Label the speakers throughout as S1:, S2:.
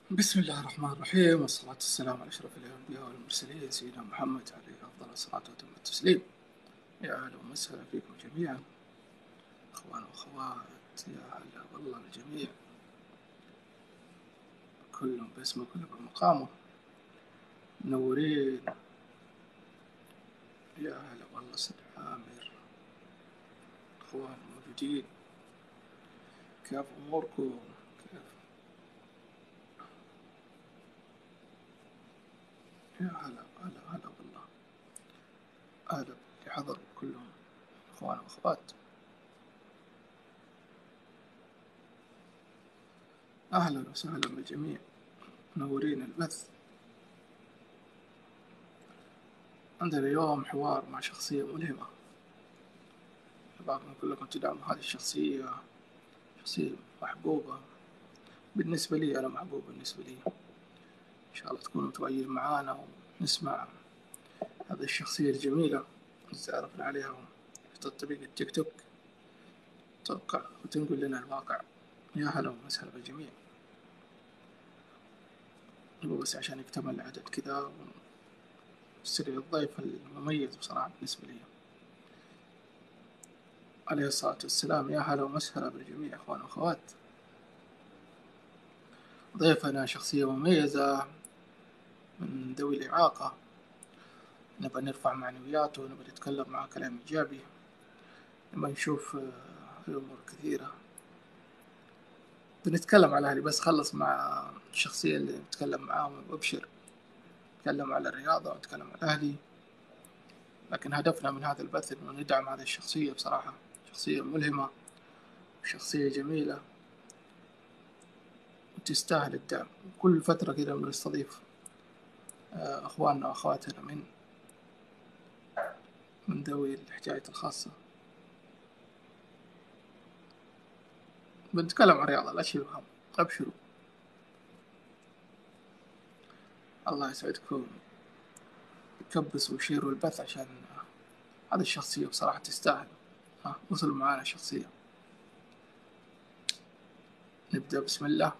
S1: بسم الله الرحمن الرحيم، والصلاة والسلام على أشرف الأنبياء والمرسلين سيدنا محمد عليه أفضل الصلاة وأتم التسليم. يا أهلا وسهلا فيكم جميعا، أخوان وأخوات، يا هلا والله الجميع، كلهم باسمه كلهم بمقامه، منورين. يا هلا والله سيد عامر، أخوان موجودين، كيف أموركم؟ كيف؟ يا هلا هلا هلا والله، أهلا اللي حضروا كلهم أخوان وأخوات، أهلا وسهلا بالجميع، منورين البث. عندنا اليوم حوار مع شخصية ملهمة، طبعاً كلكم تدعموا هذه الشخصية، شخصية محبوبة بالنسبة لي، أنا محبوب بالنسبة لي. إن شاء الله تكونوا متواجدين معانا ونسمع هذه الشخصية الجميلة اللي تعرفنا عليها في تطبيق التيك توك، توقع وتنقل لنا الواقع. يا هلا وسهلا بالجميع. بس عشان يكتمل العدد كذا ونستدعي الضيف المميز بصراحة بالنسبة لي عليه الصلاة والسلام. يا هلا وسهلا بالجميع أخوان وأخوات. ضيفنا شخصية مميزة من ذوي الإعاقة، نبغى نرفع معنوياته ونبغى نتكلم معاه كلام إيجابي، نبغى نشوف أمور كثيرة. بنتكلم على أهلي، بس خلص مع الشخصية اللي نتكلم معاهم وأبشر، نتكلم على الرياضة ونتكلم على أهلي. لكن هدفنا من هذا البث إنه ندعم هذه الشخصية، بصراحة شخصية ملهمة وشخصية جميلة وتستاهل الدعم. كل فترة كده بنستضيف أخواننا وأخواتنا من ذوي الاحتياجات الخاصة، بنتكلم عن الرياضة، لا شيء يفهم، أبشروا. الله يسعدكم، كبسوا وشيروا البث عشان هذه الشخصية بصراحة تستاهل. وصل معانا شخصية. نبدأ بسم الله.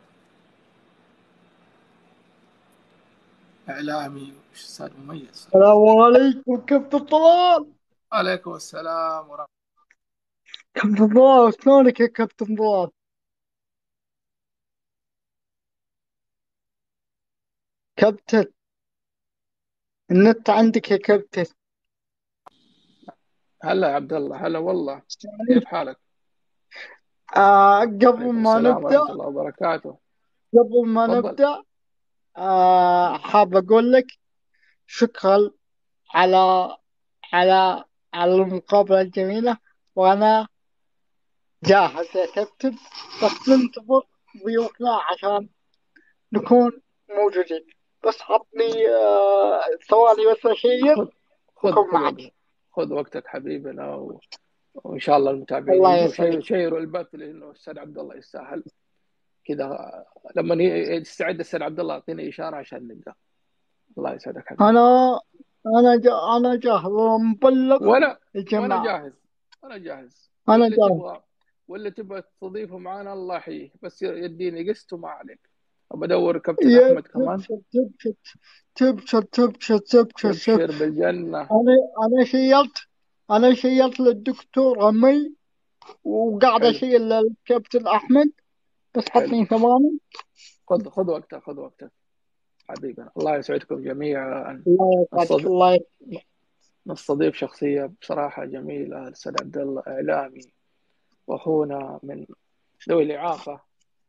S1: إعلامي وأستاذ مميز.
S2: السلام عليكم كابتن طلال.
S1: عليكم السلام ورحمة
S2: كابتن طلال شلونك يا كابتن طلال؟ كابتن النت عندك يا كابتن؟
S1: هلا يا عبد الله، هلا والله،
S2: يعني
S1: كيف حالك؟
S2: قبل
S1: عليكم
S2: ما
S1: السلام
S2: نبدأ
S1: ورحمة الله وبركاته.
S2: قبل ما
S1: تفضل.
S2: نبدأ حاب أقول لك شكرا على على على المقابلة الجميلة، وأنا جاهز يا كابتن، بس ننتظر ضيوفنا عشان نكون موجودين. بس عطني ثواني بس أشير
S1: خذ خذ
S2: وأكون
S1: خذ
S2: معك.
S1: وقتك، خذ وقتك حبيبنا وإن شاء الله المتابعين
S2: الله
S1: يجوا.
S2: يسعدك.
S1: شيروا البث لأنه الأستاذ عبد الله يستاهل كذا. لما يستعد الأستاذ عبد الله أعطيني إشارة عشان نبدأ. الله يسعدك حبيبي.
S2: أنا أنا جاهز ومبلغ
S1: وأنا
S2: الجماعة.
S1: جاهز، أنا جاهز.
S2: أنا جاهز.
S1: واللي تبغى تستضيفه معنا الله يحييه، بس يديني قسط وما عليك. بدور كابتن
S2: يا
S1: أحمد كمان.
S2: تبشر تبشر تبشر تبشر تبشر تبشر.
S1: يبشر بالجنة.
S2: أنا أنا شيلت أنا شيلت للدكتور أمي، وقاعد
S1: حلو،
S2: أشيل للكابتن أحمد. بس
S1: حلو.
S2: حطني ثواني.
S1: خذ وقتك، خذ وقتك حبيبي. الله يسعدكم جميعا.
S2: الله يسعدك.
S1: نستضيف
S2: الله يسعدك.
S1: نستضيف شخصية بصراحة جميلة، الأستاذ عبد الله، إعلامي وأخونا من ذوي الإعاقة.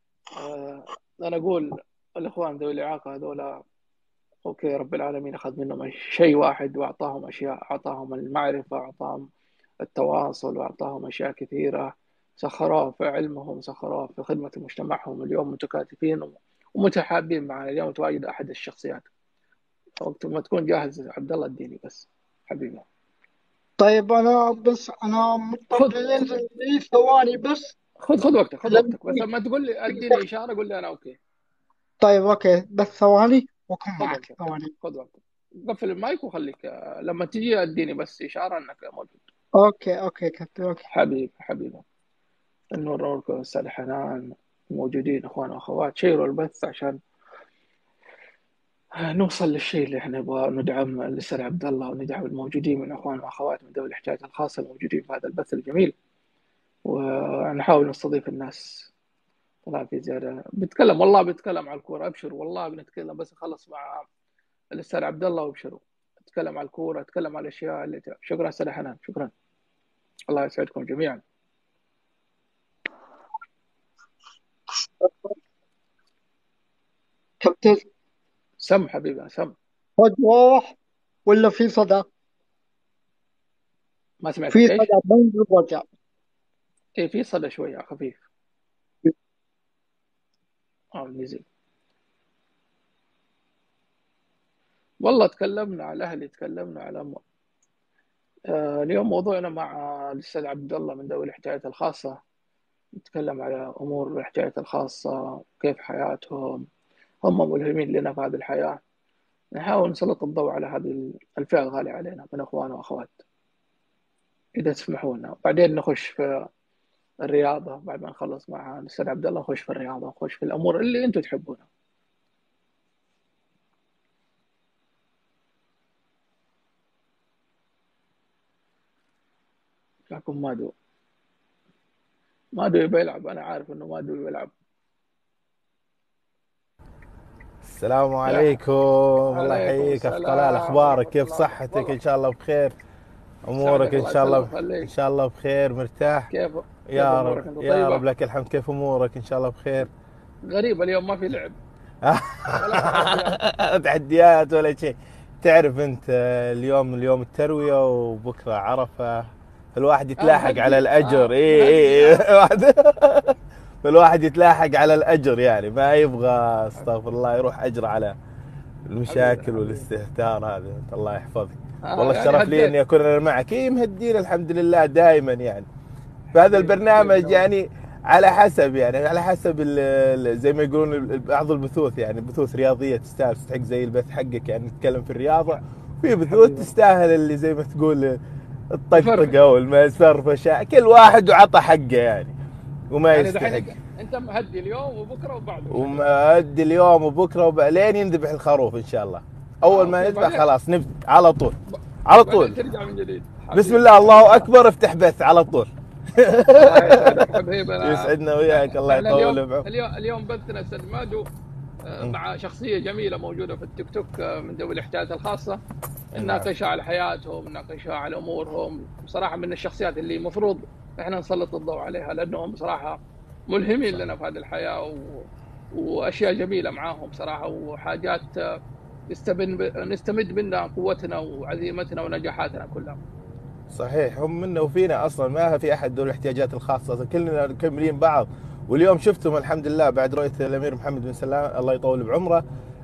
S1: أنا أقول الإخوان ذوي الإعاقة هذولا، أوكي، رب العالمين أخذ منهم شيء واحد وأعطاهم أشياء، أعطاهم المعرفة، أعطاهم التواصل، وأعطاهم أشياء كثيرة، سخروها في علمهم، سخروها في خدمة مجتمعهم. اليوم متكاتفين ومتحابين معنا. اليوم تواجد أحد الشخصيات. وقت ما تكون جاهز عبد الله اديني بس حبيبي.
S2: طيب أنا
S1: خذ
S2: مضطر ينزل لي ثواني بس.
S1: خذ وقتك، خذ
S2: لأن
S1: وقتك، بس لما تقول لي
S2: في
S1: اديني إشارة قول لي أنا أوكي.
S2: طيب أوكي، بس ثواني وأكون
S1: خذ
S2: معك
S1: وقتك،
S2: ثواني.
S1: خذ وقتك. قفل المايك وخليك لما تجي اديني بس إشارة أنك موجود.
S2: أوكي أوكي كابتن أوكي.
S1: حبيبي. النور نوركم، أستاذ حنان، موجودين أخوان وأخوات. شيروا البث عشان نوصل للشيء اللي احنا نبغاه، ندعم الاستاذ عبد الله وندعم الموجودين من اخوان واخوات من ذوي الاحتياجات الخاصه الموجودين في هذا البث الجميل، ونحاول نستضيف الناس. طلع في زياده بتكلم، والله بتكلم على الكوره، ابشروا والله بنتكلم، بس اخلص مع الاستاذ عبد الله وابشروا. اتكلم على الكوره، اتكلم على الاشياء اللي شكرا استاذ حنان، شكرا. الله يسعدكم جميعا.
S2: كابتن
S1: سم حبيبي سم.
S2: رجوح ولا في صدى؟
S1: ما
S2: في
S1: سمعتك ايش؟
S2: صدى من الرجع.
S1: ايه في صدى شويه خفيف. نزل. والله تكلمنا على الاهلي، تكلمنا على اليوم موضوعنا مع الاستاذ عبد الله من ذوي الاحتياجات الخاصه. نتكلم على امور الاحتياجات الخاصه، كيف حياتهم، هم ملهمين لنا في هذه الحياه. نحاول نسلط الضوء على هذه الفئه الغاليه علينا من اخوان واخوات، اذا تسمحوا لنا. بعدين نخش في الرياضه، بعد ما نخلص مع الاستاذ عبد الله نخش في الرياضه، نخش في الامور اللي انتم تحبونها. لكن مادو يبي يلعب، انا عارف انه مادو يبي يلعب.
S3: السلام
S1: يا
S3: عليكم. الله
S1: عليكم
S3: يحييك اخ طلال،
S1: السلام
S3: اخبارك؟
S1: ورحمه
S3: كيف
S1: الله
S3: صحتك؟
S1: والله.
S3: ان شاء الله بخير.
S1: سعدك
S3: امورك ان
S1: الله
S3: شاء
S1: يسلمك
S3: الله ان
S1: خليك.
S3: شاء الله بخير مرتاح.
S1: كيف
S3: يا رب
S1: امورك انت
S3: يا
S1: طيبه؟
S3: رب لك الحمد. كيف امورك؟ ان شاء الله بخير.
S1: غريبه اليوم ما في لعب ولا تحديات.
S3: تحديات ولا شيء. تعرف انت اليوم الترويه وبكره عرفه، فالواحد يتلاحق على
S1: مهدي
S3: الاجر. اي
S1: مهدي
S3: اي فالواحد يتلاحق على الاجر، يعني ما يبغى استغفر الله يروح اجر على
S1: حبيبي
S3: المشاكل
S1: حبيبي.
S3: والاستهتار هذا. الله يحفظك. والله
S1: يعني
S3: الشرف لي
S1: هديت.
S3: اني اكون انا معك. اي مهدين الحمد لله دائما يعني. فهذا
S1: حبيبي حبيبي
S3: البرنامج
S1: يا ولد.
S3: يعني على حسب، يعني على حسب زي ما يقولون بعض البثوث، يعني بثوث رياضيه تستاهل تستحق زي البث حقك، يعني نتكلم في الرياضه. في بثوث
S1: حبيبي
S3: تستاهل اللي زي ما تقول الطقطقه
S1: نفرفش.
S3: والفرفشه، كل واحد وعطى حقه يعني وما
S1: يعني
S3: يستحق.
S1: دحين انت مهدي اليوم وبكره وبعده ان شاء الله.
S3: ومأدي اليوم وبكره لين ينذبح الخروف ان شاء الله. اول ما
S1: اوكي.
S3: يذبح
S1: بعدين
S3: خلاص نبت على طول. على
S1: بعدين
S3: طول
S1: ترجع من جديد.
S3: بسم
S1: حبيبي
S3: الله
S1: حبيبي.
S3: الله اكبر افتح بث على طول.
S1: الله يسعدك حبيبنا.
S3: يسعدنا وياك، الله
S1: احنا
S3: يطول بعمرك.
S1: اليوم بثنا استاذ مادو مع شخصيه جميله موجوده في التيك توك من ذوي الاحتياجات الخاصه.
S3: نعم
S1: نناقشها على حياتهم، نناقشها على امورهم. بصراحه من الشخصيات اللي المفروض احنا نسلط الضوء عليها، لانهم بصراحه ملهمين
S3: صح
S1: لنا في هذه الحياه واشياء جميله معاهم صراحه، وحاجات نستمد منها قوتنا وعزيمتنا ونجاحاتنا كلها.
S3: صحيح. هم منا وفينا اصلا، ما في احد ذو الاحتياجات الخاصه، كلنا مكملين بعض. واليوم شفتم الحمد لله بعد رؤيه الامير محمد بن سلمان الله يطول بعمره،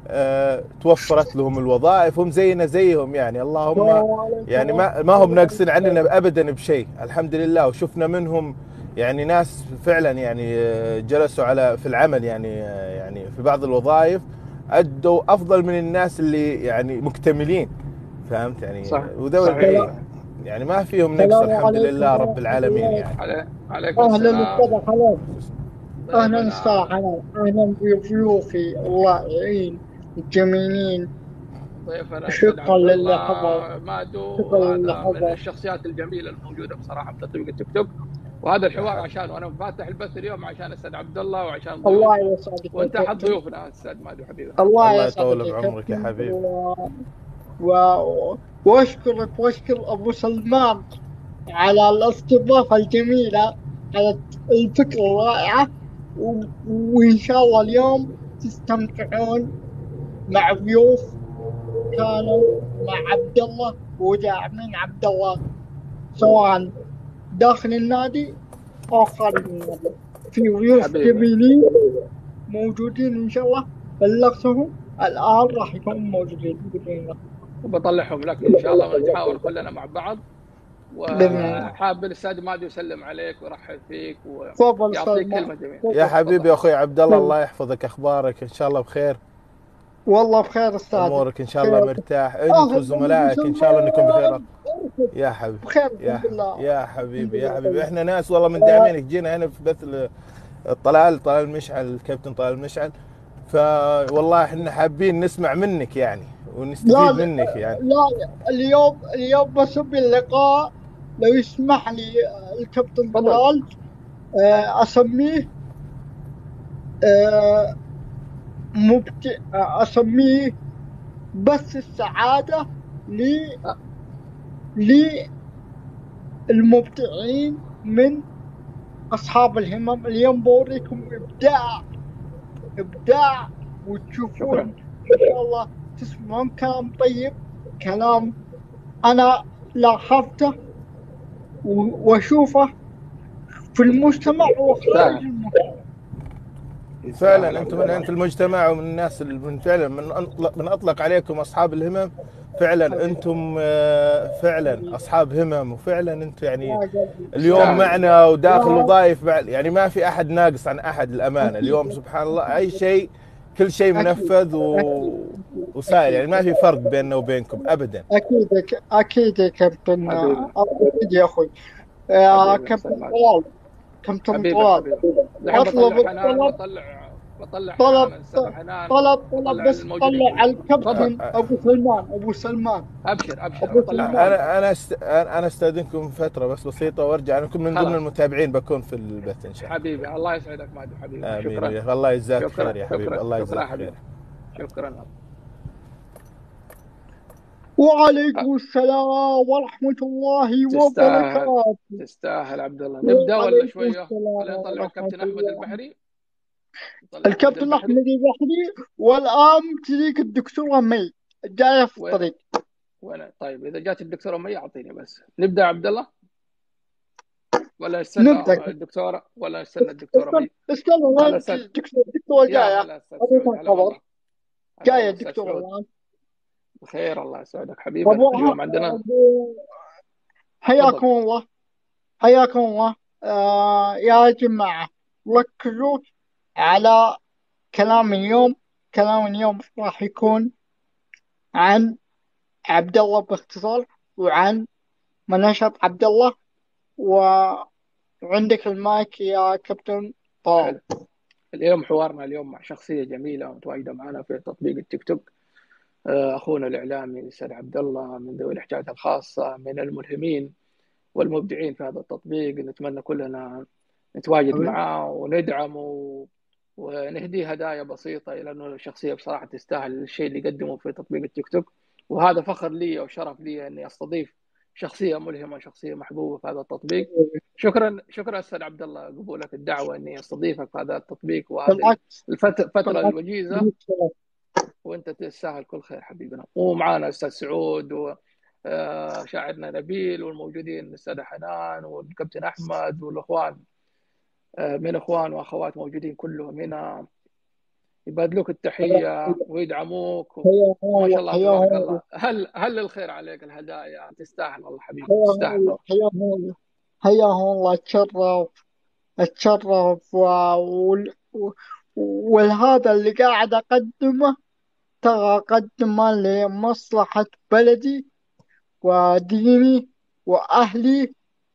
S3: توفرت لهم الوظائف، هم زينا زيهم يعني. اللهم يعني ما هم ناقصين عننا ابدا بشيء الحمد لله. وشفنا منهم يعني ناس فعلا يعني جلسوا على في العمل يعني يعني في بعض الوظائف ادوا افضل من الناس اللي يعني مكتملين، فهمت يعني.
S1: صح
S3: وذوي
S1: صحيح.
S3: يعني ما فيهم نقص
S2: السلام
S3: الحمد
S2: عليكم
S3: لله رب
S2: ورحمة
S3: العالمين
S2: الله.
S3: يعني.
S1: عليكم
S2: أهلا
S1: السلام.
S2: أستاذ حنان. أهلا أستاذ
S1: ضيفنا
S2: حنان. أهلا بضيوفي الرائعين الجميلين.
S1: ضيفنا استاذ
S2: شكرا
S1: عبد
S2: للي حضر.
S1: الله مادو،
S2: شكرا للي
S1: هذا من
S2: حضر.
S1: الشخصيات الجميله الموجوده بصراحه في تطبيق التيك توك. وهذا
S3: يا
S1: الحوار
S3: حبيبي
S1: عشان انا فاتح البث اليوم عشان استاذ عبد الله وعشان ضيوف،
S2: الله يسعدك يا
S1: وانت احد
S2: كابتن.
S1: ضيوفنا استاذ مادو حبيبي.
S2: الله
S3: الله
S2: يسعدك
S3: يطول
S2: يا
S3: بعمرك يا
S2: كابتن
S3: حبيبي.
S2: و... واشكرك واشكر ابو سلمان على الاستضافة الجميلة، على الفكرة الرائعة. وان شاء الله اليوم تستمتعون مع ضيوف كانوا مع عبد الله وداعمين عبد الله، سواء داخل النادي او خارج النادي. في ضيوف
S1: حبيبي
S2: جميلين موجودين ان شاء الله، بلغتهم الان راح يكونوا موجودين باذن الله.
S1: وبطلعهم لك ان شاء الله ونتحاور كلنا مع بعض.
S2: باذن الله.
S1: وحاب الاستاذ مادو يسلم عليك ويرحب فيك
S2: تفضل
S1: ويعطيك
S2: استاذ
S1: كلمه
S2: ماهر.
S1: جميله.
S3: يا حبيبي يا
S1: تفضل.
S3: اخوي عبد الله، الله يحفظك. اخبارك؟ ان شاء الله بخير.
S2: والله بخير استاذ.
S3: امورك ان شاء الله
S2: بخير.
S3: مرتاح انت
S2: اهلا ابو
S3: وزملائك، ان شاء الله انكم بخير.
S2: سلمان.
S3: يا حبيبي
S2: بخير
S3: يا
S2: الحمد لله.
S3: يا
S2: الحمد
S3: حبيبي يا
S2: لله
S3: حبيبي،
S2: طيب.
S3: احنا ناس والله من داعمينك. جينا هنا في بث طلال المشعل، الكابتن طلال المشعل، فوالله احنا حابين نسمع منك يعني
S2: لا
S3: ونستفيد منك يعني.
S2: لا، اليوم بسوي اللقاء لو يسمح لي الكابتن
S1: تفضل.
S2: طلال، أسميه أسميه بس السعادة للمبدعين من أصحاب الهمم. اليوم بوريكم إبداع وتشوفون
S1: شكرا.
S2: إن شاء الله تسمعون كلام طيب، كلام أنا لاحظته وأشوفه في المجتمع وخارج
S1: يستاهل
S2: المجتمع.
S3: فعلا
S1: يستاهل عبد
S3: انتم من في
S1: الله.
S3: المجتمع ومن الناس من فعلا من اطلق عليكم اصحاب الهمم. فعلا انتم فعلا اصحاب همم، وفعلا انتم يعني
S2: يا قلبي
S3: اليوم
S2: يا
S1: يستاهل.
S3: معنا وداخل
S2: يا
S3: وضايف بعد، يعني ما في احد ناقص عن احد الامانه.
S2: أكيد
S3: اليوم سبحان الله اي شيء، كل شيء
S2: أكيد
S3: منفذ
S2: أكيد
S3: وسائل، يعني
S2: أكيد
S3: ما في فرق بيننا وبينكم ابدا.
S2: أكيد يا كابتن،
S1: حبيبي
S2: أكيد يا أخوي. يا
S1: حبيبي استاذ
S2: كابتن
S1: ماجد.
S2: طلال، كابتن
S1: حبيبي
S2: طلال،
S1: الحبيب. دحين
S2: أطلب
S1: بطلع حنان
S2: الطلب.
S1: بطلع حنان
S2: طلب
S1: الاستاذ حنان،
S2: طلب
S1: وبطلع
S2: بس
S1: الموجودين
S2: طلع على
S1: كلهم. تفضل.
S2: الكابتن أبو سلمان.
S1: ابشر ابشر
S2: أبو
S1: بطلع حنان
S2: سلمان،
S1: بعد.
S3: انا استاذنكم فتره بس بسيطه وارجع، انا اكون من ضمن
S1: خلاص
S3: المتابعين، بكون في البث ان شاء الله.
S1: حبيبي، الله يسعدك ماجد حبيبي.
S3: امين
S1: شكرا.
S3: وياك، الله يجزاك
S1: شكرا
S3: خير يا حبيبي،
S1: شكرا
S3: الله
S1: شكرا
S3: يجزاك
S1: يا
S3: خير.
S1: حبيبي. شكرا.
S2: وعليكم السلام ورحمة الله
S1: تستاهل
S2: وبركاته.
S1: تستاهل عبد الله. نبدا ولا
S2: وعليكم
S1: شويه؟
S2: السلام
S1: خلينا نطلع
S2: ورحمة
S1: الكابتن احمد
S2: الله.
S1: البحري. نطلع احمد
S2: الكابتن
S1: البحري.
S2: أحمد البحري، والآن تجيك الدكتورة مي جاية في
S1: وين
S2: الطريق.
S1: وين؟ طيب اذا جات الدكتوره مي اعطيني بس. نبدا عبد الله ولا
S2: نبدأ.
S1: استنى الدكتوره، ولا استنى الدكتوره
S2: استنى
S1: مي؟
S2: استنى،
S1: هلا
S2: وين
S1: استاذ.
S2: الدكتورة
S1: يا
S2: جاية؟
S1: هلا استاذ
S2: أعطيك
S1: سعود، هلا
S2: الخبر،
S1: والله. هلا
S2: جاية
S1: والله استاذ
S2: الدكتورة
S1: سعود.
S2: الآن.
S1: بخير الله يسعدك حبيبنا.
S2: أبوها
S1: اليوم عندنا. تفضل.
S2: حياكم الله، حياكم الله. يا جماعة، ركزوا على كلام اليوم. كلام اليوم راح يكون عن عبد الله باختصار، وعن مناشط عبد الله. وعندك المايك يا كابتن طلال.
S1: حلو. اليوم حوارنا اليوم مع شخصيه جميله متواجده معنا في تطبيق التيك توك، اخونا الاعلامي الاستاذ عبد الله من ذوي الاحتياجات الخاصه، من الملهمين والمبدعين في هذا التطبيق. نتمنى كلنا نتواجد معاه وندعمه ونهديه هدايا بسيطة، لأنه شخصية بصراحة تستاهل الشيء اللي قدمه في تطبيق التيك توك. وهذا فخر لي وشرف لي أني أستضيف شخصية ملهمة، شخصية محبوبة في هذا التطبيق. شكرا شكرا أستاذ عبد الله قبولك الدعوة أني أستضيفك في هذا التطبيق وهذه
S2: بالعكس،
S1: الفترة
S2: بالعكس،
S1: الوجيزة. وأنت تستاهل كل خير حبيبنا. ومعانا أستاذ سعود وشاعرنا نبيل، والموجودين الأستاذة حنان والكابتن أحمد والأخوان من اخوان واخوات موجودين كلهم هنا، يبادلوك التحيه ويدعموك وما شاء الله تبارك
S2: حياهم
S1: الله.
S2: الله،
S1: هل الخير عليك الهدايا. تستاهل والله حبيبي،
S2: حياهم
S1: تستاهل
S2: الله،
S1: والله.
S2: حياهم الله، حياهم الله. اتشرف والهذا اللي قاعد أقدمه ترى أقدمه لمصلحة بلدي وديني وأهلي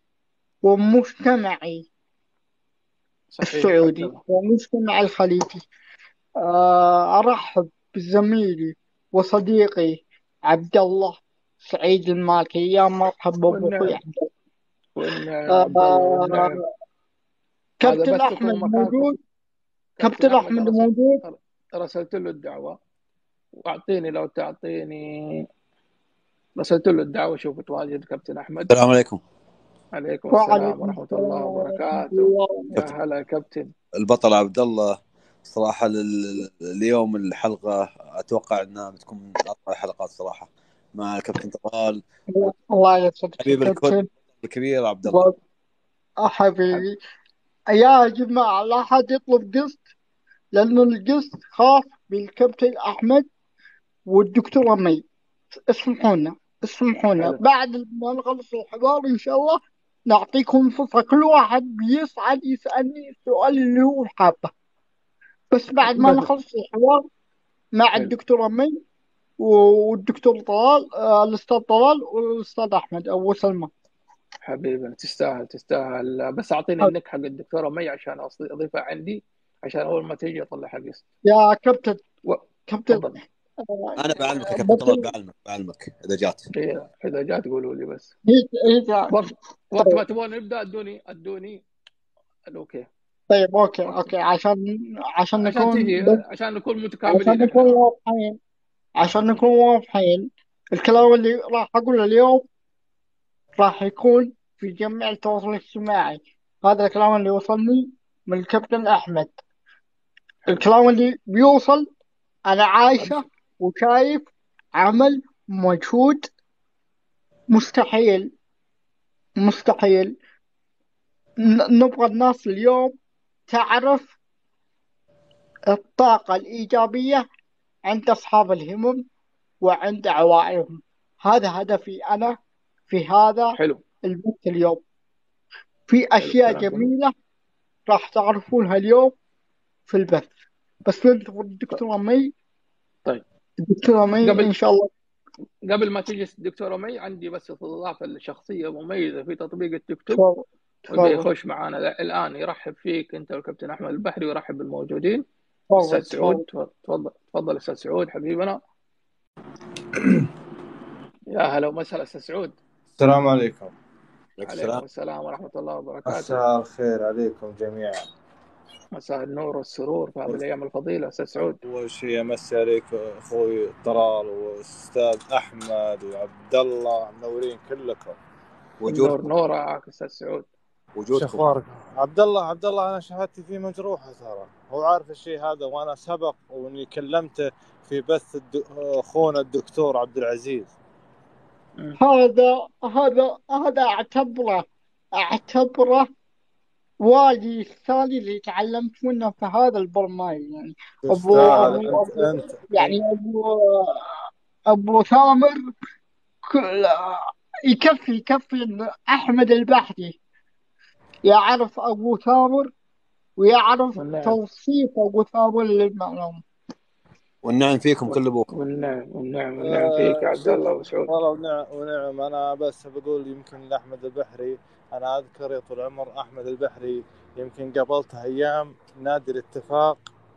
S2: ومجتمعي
S1: صحيح عبد
S2: السعودي
S1: الله.
S2: ومجتمع الخليجي. أرحب بزميلي وصديقي عبد الله سعيد المالكي. يا مرحبا بأخوي
S1: والنعم
S2: عبد
S1: والنعم
S2: الله.
S1: عبد الله والنعم. هذا
S2: كابتن
S1: بثكم
S2: أحمد
S1: ومكانكم.
S2: موجود؟
S1: كابتن
S2: كابتن
S1: احمد
S2: أحمد موجود؟
S1: رسلت له الدعوه، واعطيني لو تعطيني. رسلت له الدعوه، شوف تواجد كابتن احمد.
S4: السلام عليكم.
S1: عليكم السلام
S2: وعليكم
S1: ورحمه الله
S2: السلام ورحمة
S1: وبركاته.
S2: الله
S1: يا
S4: كابتن
S2: وبركاته.
S1: هلا كابتن.
S4: البطل عبد الله، صراحة اليوم الحلقة أتوقع أنها بتكون من أفضل الحلقات صراحة مع الكابتن طلال
S2: الله يسعدك يا
S4: حبيب الكل
S2: كابتن.
S4: الكبير عبد الله.
S2: حبيبي يا جماعة، لا حد يطلب قسط، لأنه القسط خاص بالكابتن أحمد والدكتورة مي. اسمحونا
S1: حلو.
S2: بعد ما نخلص الحوار إن شاء الله نعطيكم فرصة، كل واحد بيصعد يسألني السؤال اللي هو حابه، بس بعد ما
S1: بس
S2: نخلص الحوار مع
S1: حلو
S2: الدكتورة مي والدكتور طلال، الأستاذ طلال والأستاذ أحمد أبو سلمى.
S1: حبيبي، تستاهل تستاهل. بس اعطيني النك حق الدكتوره مي عشان اضيفها عندي، عشان اول ما تيجي اطلع حق اسم.
S2: يا كابتن
S1: و...
S2: كابتن
S1: تفضل.
S4: انا بعلمك يا كابتن طلال، بعلمك اذا جات.
S1: إيه، اذا جات قولوا لي بس.
S2: هي
S1: وقت ما تبغون نبدا ادوني الاوكي.
S2: طيب اوكي عشان
S1: عشان
S2: نكون
S1: تيجي،
S2: بس
S1: عشان نكون
S2: عشان
S1: متكاملين
S2: نكون
S1: احنا.
S2: واضحين عشان نكون واضحين الكلام اللي راح اقوله اليوم راح يكون في جميع التواصل الاجتماعي. هذا الكلام اللي وصلني من الكابتن احمد. الكلام اللي بيوصل انا عايشه
S1: أبشر.
S2: وشايف عمل مجهود مستحيل مستحيل. نبغى الناس اليوم تعرف الطاقة الإيجابية عند أصحاب الهمم وعند عوائلهم. هذا هدفي أنا في هذا
S1: حلو.
S2: البث اليوم. في
S1: حلو
S2: أشياء
S1: كلام جميل.
S2: جميلة راح تعرفونها اليوم في البث، بس ننتظر الدكتورة مي.
S1: طيب
S2: الدكتورة مي إن
S1: قبل
S2: شاء الله.
S1: قبل ما تيجي الدكتورة مي، عندي بس إضافة لشخصية مميزة في تطبيق التيك توك،
S2: تفضل
S1: ويبي
S2: تفضل
S1: يخش معنا الآن يرحب فيك أنت والكابتن أحمد البحري، ويرحب بالموجودين.
S2: تفضل
S1: أستاذ سعود،
S2: تفضل.
S1: تفضل أستاذ سعود حبيبنا. يا هلا ومسهلا أستاذ سعود.
S3: السلام عليكم.
S1: عليكم السلام ورحمة الله وبركاته.
S3: مساء الخير عليكم جميعا.
S1: مساء النور والسرور في هذه الأيام الفضيلة أستاذ سعود.
S3: أول شيء أمسي عليك أخوي طلال وأستاذ أحمد وعبد الله، منورين كلكم.
S1: النور نورك أستاذ سعود.
S3: شو أخبارك عبد الله؟ أنا شهادتي فيه مجروحة ترى، هو عارف الشيء هذا، وأنا سبق وإني كلمته في بث أخونا الدكتور عبد العزيز.
S2: هذا أعتبره والدي الثاني اللي تعلمت منه في هذا البرنامج. يعني
S3: أنت
S2: يعني أبو ثامر يكفي إن أحمد البحري يعرف أبو ثامر ويعرف توصيف أبو ثامر للمعلومة.
S4: والنعم فيكم كل ابوكم.
S1: والنعم فيك يا عبد الله وسعود.
S3: والله ونعم. انا بس بقول يمكن لاحمد البحري، انا اذكر يا طول العمر احمد البحري يمكن قابلته ايام نادي الاتفاق.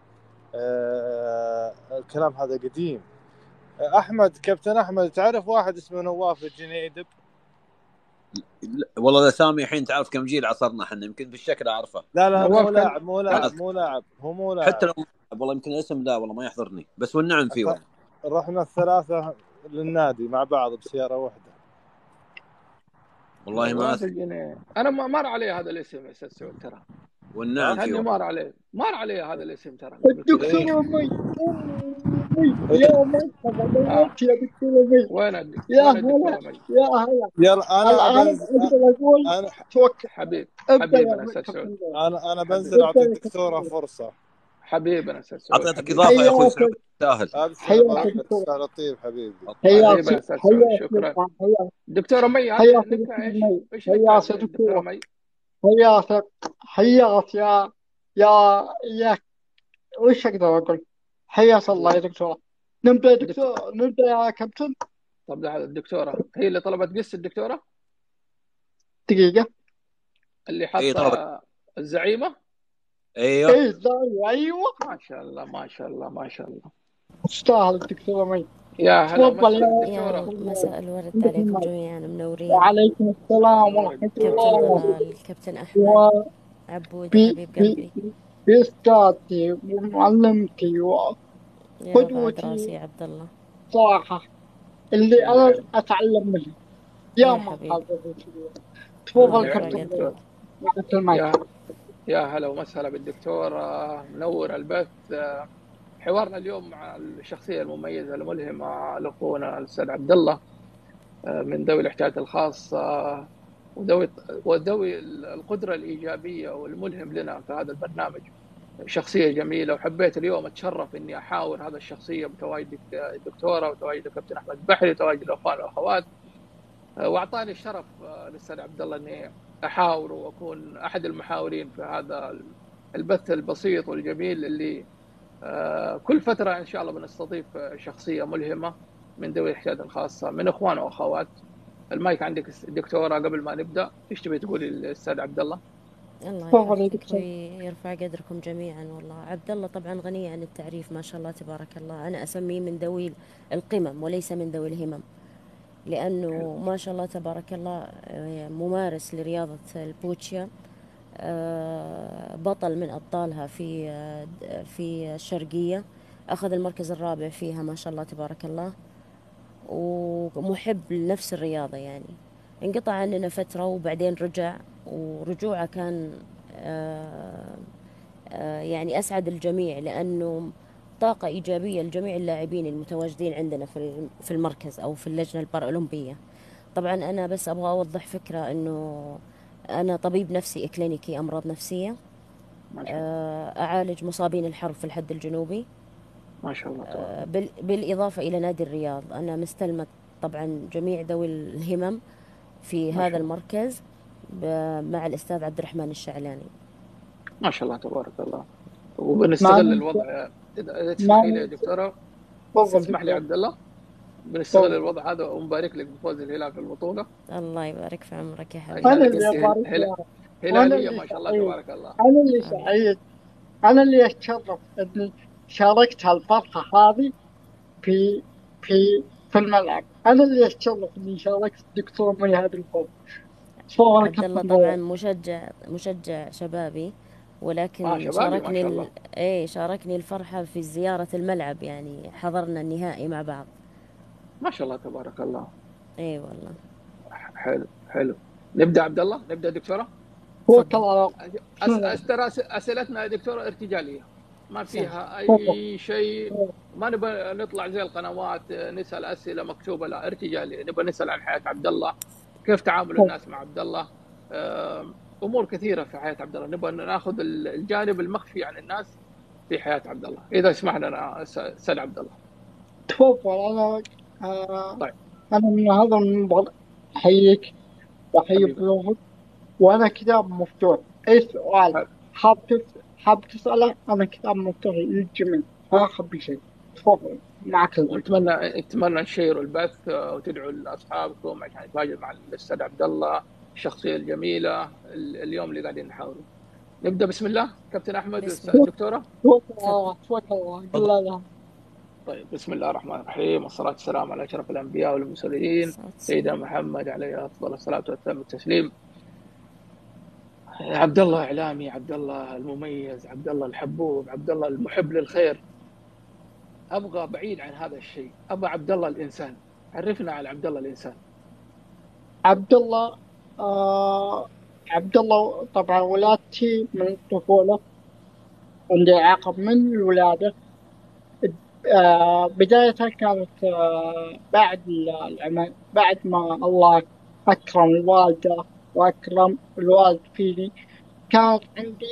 S3: الكلام هذا قديم. احمد، كابتن احمد، تعرف واحد اسمه نواف الجنيدب؟
S4: والله سامي الحين تعرف كم جيل عصرنا احنا، يمكن بالشكل اعرفه.
S3: لا مو لاعب، هو مو لاعب
S4: حتى لو والله يمكن الاسم لا والله ما يحضرني، بس والنعم فيه والله.
S3: رحنا الثلاثة للنادي مع بعض بسيارة واحدة.
S4: والله ما
S1: انا ما مر علي هذا الاسم يا استاذ سعود ترى.
S4: والنعم فيه
S1: مر علي هذا الاسم ترى.
S2: الدكتور مي يا مرحبا يا دكتور مي.
S1: وين
S2: يا هلا يا هلا.
S3: يلا
S2: انا توكل
S1: حبيبنا استاذ سعود.
S3: انا بنزل اعطي الدكتوره فرصه.
S1: حبيبنا استاذ سعود.
S4: اعطيتك اضافه يا اخوي سعود تستاهل.
S2: حياك
S3: دكتور لطيف حبيبي.
S1: حبيبنا استاذ سعود. شكرا دكتوره مي.
S2: حياك
S1: ايش دكتوره مي؟
S2: حياك يا وش اقدر اقول؟ حياك الله يا دكتوره. نبدا يا كابتن.
S1: طب الدكتوره هي اللي طلبت قس الدكتوره
S2: دقيقه
S1: اللي حاطه الزعيمه.
S4: ايوه
S1: ما شاء الله
S2: تستاهل الدكتوره مي.
S1: يا هلا
S5: دكتورة. مساء الورد عليكم جميعا، منورين.
S2: وعليكم السلام ورحمة الله.
S5: الكابتن أحمد عبود حبيب قلبي،
S2: بأستاذتي ومعلمتي
S5: وقدوتي راسي عبد الله
S2: صراحة اللي أنا أتعلم منه. يا مرحبا. تفضل كابتن.
S1: يا هلا ومسهلا بالدكتور، منور البث. حوارنا اليوم مع الشخصية المميزة الملهمة لأخونا الأستاذ عبد الله من ذوي الاحتياجات الخاصة وذوي القدرة الإيجابية والملهم لنا في هذا البرنامج. شخصية جميلة، وحبيت اليوم أتشرف إني أحاور هذا الشخصية بتواجد الدكتورة وتواجد الكابتن أحمد البحري وتواجد الأخوان والأخوات. وأعطاني الشرف الأستاذ عبد الله إني أحاور وأكون أحد المحاورين في هذا البث البسيط والجميل اللي كل فترة إن شاء الله بنستضيف شخصية ملهمة من ذوي الاحتياجات الخاصة من إخوان وأخوات. المايك عندك دكتورة. قبل ما نبدأ إيش تبي تقولي للأستاذ عبد الله؟
S5: الله
S2: تفضل يا
S5: يحفظك
S2: دكتور.
S5: ويرفع قدركم جميعا. والله عبد الله طبعا غني عن التعريف، ما شاء الله تبارك الله. أنا أسميه من ذوي القمم وليس من ذوي الهمم، لأنه ما شاء الله تبارك الله ممارس لرياضة البوتشيا، بطل من أبطالها في الشرقية، أخذ المركز الرابع فيها ما شاء الله تبارك الله، ومحب لنفس الرياضة يعني. انقطع عننا فترة وبعدين رجع، ورجوعه كان آه، يعني أسعد الجميع، لأنه طاقة إيجابية لجميع اللاعبين المتواجدين عندنا في المركز أو في اللجنة البارالمبية. طبعا أنا بس أبغى أوضح فكرة، أنه أنا طبيب نفسي إكلينيكي أمراض نفسية،
S1: ما شاء الله.
S5: أعالج مصابين الحرب في الحد الجنوبي،
S1: ما شاء الله تبارك الله.
S5: بالإضافة إلى نادي الرياض. أنا مستلمة طبعا جميع ذوي الهمم في
S1: ما
S5: هذا
S1: شاء الله.
S5: المركز مع الأستاذ عبد الرحمن الشعلاني.
S1: ما شاء الله تبارك الله.
S2: مع
S1: وبنستغل الوضع، إذا
S2: مع
S1: تسمحي لي يا دكتورة،
S2: تفضل
S1: تسمح لي يا
S2: دكتور.
S1: عبد الله، بنستغل
S2: تفضل.
S1: الوضع هذا ونبارك لك بفوز الهلال في البطولة.
S5: الله يبارك في عمرك يا
S2: أنا
S5: حبيبي،
S2: اللي
S5: تسلم.
S2: أبارك لها، وأنا
S1: هلالية
S2: اللي
S1: ما شاء الله
S2: سعيد،
S1: تبارك الله.
S2: أنا اللي
S5: حبيبي.
S2: سعيد، أنا اللي أتشرف إني شاركت هالفرحة هذه في في في الملعب. أنا اللي أتشرف إني شاركت الدكتور في هذا الفوز. تفضل
S5: عبد الله
S2: كابتن
S5: طبعا
S2: ضياء.
S5: مشجع شبابي، ولكن
S1: شبابي ما شاء الله.
S5: شاركني الفرحة في زيارة الملعب، يعني حضرنا النهائي مع بعض.
S1: ما شاء الله تبارك الله.
S5: اي والله.
S1: حلو حلو. نبدأ عبد الله، نبدأ دكتورة.
S2: توكل
S5: تفضل.
S2: على الله. بسم الله.
S1: ترى أسئلتنا يا دكتورة ارتجالية، ما
S5: سهل.
S1: فيها
S2: تفضل.
S1: أي شيء. ما نبى نطلع زي القنوات نسأل أسئلة مكتوبة، لا، ارتجالية. نبى نسأل عن حياة عبد الله، كيف تعامل الناس مع عبد الله، أمور كثيرة في حياة عبد الله. نبى ناخذ الجانب المخفي عن الناس في حياة عبد الله، إذا اسمح لنا أستاذ عبد الله.
S2: تفضل. أنا آه
S1: طيب
S2: أنا من هذا المنبر أحييك وأحيي
S1: حبيبي.
S2: ضيوفك، وأنا كتاب مفتوح. أي سؤال حاب تسأله، أنا كتاب مفتوح للجميع، ما أخبي شيء. تفضل، معك المايك.
S1: ونتمنى نشيروا البث وتدعوا لاصحابكم عشان يتواجد مع الاستاذ عبد الله، الشخصيه الجميله اليوم اللي قاعدين نحاوره. نبدا بسم الله كابتن احمد
S5: بسم الله.
S1: دكتوره.
S2: توكل على
S5: تفضل.
S2: الله، توكل على الله، قل لا إله.
S1: طيب، بسم الله الرحمن الرحيم، والصلاه والسلام على اشرف الانبياء والمرسلين
S5: الصلاة والسلام.
S1: سيدنا محمد عليه افضل الصلاه والسلام والتسليم. عبد الله اعلامي، عبد الله المميز، عبد الله الحبوب، عبد الله المحب للخير. ابغى بعيد عن هذا الشيء، ابغى عبد الله الانسان. عرفنا على عبد الله الانسان.
S2: عبد الله عبد الله طبعا ولادتي من الطفولة، عندي إعاقة من الولادة. بداية كانت بعد العمل، بعد ما الله أكرم الوالدة وأكرم الوالد فيني. كانت عندي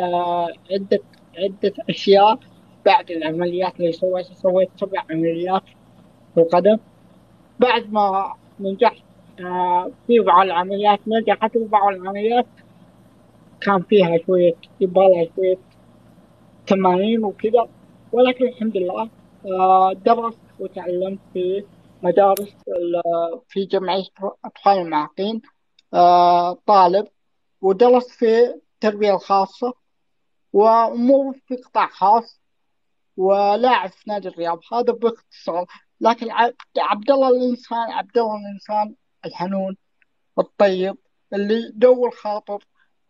S2: عدة أشياء بعد العمليات اللي سويت 7 عمليات في القدم. بعد ما نجحت في بعض العمليات نجحت، وبعض العمليات كان فيها شوية، يبغالها شوية تمارين وكذا. ولكن الحمد لله درست وتعلمت في مدارس في جمعية أطفال المعاقين، طالب، ودرست في التربية الخاصة، ومو في قطاع خاص، ولاعب في نادي الرياض. هذا باختصار. لكن عبد الله الإنسان الحنون الطيب، اللي يدور خاطر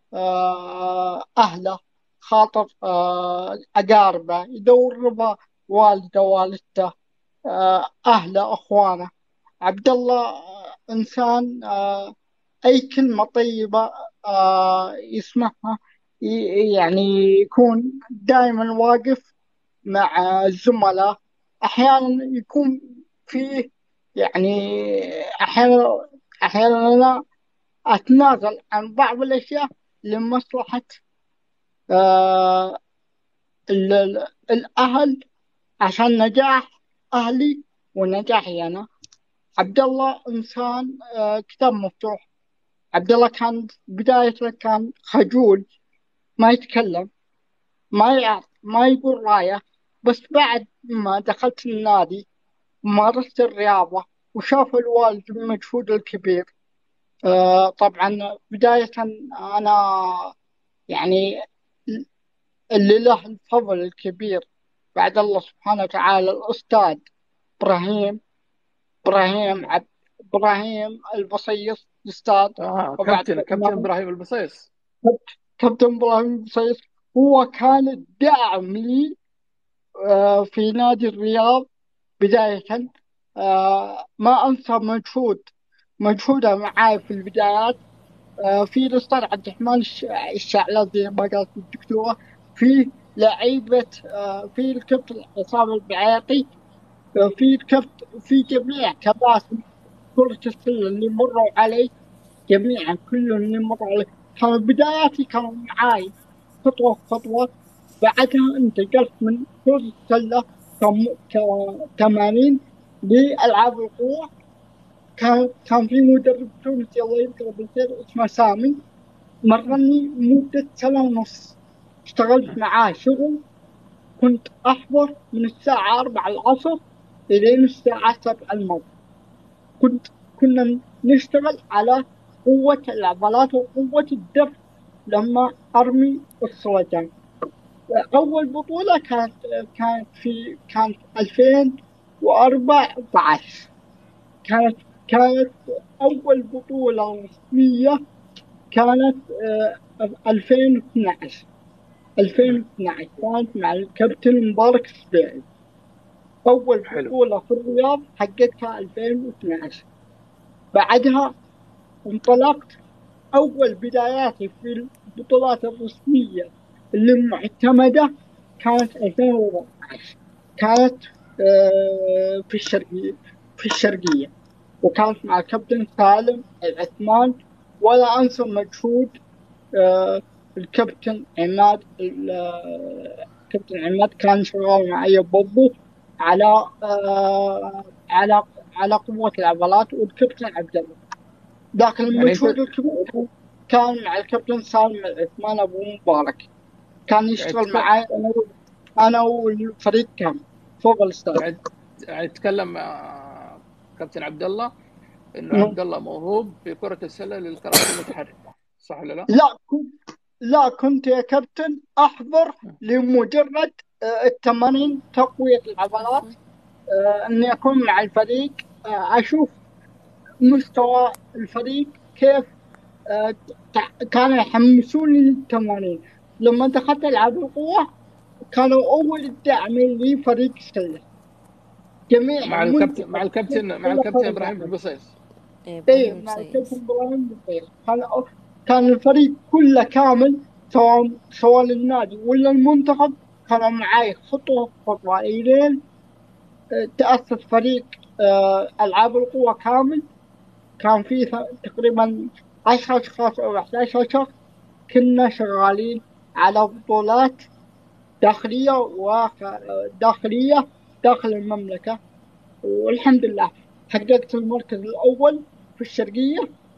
S2: أهله، خاطر أقاربه، يدور رضا والده والدته، أهله أخوانه. عبد الله إنسان أي كلمة طيبة يسمعها يعني يكون دائما واقف مع الزملاء. أحيانا يكون فيه يعني أحيانا أنا أتنازل عن بعض الأشياء لمصلحة آه الأهل، عشان نجاح أهلي ونجاحي أنا. عبد الله إنسان كتاب مفتوح. عبد الله كان بدايته كان خجول، ما يتكلم، ما يقول رأيه. بس بعد ما دخلت النادي مارست الرياضة وشاف الوالد المجهود الكبير. طبعا بداية أنا يعني اللي له الفضل الكبير بعد الله سبحانه وتعالى الأستاذ إبراهيم إبراهيم عبد إبراهيم البصيص الأستاذ. وبعد
S1: كابتن ابراهيم البصيص.
S2: كابتن إبراهيم البصيص هو كان الداعم لي في نادي الرياض بداية. ما أنسى مجهوده معاي في البدايات. في الأستاذ عبد الرحمن الشعلة زي ما قالت الدكتورة، في لعيبة، في الكابتن عصام البعيطي، في جميع كباتن كرة السلة اللي مروا علي، جميعا كلهم اللي مروا علي كانوا بداياتي كانوا معاي خطوة خطوة. بعدها انتقلت من كرة السلة كتمارين لألعاب القوة. كان في مدرب تونسي الله يذكره بالخير اسمه سامي، مرني مدة 1.5 سنة، اشتغلت معاه شغل. كنت أحضر من الساعة 4 العصر إلين الساعة 7 المغرب. كنا نشتغل على قوة العضلات وقوة الدفع لما أرمي الصلجان. أول بطولة كانت 2014. كانت أول بطولة رسمية كانت 2012. كانت مع الكابتن مبارك السبيعي. أول بطولة في الرياض حققتها 2012. بعدها انطلقت. أول بداياتي في البطولات الرسمية اللي معتمدة كانت 2014. كانت في الشرقية، وكانت مع الكابتن سالم العثمان. ولا أنسى مجهود الكابتن عماد. الكابتن عماد كان شغال معي بوبو على على قوة العضلات، والكابتن عبد الله. لكن المجهود الكبير كان مع الكابتن سالم العثمان أبو مبارك، كان يشتغل معي أنا والفريق كامل فوق الاستاد.
S1: اتكلم مع كابتن عبد الله انه عبد الله موهوب في كرة السلة للكرات المتحركة، صح ولا لا؟
S2: لا كنت يا كابتن أحضر لمجرد التمارين تقوية العضلات، إني أكون مع الفريق، أشوف مستوى الفريق كيف. كانوا يحمسوني للتمارين. لما دخلت ألعاب القوة كانوا أول الداعمين لي فريق السلة جميعا.
S1: مع الكابتن إبراهيم البصيص.
S2: إيه، مع الكابتن إبراهيم البصيص. كان الفريق كله كامل، سواء النادي ولا المنتخب كانوا معاي خطوة خطوة إلين تأسس فريق ألعاب القوة كامل. كان فيه تقريبا 10 أشخاص أو 11 شخص، كنا شغالين على بطولات داخلية داخل المملكة. والحمد لله حققت المركز الأول في الشرقية.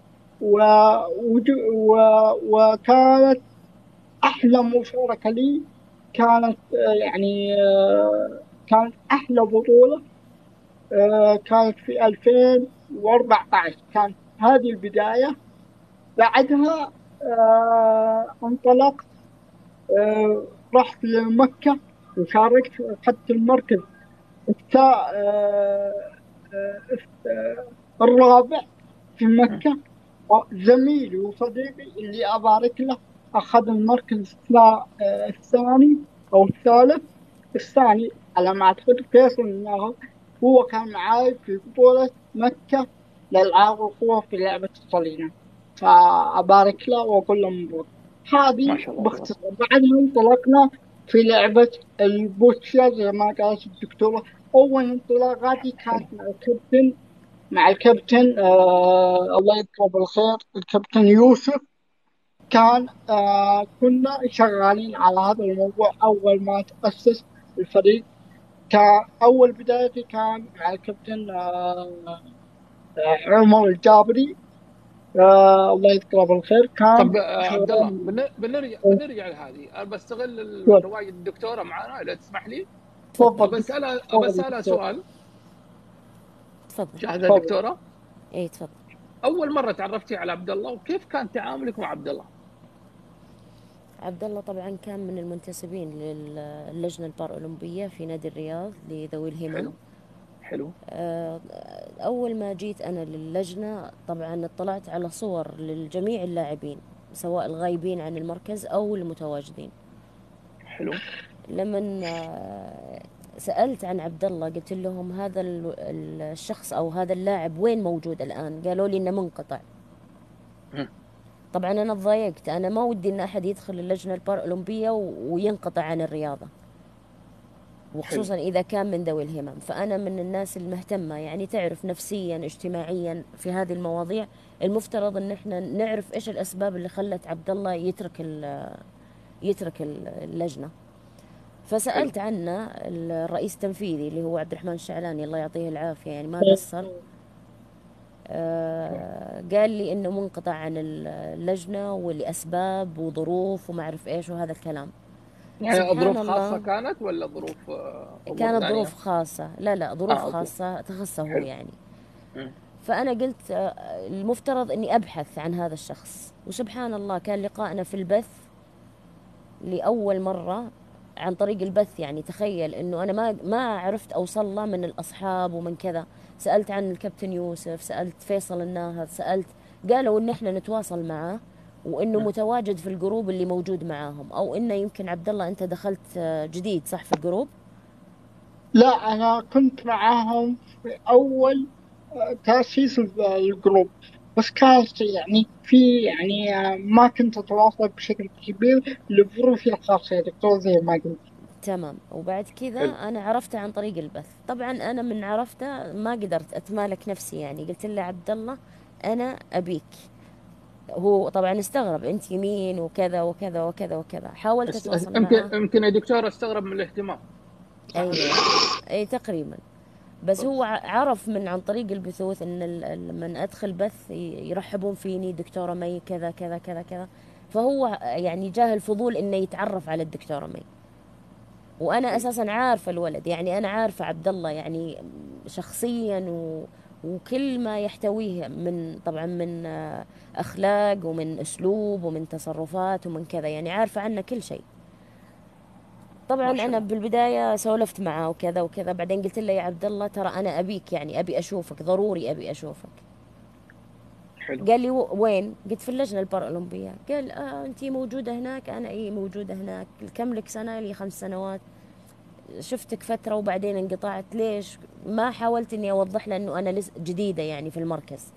S2: وكانت أحلى مشاركة لي. كانت كانت أحلى بطولة كانت في 2014. كانت هذه البداية. بعدها انطلقت، رحت لمكة وشاركت وأخذت المركز الرابع في مكة. زميلي وصديقي اللي أبارك له أخذ المركز الثاني أو الثالث. الثاني على ما أعتقد فيصل الناهض، هو كان معاي في بطولة مكة لألعاب القوة في لعبة الصلينة، فأبارك له وأقول له مبروك. هذه باختصار. بعدها انطلقنا في لعبة البوتشر زي ما قالت الدكتورة. أول انطلاقاتي كانت مع الكابتن الله يذكره بالخير الكابتن يوسف. كنا شغالين على هذا الموضوع أول ما تأسس الفريق. أول بدايتي كان مع الكابتن عمر الجابري الله يذكره بالخير.
S1: طب عبد الله، بنرجع لهذه. انا بستغل الرواية الدكتورة معنا اذا تسمح لي. بسألها سؤال.
S5: تفضل.
S1: جاهزة دكتورة؟
S5: اي تفضل.
S1: اول مرة تعرفتي على عبد الله وكيف كان تعاملك مع عبد الله؟
S5: عبد الله طبعا كان من المنتسبين للجنة البارالمبية في نادي الرياض لذوي الهمم.
S1: حلو.
S5: أول ما جيت أنا للجنة طبعا اطلعت على صور للجميع اللاعبين، سواء الغايبين عن المركز أو المتواجدين.
S1: حلو.
S5: لمن سألت عن عبد الله قلت لهم هذا الشخص أو هذا اللاعب وين موجود الآن؟ قالوا لي إنه منقطع. طبعا أنا تضايقت، أنا ما ودي إن أحد يدخل اللجنة البارالمبية وينقطع عن الرياضة، وخصوصا إذا كان من ذوي الهمم. فأنا من الناس المهتمة، يعني تعرف نفسيا اجتماعيا في هذه المواضيع المفترض إن احنا نعرف إيش الأسباب اللي خلت عبد الله يترك اللجنة. فسألت عنه الرئيس التنفيذي اللي هو عبد الرحمن الشعلاني الله يعطيه العافية، يعني ما قصر. قال لي إنه منقطع عن اللجنة ولأسباب وظروف وما أعرف إيش وهذا الكلام.
S1: يعني
S5: سبحان
S1: ظروف
S5: الله.
S1: خاصة كانت ولا ظروف أمور
S5: كانت
S1: ثانية؟
S5: ظروف خاصة، لا ظروف
S1: أوكي.
S5: خاصة تخصه هو
S1: حلو.
S5: يعني.
S1: مم.
S5: فأنا قلت المفترض أني أبحث عن هذا الشخص، وسبحان الله كان لقائنا في البث لأول مرة عن طريق البث. يعني تخيل أنه أنا ما عرفت أوصل له من الأصحاب ومن كذا. سألت عن الكابتن يوسف، سألت فيصل الناهض، سألت، قالوا إن إحنا نتواصل معه وإنه متواجد في الجروب اللي موجود معاهم، أو إنه يمكن عبد الله أنت دخلت جديد صح في الجروب؟
S2: لا، أنا كنت معاهم في أول تأسيس الجروب، بس كانت يعني ما كنت أتواصل بشكل كبير لظروفي الخاصة يا دكتور زي ما قلت.
S5: تمام. وبعد كذا
S1: حلو.
S5: أنا عرفته عن طريق البث. طبعا أنا من عرفته ما قدرت أتمالك نفسي، يعني قلت له عبد الله أنا أبيك. هو طبعا استغرب أنت مين وكذا وكذا وكذا وكذا. حاولت أتواصل معه.
S1: يمكن يا دكتور استغرب من الاهتمام. صح
S5: أيوة.
S1: ولا لا؟
S5: أي تقريبا. بس
S1: طب
S5: هو عرف من عن طريق البثوث ان لما ادخل بث يرحبون فيني دكتورة مي كذا كذا كذا كذا. فهو يعني جاه الفضول انه يتعرف على الدكتورة مي. وانا اساسا عارفة الولد، يعني انا عارفة عبد الله يعني شخصيا وكل ما يحتويه من طبعا من اخلاق ومن اسلوب ومن تصرفات ومن كذا، يعني عارفة عنه كل شيء. طبعا
S1: ما شاء
S5: انا
S1: الله.
S5: بالبدايه سولفت معه وكذا وكذا، بعدين قلت له يا عبد الله ترى انا ابيك، يعني ابي اشوفك ضروري، ابي اشوفك.
S1: حلو.
S5: قال لي وين؟ قلت في اللجنه البارالمبيه. قال انت موجوده هناك؟ انا موجوده هناك. كم لك سنه؟ لي 5 سنوات. شفتك فتره وبعدين انقطعت، ليش؟ ما حاولت اني اوضح له انه انا لسه جديده يعني في المركز.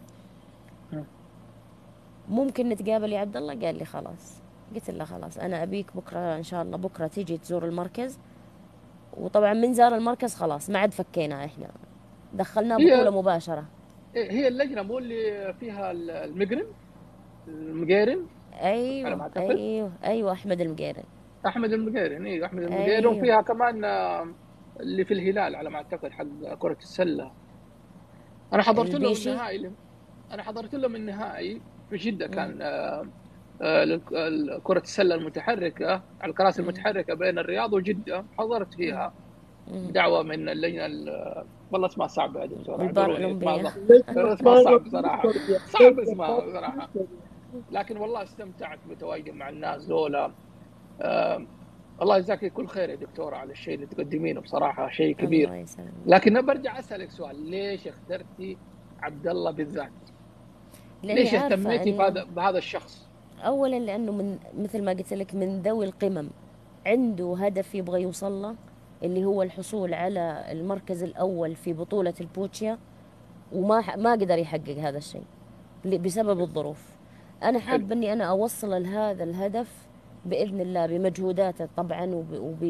S5: ممكن نتقابل يا عبد الله؟ قال لي خلاص. قلت له خلاص انا ابيك بكره ان شاء الله، بكره تيجي تزور المركز. وطبعا من زار المركز خلاص ما عاد فكينا، احنا دخلناه بطولة
S1: هي
S5: مباشرة.
S1: هي اللجنة مو اللي فيها المقيرن على ما
S5: ايوه
S1: اعتقد.
S5: ايوه ايوه احمد المقيرن.
S1: احمد المقيرن. ايوه احمد المقيرن.
S5: ايوه
S1: وفيها كمان اللي في الهلال على ما اعتقد حق كرة السلة. انا حضرت لهم
S5: البيشي.
S1: النهائي. انا حضرت لهم النهائي في جدة.
S5: مم.
S1: كان كرة السلة المتحركة على الكراسي
S5: مم.
S1: المتحركة بين الرياض وجدة، حضرت
S5: مم.
S1: فيها
S5: مم.
S1: بدعوة من اللجنة والله اسمها صعبة يا دكتور،
S5: بالبار
S1: اعذروني اسمها
S5: الأولمبية.
S1: اسمها صعب صراحة. صعب اسمها صراحة. لكن والله استمتعت بتواجدي مع الناس ذولا. آه الله يجزاك كل خير يا دكتورة على الشيء اللي تقدمينه، بصراحة شيء كبير.
S5: الله يسلمك.
S1: لكن برجع أسألك سؤال، ليش اخترتي عبد الله بالذات؟
S5: لأني
S1: ليش
S5: عارفة
S1: اهتميتي
S5: أنه
S1: بهذا الشخص؟
S5: أولا لأنه من مثل ما قلت لك من ذوي القمم، عنده هدف يبغى يوصل له، اللي هو الحصول على المركز الأول في بطولة البوتشيا، ما قدر يحقق هذا الشيء بسبب الظروف. أنا
S1: حلو.
S5: حابة أني أنا أوصل لهذا الهدف بإذن الله بمجهوداته طبعا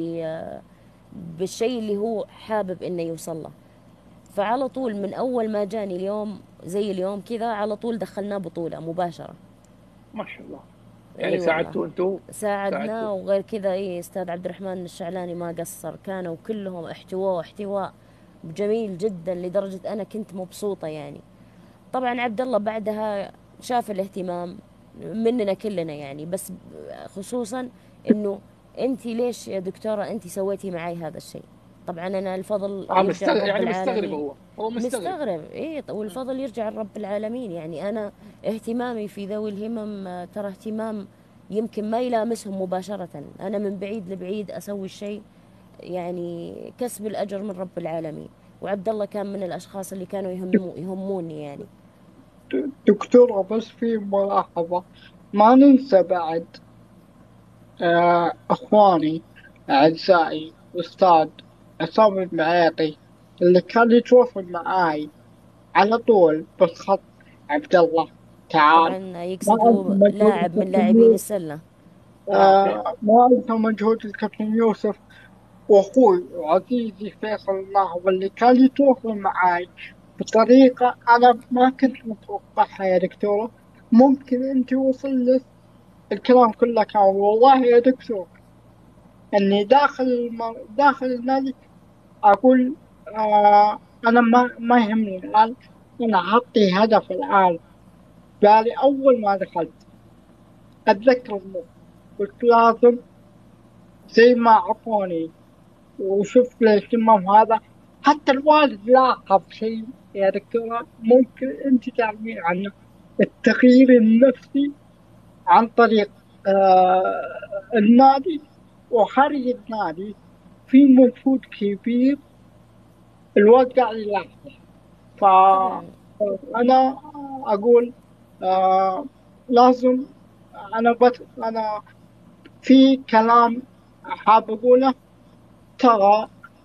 S5: بالشيء اللي هو حابب أنه يوصل له. فعلى طول من أول ما جاني اليوم زي اليوم كذا على طول دخلناه بطولة مباشرة.
S1: ما شاء الله. يعني
S5: اي والله
S1: ساعدتوا انتوا؟
S5: ساعدنا.
S1: ساعدتوا.
S5: وغير كذا استاذ عبد الرحمن الشعلاني ما قصر، كانوا كلهم احتواء جميل جدا لدرجة انا كنت مبسوطة يعني. طبعا عبد الله بعدها شاف الاهتمام مننا كلنا يعني، بس خصوصا انه انت ليش يا دكتورة انت سويتي معي هذا الشيء. طبعا انا الفضل يرجع لرب
S1: يعني مستغرب.
S5: العالمين.
S1: هو مستغرب.
S5: ايه والفضل يرجع لرب العالمين. يعني انا اهتمامي في ذوي الهمم ترى اهتمام يمكن ما يلامسهم مباشرة، أنا من بعيد لبعيد أسوي الشيء يعني كسب الأجر من رب العالمين. وعبد الله كان من الأشخاص اللي كانوا يهموني يعني.
S2: دكتورة، بس في ملاحظة ما ننسى بعد إخواني أعزائي الأستاذ عصام المعيطي اللي كان يتواصل معاي على طول بالخط. عبد الله تعال.
S5: طبعا
S2: ما أنسى
S5: يقصدوا
S2: مجهود
S5: لاعب من
S2: الكابتن
S5: لاعبين
S2: يوسف.
S5: السلة.
S2: ما أنسى مجهود الكابتن يوسف وأخوي وعزيزي فيصل النهضة اللي كان يتواصل معاي بطريقة أنا ما كنت متوقعها يا دكتورة. ممكن أنت وصل لك الكلام كله كان والله يا دكتور إني داخل النادي أقول أنا ما يهمني الآن، أنا أعطي هدف الآن. بالي أول ما دخلت أتذكر الموقف، قلت لازم زي ما أعطوني وشفت الاهتمام هذا. حتى الوالد لاحظ شيء يا دكتورة ممكن أنت تعبرين عنه، التغيير النفسي عن طريق النادي وخارج النادي. في مجهود كبير الوالد قاعد يلاحظه.
S5: طبعا
S2: فأنا أقول لازم أنا في كلام حاب أقوله. ترى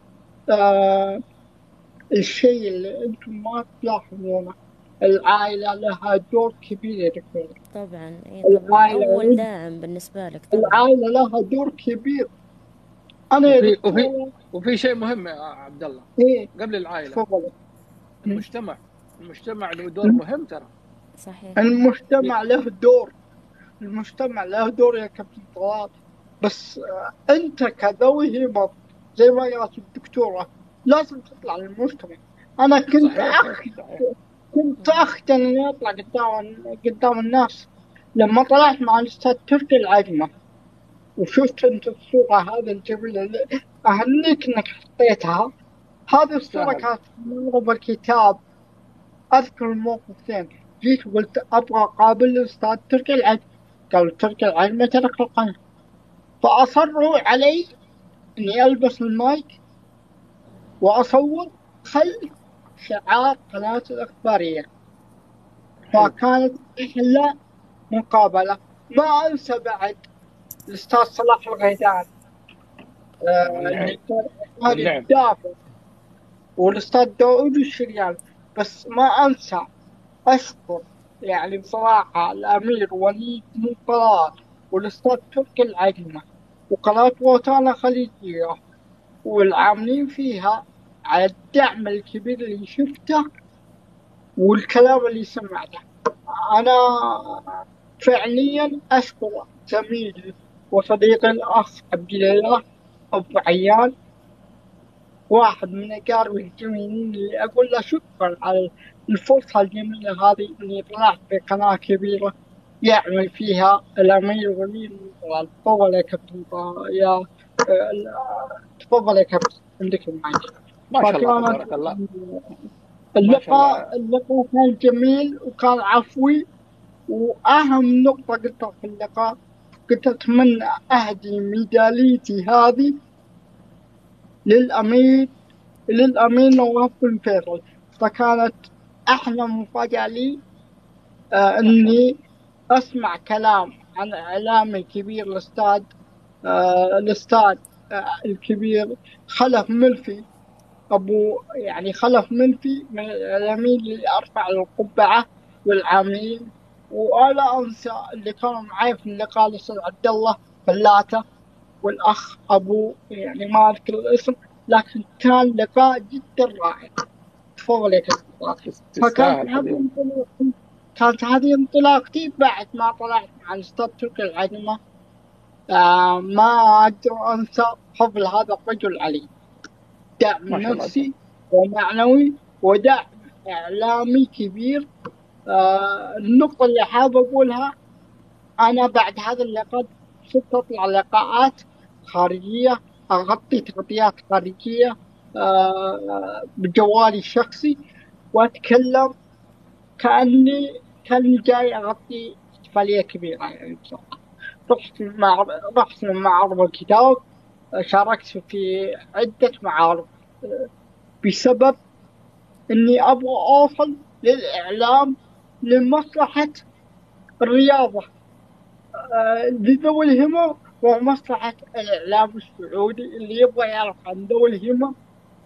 S2: آه الشيء اللي أنتم ما تلاحظونه، العائلة لها دور كبير يا دكتور.
S5: طبعا اي طبعا، أول
S2: العائلة
S5: داعم بالنسبة لك طبعا.
S2: العائلة لها دور كبير. أنا يا
S1: وفي وفي
S2: دكتور.
S1: وفي شيء مهم يا عبد الله
S2: إيه،
S1: قبل العائله،
S2: تفضل.
S1: المجتمع له دور مهم ترى.
S5: صحيح.
S2: المجتمع له دور. المجتمع له دور يا كابتن طلال. بس أنت كذوي همم زي ما قالت الدكتورة لازم تطلع للمجتمع. أنا
S1: صحيح صحيح.
S2: كنت أخجل إني أطلع قدام الناس لما طلعت مع الأستاذ تركي العجمة وشفت أنت الصورة هذه الجميلة اللي أهنيك إنك حطيتها. هذه الصورة
S1: سهل.
S2: كانت معروضة بالكتاب. أذكر الموقف زين، جيت وقلت أبغى أقابل الأستاذ تركي العجمة، قال تركي العجمة ترك القناة. فأصروا علي إني ألبس المايك وأصور خلف شعار قناة الإخبارية. فكانت أحلى مقابلة. ما أنسى بعد الأستاذ صلاح الغيدان اللي كان هذا الدافع، والأستاذ داود الشريان. بس ما أنسى أشكر يعني بصراحة الأمير وليد بن طلال والأستاذ تركي العجمة وقناة روتانا خليجية والعاملين فيها على الدعم الكبير اللي شفته والكلام اللي سمعته. أنا فعليا أشكر زميلي وصديقي الأخ عبد الله أبو عيان، واحد من أقاربي الجميلين اللي أقول له شكرا على الفرصة الجميلة هذه اللي طلعت بقناة كبيرة يعمل فيها الأمير وليد بن طلال. تفضل يا كابتن تفضل يا كابتن، عندك المايك.
S1: ما شاء الله تبارك الله.
S2: اللقاء كان جميل وكان عفوي. وأهم نقطة قلتها في اللقاء، كنت أتمنى أهدي ميداليتي هذه للأمير نواف بن فيصل. فكانت أحلى مفاجأة لي إني أسمع كلام عن إعلامي كبير الأستاذ الكبير خلف منفي. خلف منفي من الإعلاميين اللي أرفع القبعة والعاملين. ولا أنسى اللي كانوا معي في اللقاء الأستاذ عبد الله فلاتة والأخ أبو ما أذكر الاسم، لكن كان لقاء جدا رائع. تفضل يا كابتن. كانت هذه انطلاقتي بعد ما طلعت مع الأستاذ تركي العجمة. ما أقدر أنسى فضل هذا الرجل علي، دعم نفسي ومعنوي ودعم إعلامي كبير. النقطة اللي حاب أقولها، أنا بعد هذا اللقاء صرت أطلع لقاءات خارجية، أغطي تغطيات خارجية بجوالي الشخصي وأتكلم كأني جاي أغطي احتفالية كبيرة يعني بصراحة. رحت معرض الكتاب، شاركت في عدة معارض بسبب إني أبغى أوصل للإعلام لمصلحة الرياضة لذوي الهمم ومصلحة الإعلام السعودي اللي يبغى يعرف عن ذوي الهمم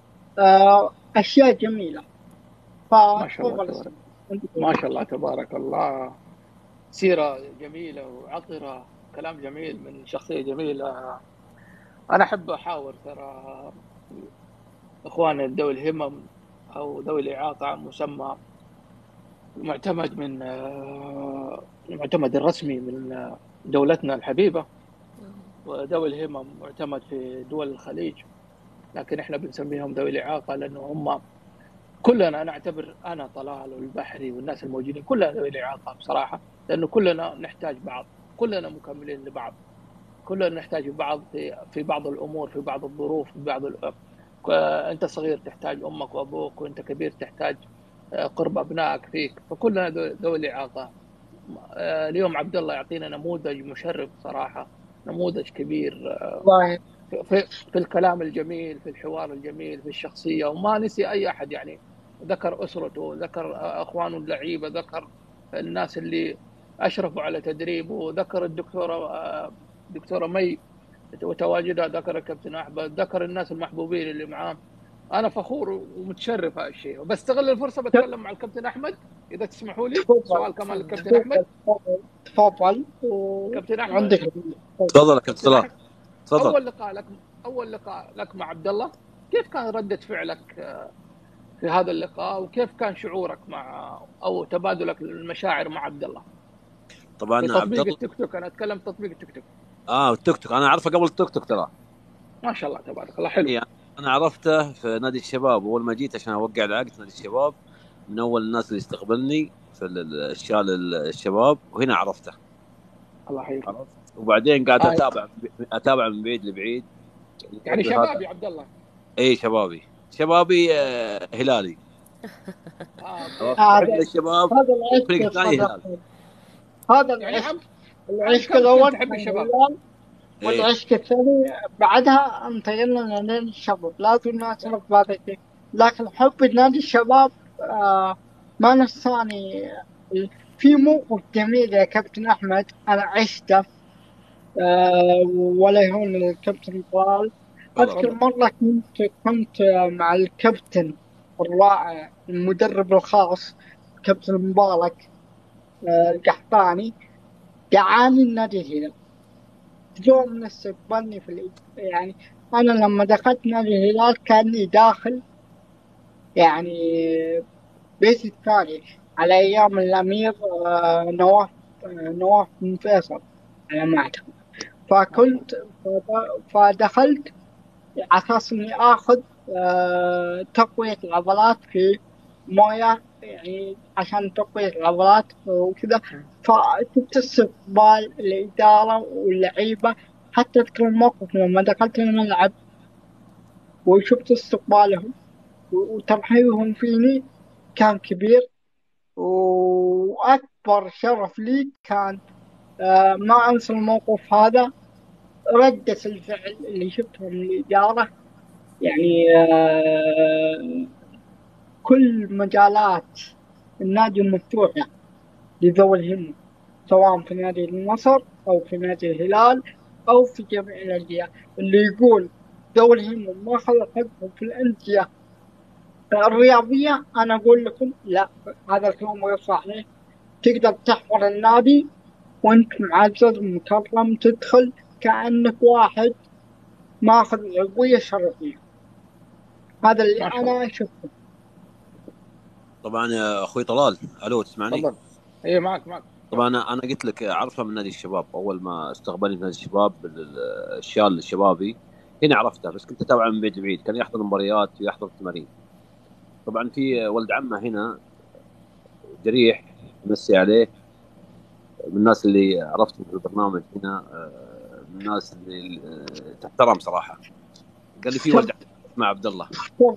S2: أشياء جميلة.
S1: ما شاء الله
S2: فتفضل.
S1: تبارك ما شاء الله تبارك الله، سيرة جميلة وعطرة، كلام جميل من شخصية جميلة. أنا أحب أحاور ترى إخواننا ذوي الهمم أو ذوي الإعاقة عن مسمى معتمد من المعتمد الرسمي من دولتنا الحبيبة، وذوي الهمم معتمد في دول الخليج، لكن إحنا بنسميهم ذوي الإعاقة لأنه هم كلنا، أنا أعتبر أنا طلال والبحري والناس الموجودين كلنا ذوي الإعاقة بصراحة، لأنه كلنا نحتاج بعض، كلنا مكملين لبعض، كلنا نحتاج بعض في بعض الأمور، في بعض الظروف، في بعض أنت صغير تحتاج أمك وأبوك، وأنت كبير تحتاج قرب أبنائك فيك، فكلنا ذوي الإعاقة. اليوم عبد الله يعطينا نموذج مشرف صراحة، نموذج كبير في الكلام الجميل، في الحوار الجميل، في الشخصية، وما نسي أي أحد يعني. ذكر أسرته، ذكر أخوانه اللعيبة، ذكر الناس اللي أشرفوا على تدريبه، ذكر دكتورة مي وتواجدها، ذكر الكابتن أحمد، ذكر الناس المحبوبين اللي معاه. أنا فخور ومتشرف هالشيء، وبستغل الفرصة بتكلم مع الكابتن أحمد إذا تسمحوا لي. سؤال كمان للكابتن أحمد.
S2: تفضل
S1: كابتن أحمد.
S2: عندك.
S4: تفضل كابتن صلاح. تفضل.
S1: أول لقاء لك مع عبد الله، كيف كان ردة فعلك في هذا اللقاء، وكيف كان شعورك مع أو تبادلك المشاعر مع عبد الله؟
S4: طبعا
S1: تطبيق التيك توك، أنا أتكلم تطبيق التيك توك.
S4: التيك توك أنا أعرفه قبل التيك توك ترى.
S1: ما شاء الله تبارك الله، حلو.
S4: يعني أنا عرفته في نادي الشباب أول ما جيت عشان أوقع العقد في نادي الشباب، من أول الناس اللي استقبلني في الشال الشباب، وهنا عرفته.
S1: الله يحييك.
S4: وبعدين قاعد أتابع من بعيد لبعيد.
S1: يعني شبابي عبد الله.
S4: اي شبابي هلالي. الشباب
S2: هذا العشق، هذا العشق الأول تحب الشباب، والعشق الثاني بعدها انتقلنا لنادي الشباب. لازم نعترف بهذا الشيء، لكن حب نادي الشباب ما نساني. في موقف جميل يا كابتن أحمد أنا عشته ولا يهون الكابتن طلال. أذكر مرة كنت مع الكابتن الرائع المدرب الخاص كابتن مبارك القحطاني، دعاني النادي الهلال. يوم استقبلني يعني أنا لما دخلت نادي الهلال كأني داخل يعني بيت الثاني على أيام الأمير نواف بن فيصل على ما أعتقد. فدخلت على أساس إني آخذ تقوية العضلات في موية، يعني عشان تقوية العضلات وكذا. فشفت استقبال الإدارة واللعيبة، حتى أذكر الموقف لما دخلت الملعب وشفت استقبالهم وترحيبهم فيني كان كبير. وأكبر شرف لي كان ما أنسى الموقف هذا، ردة الفعل اللي شفتهم من الإدارة. يعني كل مجالات النادي مفتوحة لذوي الهمم، سواء في نادي النصر أو في نادي الهلال أو في جميع الأندية. اللي يقول ذوي الهمم ما خلوا حقهم في الأندية الرياضية، أنا أقول لكم لا، هذا الكلام غير صحيح. تقدر تحضر النادي وأنت معزز ومكرم، تدخل كأنك واحد ماخذ عضوية شرعية. هذا اللي أنا شفته.
S4: طبعا يا أخوي طلال، ألو تسمعني؟
S1: تفضل. إيه معك.
S4: طبعا أنا قلت لك عرفها من نادي الشباب، أول ما استقبلني في نادي الشباب بالشال الشبابي هنا عرفته، بس كنت أتابعه من بعيد بعيد، كان يحضر مباريات ويحضر التمارين. طبعا في ولد عمه هنا جريح، مسي عليه، من الناس اللي عرفتهم في البرنامج هنا، من الناس اللي تحترم صراحة. قال لي في ولد اسمه عبد الله.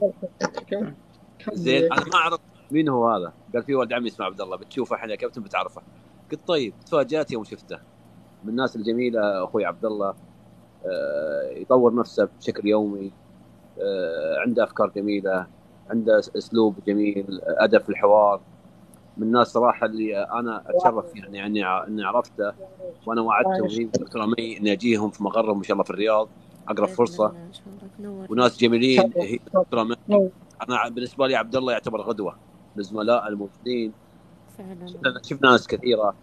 S4: زين أنا ما أعرف مين هو هذا. قال في ولد عمي اسمه عبد الله، بتشوفه الحين يا كابتن بتعرفه. قلت طيب. تفاجأت يوم شفته، من الناس الجميله اخوي عبد الله، يطور نفسه بشكل يومي، عنده افكار جميله، عنده اسلوب جميل، ادب في الحوار. من الناس صراحه اللي انا اتشرف فيها اني عرفته، وانا وعدتهم هي دكتوره مي اني اجيهم في مقرهم ان شاء الله في الرياض اقرب
S5: بإذن
S4: فرصه.
S5: الله إن شاء الله تنورنا.
S4: وناس جميلين. هي دكتوره مي
S2: نور.
S4: انا بالنسبه لي عبد الله يعتبر غدوه للزملاء الموجودين.
S5: فعلا
S4: شفنا ناس كثيره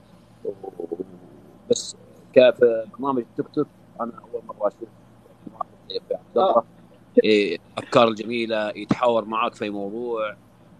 S4: بس في برنامج التيك توك انا اول مره اشوف واحد زي أخوي عبد الله، افكار الجميله، يتحاور معاك في موضوع،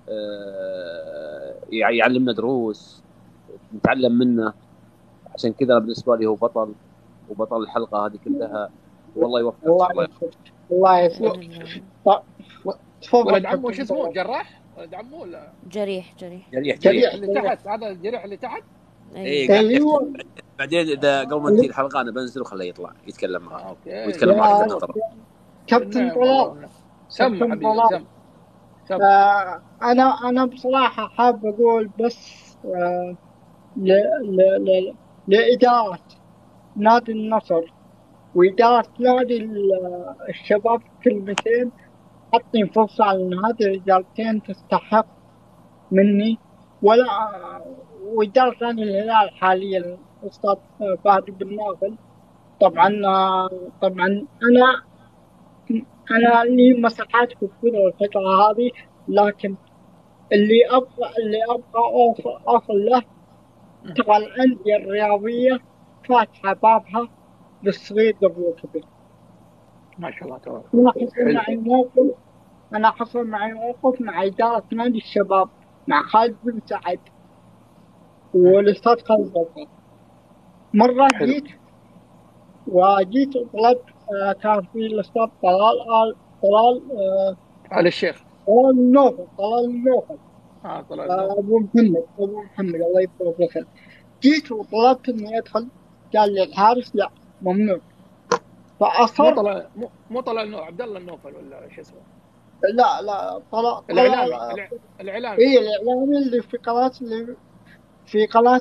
S4: يعلمنا دروس نتعلم منه. عشان كذا بالنسبه لي هو بطل، وبطل الحلقه هذه كلها. والله يوفقك ان شاء
S2: الله
S4: الله.
S2: يسعدك. الله يسعدك.
S5: بإذن الله.
S2: تفضل
S1: ولد عمه
S2: كابتن
S1: شو اسمه؟
S2: طلال.
S1: جراح ولد عمه ولا
S5: جريح
S2: جريح.
S1: اللي تحت؟ هذا الجريح اللي تحت.
S4: ايه قاعد
S2: ايوه
S4: يحكي. بعدين اذا قبل ما تنتهي الحلقه انا بنزل وخليه يطلع يتكلم معك
S1: اوكي.
S4: ويتكلم معك
S2: يا
S4: بالنظره.
S2: كابتن
S1: نعم
S2: طلال.
S1: والله. سم
S2: كابتن
S1: حبيبي
S2: طلال.
S1: سم.
S2: انا بصراحه حاب اقول بس ل... لإدارة نادي النصر وإدارة نادي الشباب كلمتين. أعطني فرصة لأن هذه الإدارتين تستحق مني وإدارة نادي الهلال حاليا أستاذ فهد بن ناصر. طبعا أنا لي مساحات كثيرة الفترة هذه، لكن اللي أبغى أوصل له ترى الأندية الرياضية فاتحة بابها للصغير قبل الكبير.
S1: ما شاء الله تبارك.
S2: أنا حصل معي موقف مع إدارة نادي الشباب مع خالد بن سعد والأستاذ خالد بن. مرة جيت طلبت، كان في الأستاذ طلال
S1: على الشيخ
S2: طلال أبو محمد الله يذكره بالخير. جيت وطلبت إني أدخل، قال لي الحارس لا ممنوع. فأصر.
S1: مو طلال عبد الله النوفل ولا شو اسمه؟
S2: لا طلال
S1: الإعلامي.
S2: إيه الإعلامي اللي في قناة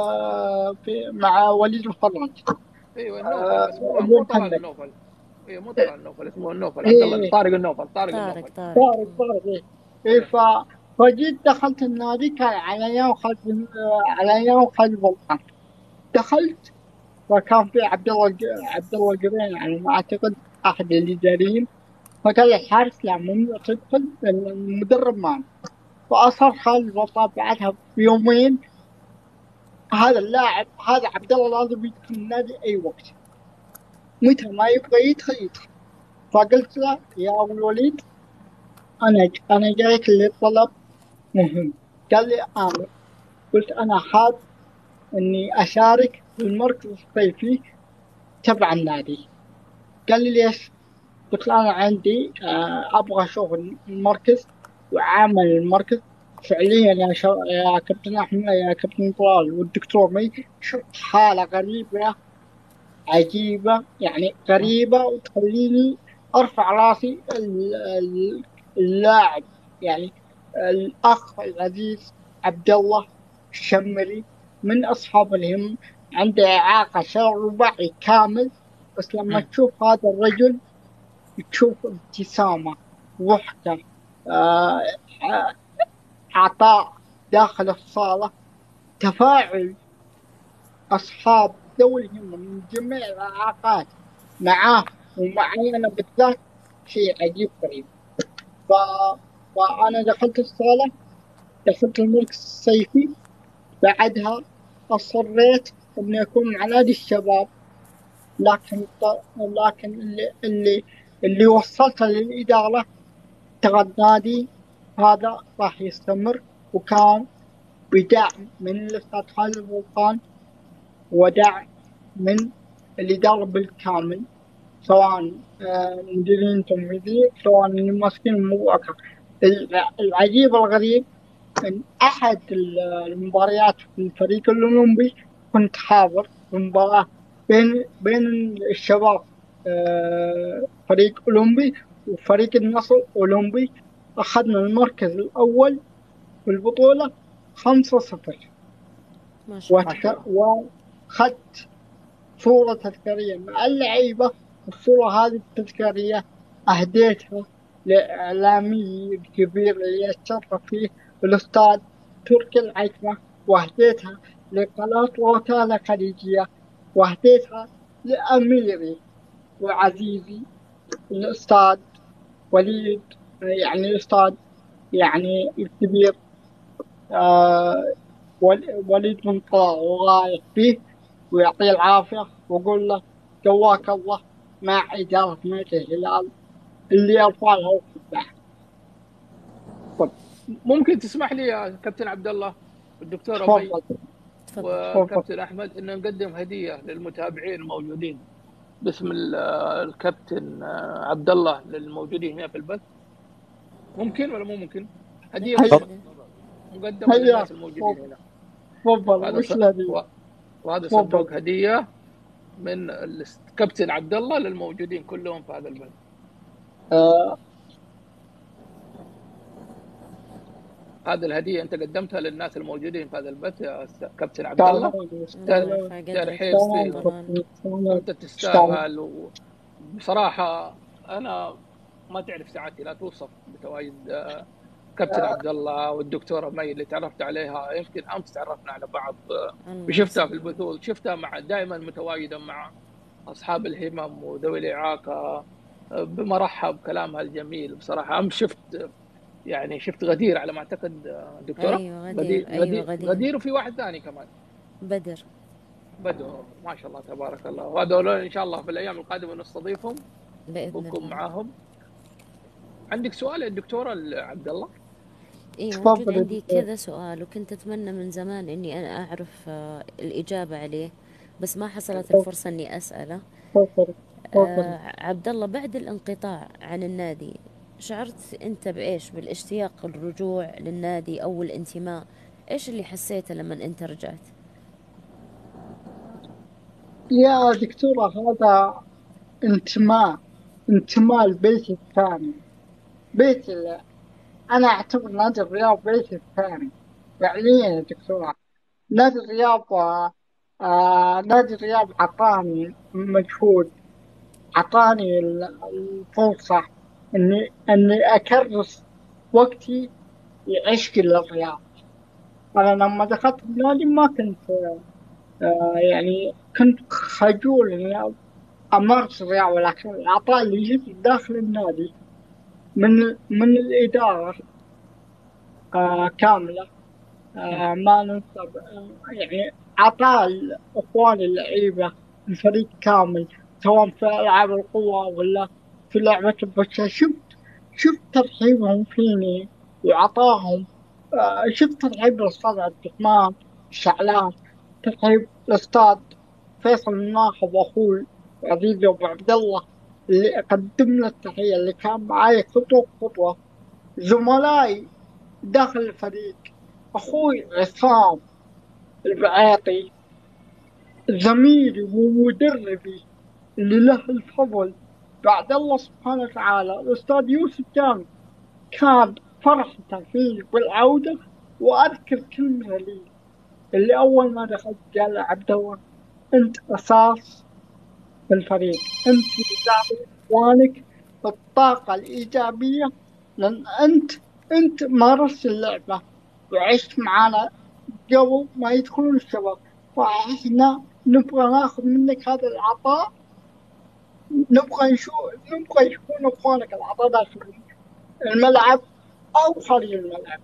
S2: مع وليد الفراج.
S1: ايوه النوفل بس مو طلال النوفل. ايوه مو طلال النوفل، اسمه النوفل عبد الله. طارق النوفل.
S2: طارق. إيه فجيت دخلت النادي، كان عليا وخالد بلطان. دخلت وكان في عبد الله قرين يعني ما اعتقد احد الاداريين. فقال لي الحارس لا ممنوع تدخل المدرب معنا. فاصر خالد بلطان بعدها بيومين هذا اللاعب هذا عبد الله لازم يدخل النادي اي وقت، متى ما يبغى يدخل. فقلت له يا ابو الوليد انا جايك لطلب مهم. قال لي آمر. قلت أنا حاب إني أشارك في المركز الصيفي تبع النادي. قال لي ليش؟ قلت له أنا عندي أبغى أشوف المركز وعامل المركز فعليا يا كابتن أحمد يا كابتن طلال والدكتور مي. شفت حالة غريبة عجيبة يعني غريبة وتخليني أرفع راسي. اللاعب يعني الأخ العزيز عبد الله الشمري من أصحاب الهم، عنده إعاقة شلل رباعي كامل، بس لما تشوف هذا الرجل تشوف ابتسامة، ضحكة، عطاء داخل الصالة، تفاعل أصحاب ذوي الهمة من جميع الإعاقات معاه ومعي أنا بالذات شيء عجيب غريب. فأنا دخلت الصالة، دخلت المركز الصيفي. بعدها أصريت إني أكون مع نادي الشباب، لكن اللي وصلته للإدارة ترى النادي هذا راح يستمر، وكان بدعم من الأستاذ خالد البلطان ودعم من الإدارة بالكامل، سواء مديرين تنفيذيين سواء اللي ماسكين الموضوع. العجيب الغريب من أحد المباريات في الفريق الأولمبي كنت حاضر مباراة بين الشباب فريق أولمبي وفريق النصر أولمبي. أخذنا المركز الأول في البطولة 5-0.
S5: ما شاء الله.
S2: وأخذت صورة تذكارية مع اللعيبة. الصورة هذه التذكارية أهديتها لإعلامي الكبير اللي يتشرف فيه الأستاذ تركي العكمة، وأهديتها لقناة روتانا خليجية، وأهديتها لأميري وعزيزي الأستاذ وليد، يعني الأستاذ يعني الكبير آه وليد بن طلال، وغاية فيه ويعطيه العافية، وأقول له قواك الله مع إدارة نادي الهلال اللي يرفع له القبعة.
S1: ممكن تسمح لي يا كابتن عبد الله والدكتور أمي
S2: تفضل
S5: تفضل.
S2: تفضل.
S1: وكابتن أحمد إن نقدم هدية للمتابعين الموجودين باسم الكابتن عبد الله للموجودين هنا في البث. ممكن ولا مو ممكن؟ هدية
S2: هيا
S1: بسيطة مقدمة
S2: هيا
S1: للناس الموجودين هنا.
S2: تفضل. وش الهدية؟
S1: وهذا
S2: تفضل.
S1: صندوق هدية من الكابتن عبد الله للموجودين كلهم في هذا البث. هذه الهدية أنت قدمتها للناس الموجودين في هذا البث يا كابتن عبد الله.
S5: الله يرفع
S1: ترحيب
S5: قدرك.
S1: فيه، أنت تستاهل. وبصراحة أنا ما تعرف سعادتي لا توصف بتواجد كابتن عبد الله والدكتورة مي اللي تعرفت عليها. يمكن أمس تعرفنا على بعض وشفتها في البثوث، شفتها دائما متواجدة مع أصحاب الهمم وذوي الإعاقة بمرحب كلامها الجميل. بصراحة أمس شفت غدير على ما أعتقد دكتورة.
S5: أيوة غدير. أيوة
S1: غدير وفي واحد ثاني كمان
S5: بدر.
S1: ما شاء الله تبارك الله. وهذول إن شاء الله في الأيام القادمة نستضيفهم
S5: بإذن
S1: نكون
S5: الله.
S1: معاهم. عندك سؤال يا دكتورة عبد الله؟
S5: إيه موجود عندي كذا سؤال، وكنت أتمنى من زمان إني أنا أعرف الإجابة عليه، بس ما حصلت الفرصة إني أسأله. عبد الله، بعد الانقطاع عن النادي شعرت أنت بإيش؟ بالاشتياق الرجوع للنادي أو الانتماء؟ إيش اللي حسيته لما أنت رجعت؟
S2: يا دكتورة هذا انتماء البيت الثاني. أنا أعتبر نادي الرياض بيتي الثاني فعليا يا دكتورة. نادي الرياض نادي الرياض عطاني مجهود، عطاني الفرصة إني أكرس وقتي لعشقي للرياض. أنا لما دخلت النادي ما كنت كنت خجول إني أمارس الرياضة، ولكن العطاء اللي جيت داخل النادي من الإدارة كاملة ما ننسى. عطاء إخواني اللعيبة الفريق كامل، سواء في ألعاب القوة ولا في لعبة البوكس. شفت ترحيبهم فيني وعطاهم. شفت ترحيب الأستاذ عبد الرحمن الشعلان، ترحيب الأستاذ فيصل الناخب وأخوي عزيزي أبو عبد الله اللي أقدم له التحية، اللي كان معاي خطوة بخطوة. زملائي داخل الفريق، أخوي عصام البعاطي زميلي ومدربي اللي له الفضل بعد الله سبحانه وتعالى، الأستاذ يوسف جامع، كان فرحته فيه بالعودة. وأذكر كلمة لي اللي أول ما دخلت قال عبد الله أنت أساس الفريق، أنت اللي تعطي إخوانك الطاقة الإيجابية، لأن أنت مارست اللعبة وعشت معانا قبل ما يدخلون الشباب، فإحنا نبغى ناخذ منك هذا العطاء، نبغى يشوفون إخوانك العطاء داخل الملعب أو خارج الملعب.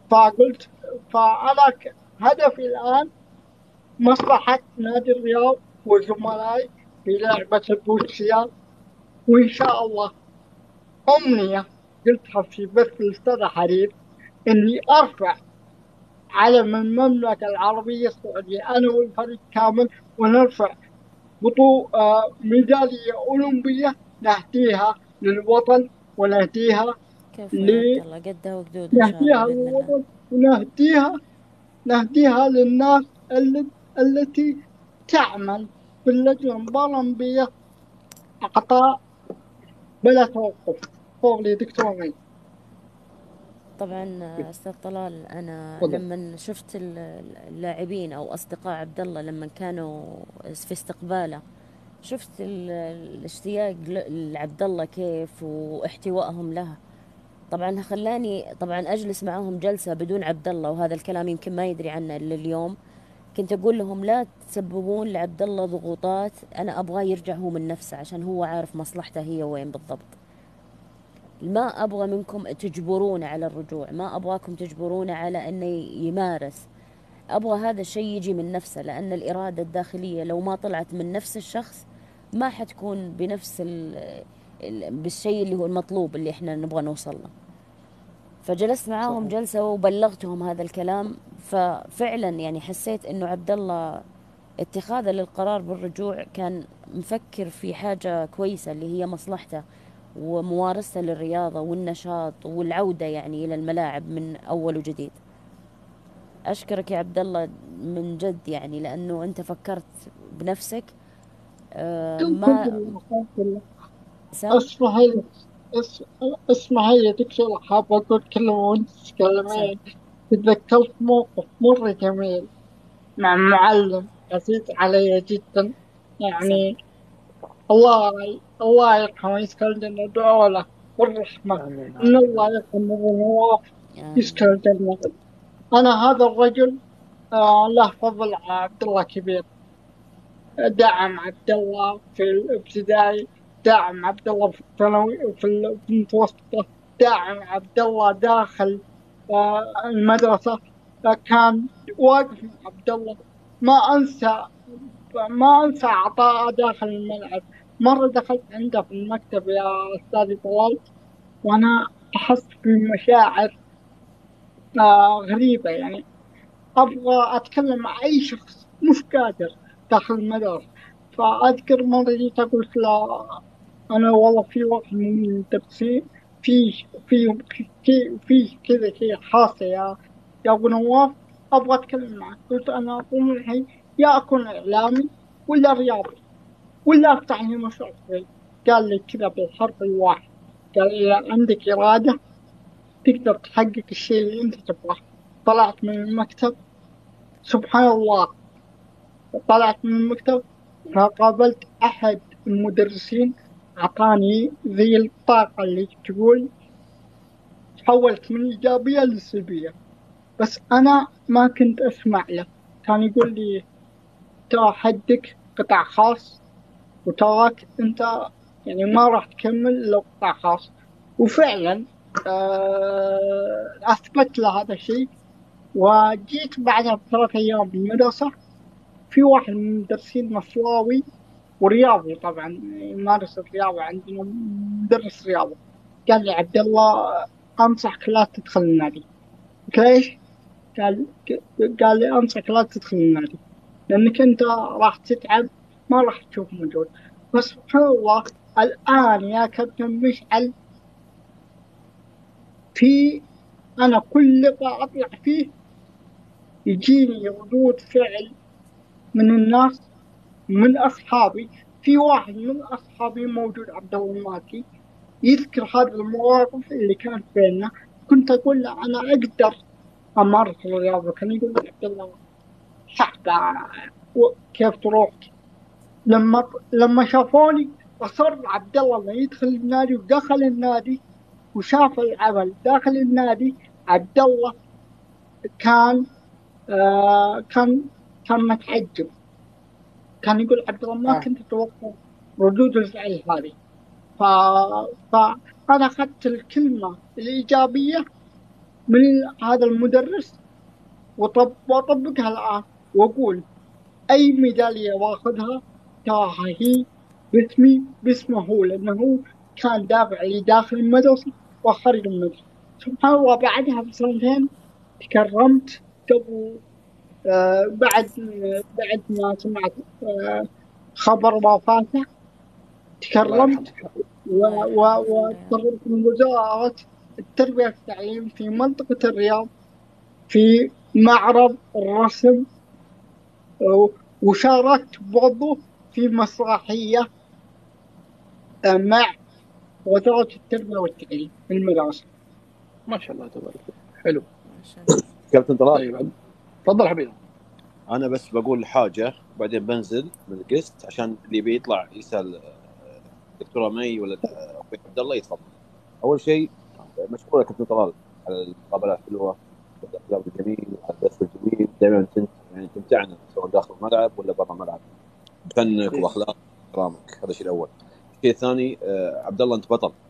S2: فأنا هدفي الآن مصلحة نادي الرياض وزملائي في لعبة البوكسيات، وإن شاء الله أمنية قلتها في بث الأستاذ حرير إني أرفع علم المملكة العربية السعودية أنا والفريق كامل، ونرفع ميدالية أولمبية نهديها للوطن، ونهديها للوطن، ونهديها للناس التي تعمل في اللجنة الأولمبية عطاء بلا توقف. فضلي دكتور مي.
S5: طبعا أستاذ طلال، أنا
S2: تفضل.
S5: لما شفت اللاعبين أو أصدقاء عبد الله لما كانوا في استقباله، شفت الاشتياق لعبد الله كيف واحتوائهم له. طبعا خلاني طبعا أجلس معهم جلسة بدون عبد الله، وهذا الكلام يمكن ما يدري عنه إلا اليوم. كنت أقول لهم لا تسببون لعبد الله ضغوطات، أنا أبغاه يرجع هو من نفسه عشان هو عارف مصلحته هي وين بالضبط. ما أبغى منكم تجبرونه على الرجوع، ما أبغاكم تجبرونه على أنه يمارس. أبغى هذا الشيء يجي من نفسه، لأن الإرادة الداخلية لو ما طلعت من نفس الشخص ما حتكون بنفس بالشيء اللي هو المطلوب اللي احنا نبغى نوصل له. فجلست معاهم
S1: صحيح.
S5: جلسة وبلغتهم هذا الكلام. ففعلا يعني حسيت انه عبد الله اتخاذه للقرار بالرجوع كان مفكر في حاجة كويسة اللي هي مصلحته وممارسته للرياضة والنشاط والعودة يعني إلى الملاعب من أول وجديد. أشكرك يا عبد الله من جد، يعني لأنه أنت فكرت بنفسك.
S2: الحمد
S5: ما
S2: لله الحمد لله.
S5: سام.
S2: اسمحي لي اس- اسمحي لي يا دكتور، حاب أقول كلمة وأنت
S5: سام.
S2: تتكلمين. تذكرت موقف مرة جميل مع معلم عزيز علي جدا،
S5: سام.
S2: يعني الله الله يرحمه، يسكن الجنة، دعوة له والرحمة.
S1: آمين
S2: إن
S1: آمين
S2: الله
S1: آمين.
S2: يرحمه ونواف يسكن
S5: آمين.
S2: الجنة. أنا هذا الرجل له فضل على عبد الله كبير. دعم عبد الله في الابتدائي، دعم عبد الله في الثانوي وفي في المتوسطة، دعم عبد الله داخل المدرسة. كان واقف مع عبد الله. ما أنسى ما أنسى عطاءه داخل الملعب. مرة دخلت عنده في المكتب يا أستاذ طلال، وأنا أحس بمشاعر غريبة، يعني أبغى أتكلم مع أي شخص مش قادر داخل المدرسة. فأذكر مرة جيت قلت له أنا والله في واحد من المدرسين في في في كذا شيء حاصل يا أبو نواف، أبغى أتكلم معك. قلت أنا أقوم الحين يا أكون إعلامي ولا رياضي ولا أفتح لي مشروع صغير. قال لي كذا بالحرف الواحد، قال إذا عندك إرادة تقدر تحقق الشيء اللي أنت تبغاه. طلعت من المكتب، سبحان الله، طلعت من المكتب فقابلت أحد المدرسين، أعطاني زي الطاقة اللي تقول تحولت من الإيجابية للسلبية. بس أنا ما كنت أسمع له. كان يقول لي ترى حدك قطاع خاص، وتراك أنت يعني ما راح تكمل لو قطاع خاص. وفعلا أثبت له هذا الشيء. وجيت بعدها بثلاث أيام بالمدرسة، في واحد من المدرسين مصراوي ورياضي طبعا يمارس الرياضة، عندنا مدرس رياضة، قال لي عبد الله أنصحك لا تدخل النادي. قلت له ليش؟ قال قال لي أنصحك لا تدخل النادي لأنك أنت راح تتعب، ما راح تشوف مجهود. بس سبحان الله الآن يا كابتن مشعل، في أنا كل لقاء أطلع فيه يجيني ردود فعل من الناس، من أصحابي. في واحد من أصحابي موجود عبد الله الماكي يذكر هذه المواقف اللي كانت بيننا. كنت أقول له أنا أقدر أمارس الرياضة، كان يقول لي عبد الله صعبة كيف تروح. لما شافوني أصر عبد الله إنه يدخل النادي، ودخل النادي وشاف العمل داخل النادي. عبد الله كان كان متعجب. كان يقول عبد الله ما كنت أتوقع ردود الفعل هذه. ف... فأنا أخذت الكلمة الإيجابية من هذا المدرس وأطبقها الآن، وأقول أي ميدالية واخذها تراها هي باسمي، باسمه هو، لأنه كان دافع لي داخل المدرسة وخارج المدرسة. سبحان الله بعدها بسنتين تكرمت. قبل بعد ما سمعت خبر وفاته
S1: الله يرحمه.
S2: تكرمت
S5: الله يرحمه فينا يا رب.
S2: وتكرمت من وزارة التربية والتعليم في منطقة الرياض في معرض الرسم، وشاركت برضو في مسرحية مع وزارة التربية والتعليم في المدرسة.
S1: ما شاء الله تبارك الله. حلو.
S5: ما شاء الله.
S4: كابتن طلال،
S1: طيب تفضل حبيبي.
S4: انا بس بقول حاجه بعدين بنزل من القسط عشان اللي بيطلع يسال دكتوره مي ولا اخوي عبد الله يتفضل. اول شيء مشكور يا كابتن طلال على المقابلات الحلوه والكلام الجميل والبث الجميل. دائما يعني تمتعنا سواء داخل الملعب ولا برا الملعب، فنك واخلاقك واحترامك. هذا الشيء الاول. الشيء الثاني عبد الله انت بطل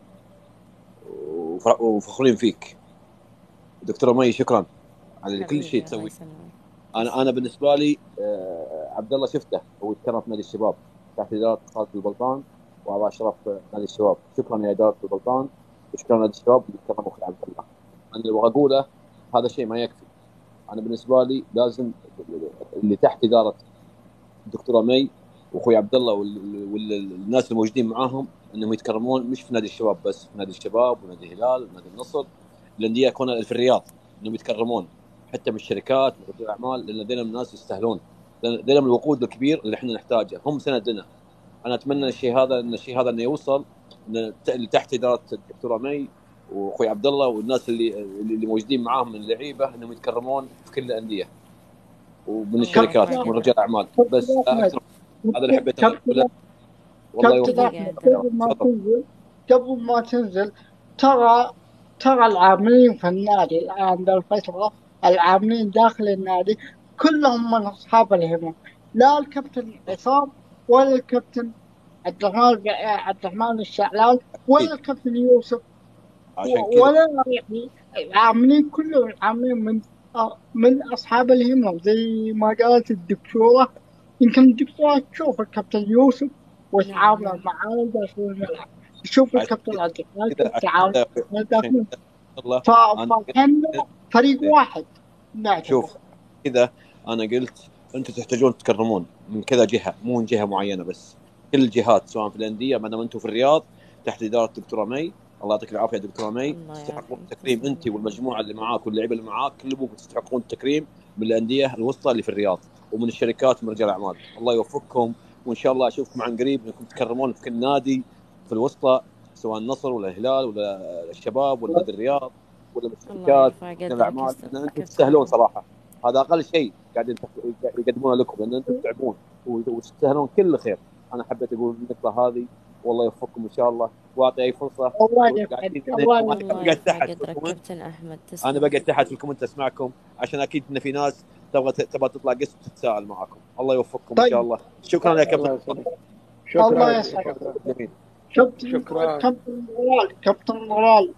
S4: وفخورين فيك. دكتوره مي شكرا على كل شيء تسويه. انا بالنسبه لي عبد الله شفته هو يتكرم في نادي الشباب تحت اداره خالد البلطان واعضاء شرف نادي الشباب. شكرا يا اداره البلطان وشكرا نادي الشباب اللي كرموا اخوي عبد الله. انا اللي ابغى اقوله هذا الشيء ما يكفي. انا بالنسبه لي لازم اللي تحت اداره الدكتوره مي واخوي عبد الله والناس الموجودين معاهم انهم يتكرمون، مش في نادي الشباب بس، في نادي الشباب ونادي الهلال ونادي النصر، الانديه كونها في الرياض، انهم يتكرمون حتى من الشركات ورجال الاعمال، لان ذيلا الناس يستاهلون، ذيلا من الوقود الكبير اللي احنا نحتاجه، هم سند لنا. انا اتمنى الشيء هذا انه يوصل تحت اداره الدكتوره مي واخوي عبد الله والناس اللي موجودين معاهم من اللعيبه، انهم يتكرمون في كل الانديه ومن الشركات ومن رجال الاعمال. بس اكثر هذا اللي حبيت اقوله. والله يوفقك.
S2: قبل ما تنزل ترى العاملين في النادي الآن ذا الفترة، العاملين داخل النادي كلهم من أصحاب الهمم، لا الكابتن عصام ولا الكابتن عبد الرحمن الشعلان ولا الكابتن يوسف ولا يعني العاملين كلهم عاملين من أصحاب الهمم. زي ما قالت الدكتورة، يمكن الدكتورة تشوف الكابتن يوسف وتعامل معاه داخل الملعب، تشوف الكابتن عبد الرحمن تعامل داخل، فكنا فريق واحد.
S4: شوف كذا انا قلت انتم تحتاجون تكرمون من كذا جهه، مو من جهه معينه بس، كل الجهات سواء في الانديه ما دام انتم في الرياض تحت اداره الدكتوره مي. الله يعطيك العافيه يا دكتوره مي، تستحقون التكريم انت والمجموعه اللي معاك واللعيبه اللي معاك كلكم تستحقون التكريم من الانديه الوسطى اللي في الرياض ومن الشركات ومن رجال الاعمال. الله يوفقكم وان شاء الله اشوفكم عن قريب انكم تكرمون في كل نادي في الوسطى، سواء النصر ولا الهلال ولا الشباب ولا نادي الرياض ولا الشركات ولا الاعمال، لان انتم تستاهلون صراحه. هذا اقل شيء قاعدين يقدمونه لكم، لان انتم تتعبون وتستاهلون كل خير. انا حبيت اقول النقطه هذه، والله يوفقكم ان شاء الله واعطي اي فرصه.
S2: الله
S4: بقعد تحت انا بقعد تحت في الكومنت اسمعكم، عشان اكيد ان في ناس تبغى تطلع قسط تتساءل معكم. الله يوفقكم ان شاء الله. شكرا يا كابتن.
S2: الله يسعدك. شكرا كابتن مرال.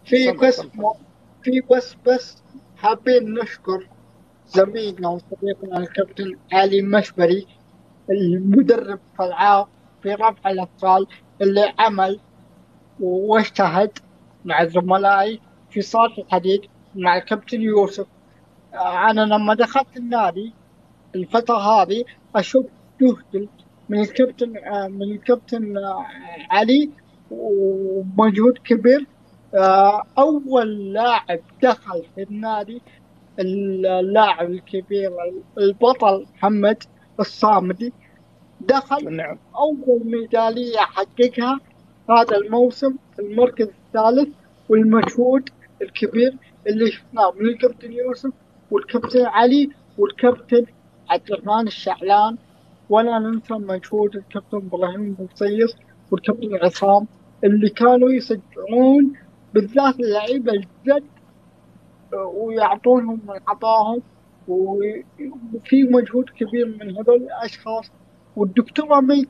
S2: في بس حابين نشكر زميلنا وصديقنا الكابتن علي مشبري المدرب فالعاب في رفع الأثقال، اللي عمل واجتهد مع زملائي في صالة الحديد مع الكابتن يوسف. أنا لما دخلت النادي الفترة هذه أشوف جهد من الكابتن علي ومجهود كبير. أول لاعب دخل في النادي اللاعب الكبير البطل محمد الصامدي، دخل أول ميدالية حققها هذا الموسم المركز الثالث، والمجهود الكبير اللي شفناه من الكابتن يوسف والكابتن علي والكابتن عبد الرحمن الشعلان، ولا ننسى مجهود الكابتن إبراهيم بوصيص والكابتن عصام اللي كانوا يشجعون بالذات اللعيبة الجد ويعطونهم من عطاهم، وفي مجهود كبير من هذول الأشخاص. والدكتورة مي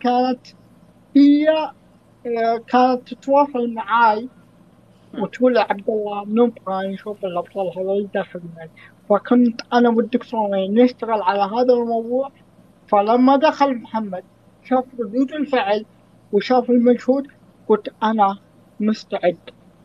S2: كانت تتواصل معاي وتقول عبد الله نبغى نشوف الأبطال هذول داخل النادي، فكنت أنا والدكتورة مي نشتغل على هذا الموضوع. فلما دخل محمد شاف ردود الفعل وشاف المجهود، قلت أنا مستعد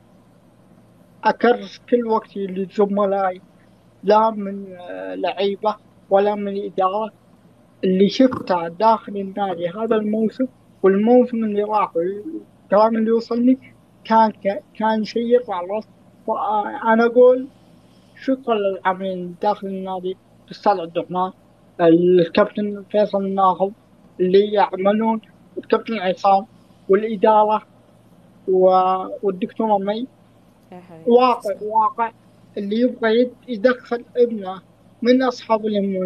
S2: أكرس كل وقتي لزملائي، لا من لعيبة ولا من إدارة، اللي شفته داخل النادي هذا الموسم والموسم اللي راح والكلام اللي وصلني كان شيء يرفع الراس. وأنا أقول شكرا للعاملين داخل النادي، الأستاذ عبد الرحمن، الكابتن فيصل الناهض اللي يعملون، والكابتن عصام والإدارة والدكتورة مي
S5: يا حبيبي تسلم.
S2: واقع اللي يبغى يدخل ابنه من أصحاب اليمين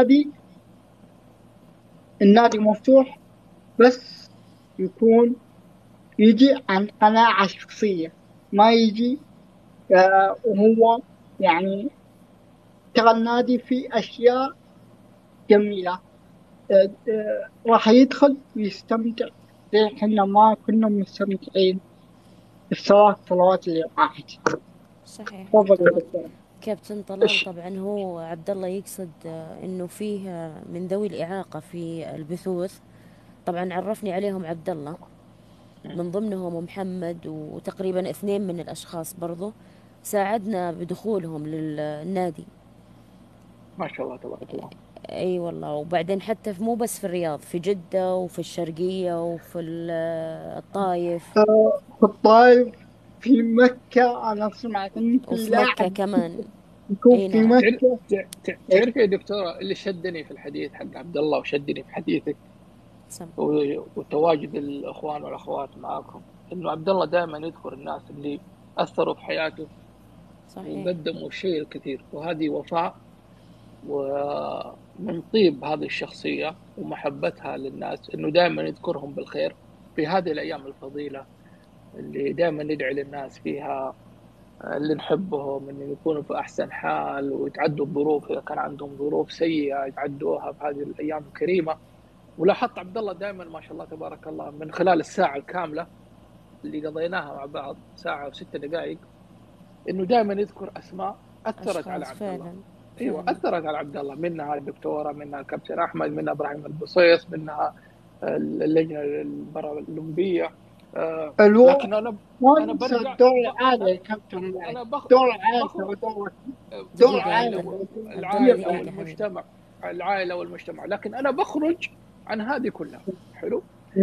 S2: النادي مفتوح، بس يكون يجي عن قناعة شخصية، ما يجي وهو يعني ترى النادي فيه أشياء جميلة. راح يدخل ويستمتع زي احنا ما كنا مستمتعين الصلوات اللي راحت.
S5: صحيح
S2: تفضل يا
S5: كابتن.
S2: دكتور.
S5: كابتن طلال، طبعا هو عبد الله يقصد انه فيه من ذوي الاعاقه في البثوث. طبعا عرفني عليهم عبد الله، من ضمنهم محمد، وتقريبا اثنين من الاشخاص برضو ساعدنا بدخولهم للنادي.
S1: ما شاء الله تبارك الله.
S5: اي والله. وبعدين حتى مو بس في الرياض، في جدة وفي الشرقية وفي الطايف
S2: في الطائف، في مكة أنا سمعت إن في
S5: وفي مكة
S2: لاعب
S5: كمان.
S2: يكون
S5: اي
S2: في
S5: نعم.
S2: مكة.
S1: تعرف يا دكتورة اللي شدني في الحديث حق عبد الله وشدني في حديثك
S5: سم.
S1: وتواجد الإخوان والأخوات معاكم، إنه عبد الله دائما يذكر الناس اللي أثروا في حياته
S5: صحيح.
S1: وقدموا شيء كثير، وهذه وفاء ومن طيب هذه الشخصية ومحبتها للناس، إنه دائما يذكرهم بالخير في هذه الأيام الفضيلة اللي دائما ندعي للناس فيها، اللي نحبهم إنه يكونوا في أحسن حال ويتعدوا بظروف، إذا كان عندهم ظروف سيئة يتعدوها بهذه الأيام الكريمة. ولاحظت عبد الله دائما ما شاء الله تبارك الله من خلال الساعة الكاملة اللي قضيناها مع بعض، ساعة و6 دقائق، إنه دائما يذكر أسماء أثرت على
S5: أشخاص
S1: عبد الله.
S5: فعلا.
S1: ايوه
S5: فعلا.
S1: اثرت على عبد الله، منها الدكتوره، منها الكابتن احمد، منها ابراهيم البصيص، منها اللجنه الاولمبيه. لكن انا
S2: ما ننسى
S1: برجع
S2: الدور العالي يا كابتن بعد.
S1: انا
S2: دور العائلة
S1: بخرج
S2: دور
S5: دقيقة يا
S1: العائله
S5: عبد الله. عبد الله
S1: العائله
S5: دقيقة حبيبي.
S1: والمجتمع، العائله والمجتمع، لكن انا بخرج عن هذه كلها. حلو.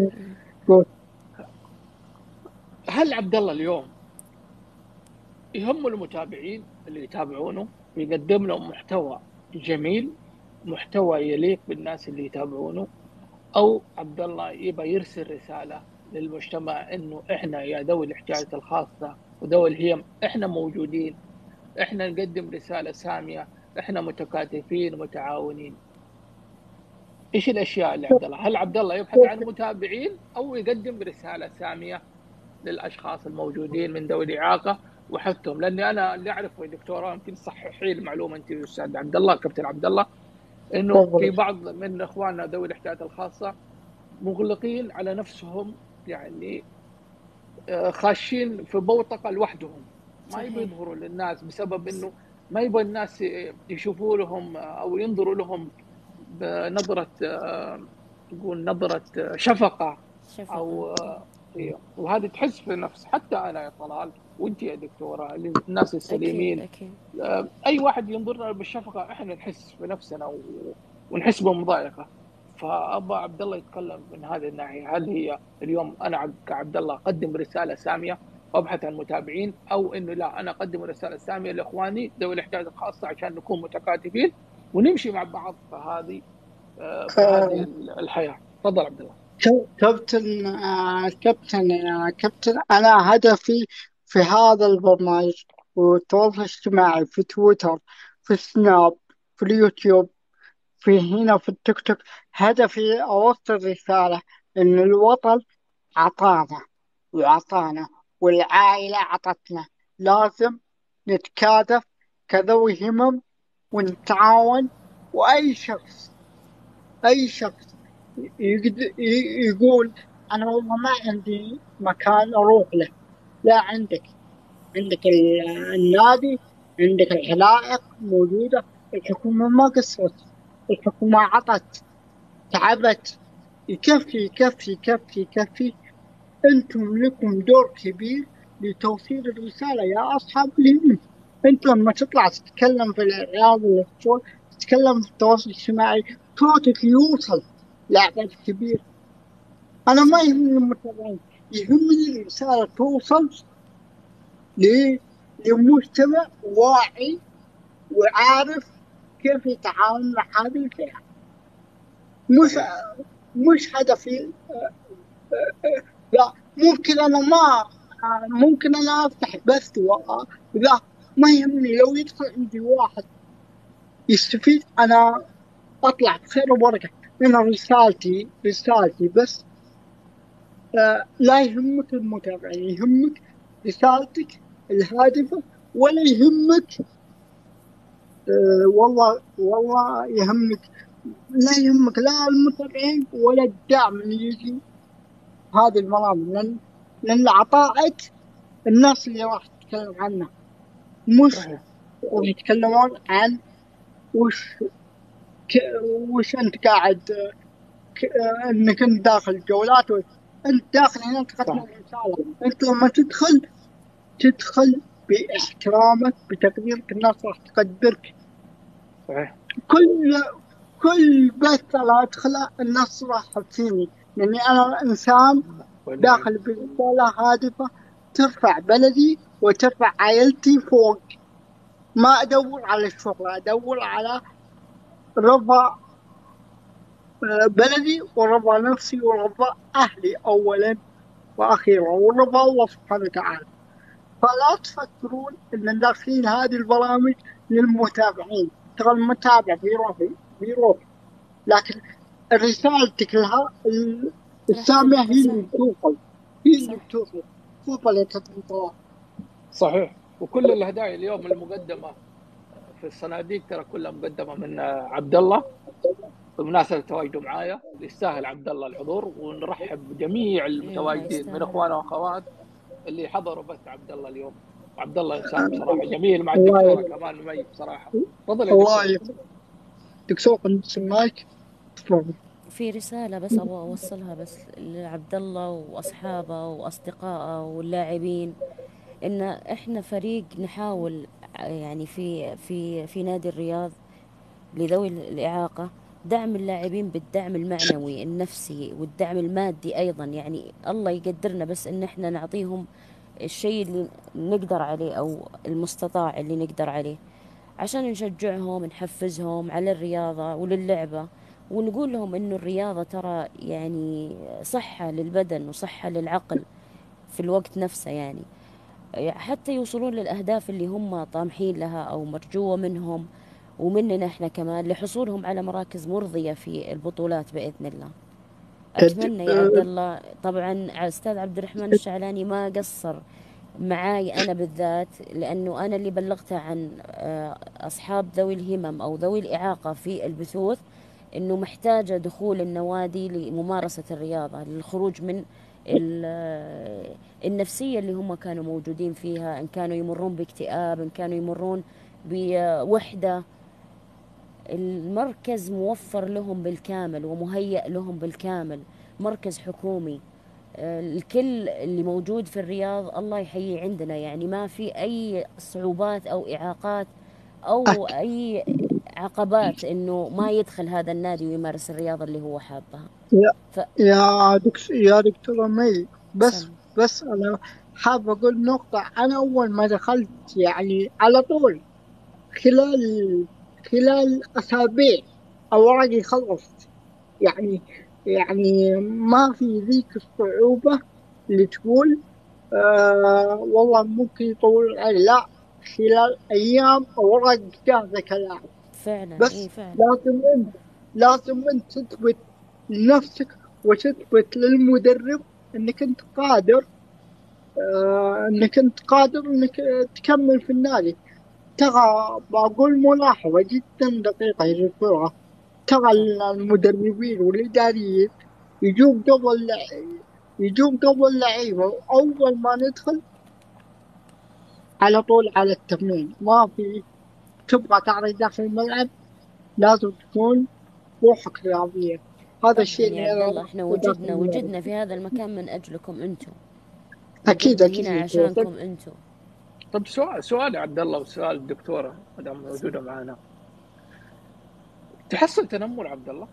S1: هل عبد الله اليوم يهم المتابعين اللي يتابعونه ويقدم لهم محتوى جميل، محتوى يليق بالناس اللي يتابعونه، او عبد الله يبغى يرسل رساله للمجتمع انه احنا يا ذوي الاحتياجات الخاصه وذوي الهيم احنا موجودين، احنا نقدم رساله ساميه، احنا متكاتفين ومتعاونين؟ ايش الاشياء اللي عبد الله؟ هل عبد الله يبحث عن متابعين او يقدم رساله ساميه للاشخاص الموجودين من ذوي الاعاقه وحثهم؟ لاني انا اللي اعرفه يا دكتوره، يمكن صححي المعلومه انت استاذ عبد الله، كابتن عبد الله، انه في بعض من اخواننا ذوي الاحتياجات الخاصه مغلقين على نفسهم، يعني خاشين في بوتقه لوحدهم، ما يبغوا يظهروا للناس بسبب انه ما يبغى الناس يشوفوا لهم او ينظروا لهم بنظره، نقول نظره شفقه او وهذه تحس في نفس، حتى انا يا طلال وانت يا دكتوره، الناس السليمين
S5: أكيد.
S1: اي واحد ينظرنا بالشفقه احنا نحس في نفسنا ونحس بمضايقه. فابا عبد الله يتكلم من هذه الناحيه، هل هي اليوم انا كعبد الله اقدم رساله ساميه وابحث عن متابعين، او انه لا انا اقدم رساله ساميه لاخواني ذوي الاحتياجات الخاصه عشان نكون متكاتفين ونمشي مع بعض في هذه الحياه؟ تفضل عبد الله.
S2: كابتن أنا هدفي في هذا البرنامج والتواصل الاجتماعي في تويتر، في سناب، في اليوتيوب، في هنا في التيك توك، هدفي أوصل رسالة إن الوطن عطانا وعطانا والعائلة عطتنا، لازم نتكاتف كذوي همم ونتعاون. وأي شخص يقول أنا والله ما عندي مكان أروح له، لا، عندك النادي، عندك الحلائق موجودة، الحكومة ما قصرت، الحكومة عطت، تعبت، يكفي. أنتم لكم دور كبير لتوصيل الرسالة يا أصحاب اليمين. أنت لما تطلع تتكلم في الإعلام والإخبار، تتكلم في التواصل الاجتماعي، صوتك يوصل لأعداد كبير. أنا ما يهمني المتابعين، يهمني الرسالة توصل لمجتمع واعي وعارف كيف يتعامل مع هذه الفئة. مش هدفي. لا، ممكن أنا ممكن أنا أفتح بث وذا ما يهمني لو يدخل عندي واحد يستفيد، أنا أطلع بخير وبركة. أنا رسالتي بس لا يهمك المتابعين، يهمك رسالتك الهادفة، ولا يهمك والله يهمك، لا يهمك لا المتابعين ولا الدعم اللي يجي هذه المنابر، لأن عطاءك الناس اللي راح تتكلم عنها، مش
S1: صحيح
S2: راح يتكلمون عن وش وش أنت قاعد انك انت داخل جولات انت داخل هنا تقدم
S1: صح
S2: رساله. انت لما تدخل باحترامك بتقديرك، الناس راح تقدرك.
S1: صحيح
S2: كل بث انا ادخله الناس راح تحبني، لاني انا انسان
S1: والله
S2: داخل برساله هادفه ترفع بلدي وترفع عائلتي فوق. ما ادور على الشهره، ادور على رفع بلدي ورفع نفسي ورفع اهلي اولا واخيرا ورضا الله سبحانه وتعالى. فلا تفكرون ان داخلين هذه البرامج للمتابعين، ترى المتابع بيروح، لكن رسالتك لها
S5: راح
S2: السامع
S5: تبقى
S2: هي اللي
S5: صح.
S2: بتوصل، هي اللي
S5: صح
S2: بتوصل. تفضل يا كابتن طلال.
S1: صحيح. وكل الهدايا اليوم المقدمه في الصناديق ترى كلها مقدمه من عبد الله، بمناسبه تواجده معايا. يستاهل عبد الله الحضور، ونرحب بجميع
S5: اي والله
S1: المتواجدين من
S5: يستاهل.
S1: اخواننا واخوات اللي حضروا بث عبد الله اليوم. عبد الله انسان بصراحه جميل، مع
S2: الله
S1: الدكتوره كمان مي بصراحه. تفضل يا
S2: الله
S1: دكتور.
S2: دكتور قدس المايك. تفضل.
S5: في رسالة بس أبغى أوصلها بس لعبد الله وأصحابه وأصدقائه واللاعبين، إن إحنا فريق نحاول يعني في نادي الرياض لذوي الإعاقة دعم اللاعبين بالدعم المعنوي النفسي والدعم المادي أيضا. يعني الله يقدرنا بس إن إحنا نعطيهم الشيء اللي نقدر عليه أو المستطاع اللي نقدر عليه، عشان نشجعهم نحفزهم على الرياضة وللعبة، ونقول لهم إنه الرياضة ترى يعني صحة للبدن وصحة للعقل في الوقت نفسه، يعني حتى يوصلون للأهداف اللي هم طامحين لها أو مرجوة منهم ومننا إحنا كمان، لحصولهم على مراكز مرضية في البطولات بإذن الله. أتمنى يا عبد الله. طبعا أستاذ عبد الرحمن الشعلاني ما قصر معاي أنا بالذات، لأنه أنا اللي بلغته عن أصحاب ذوي الهمم أو ذوي الإعاقة في البثوث إنه محتاجة دخول النوادي لممارسة الرياضة، للخروج من النفسية اللي هم كانوا موجودين فيها، إن كانوا يمرون باكتئاب، إن كانوا يمرون بوحدة. المركز موفر لهم بالكامل ومهيأ لهم بالكامل، مركز حكومي. الكل اللي موجود في الرياض الله يحييه عندنا، يعني ما في أي صعوبات أو إعاقات أو أي عقبات إنه ما يدخل هذا النادي ويمارس الرياضة اللي هو حابها.
S2: يا دكتورة مي،
S5: سم
S2: بس أنا حاب أقول نقطة. أنا أول ما دخلت يعني على طول خلال أسابيع أوراقي خلصت، يعني ما في ذيك الصعوبة اللي تقول والله ممكن يطول علي. لا، خلال أيام أوراق جاهزة كلاعب.
S5: فعلا
S2: بس
S5: إيه فعلا.
S2: لازم أنت تثبت لنفسك وتثبت للمدرب انك انت قادر، انك تكمل في النادي. ترى بقول ملاحظة جدا دقيقة يا دكتورة، ترى المدربين والإداريين يجون قبل اللعيبة، أول ما ندخل على طول على التمرين. ما في تبغى تعرف داخل الملعب لازم تكون روحك رياضية. هذا
S5: طبعا
S2: الشيء اللي
S5: يا عبد
S2: أنا
S5: الله إحنا
S2: داخل الملعب.
S5: وجدنا في هذا المكان من أجلكم أنتم،
S2: أكيد
S5: وجدنا هنا
S2: أكيد.
S5: عشانكم أنتم.
S1: طب سؤال يا عبد الله وسؤال الدكتوره ما دام موجوده معنا، تحصل تنمر عبد الله؟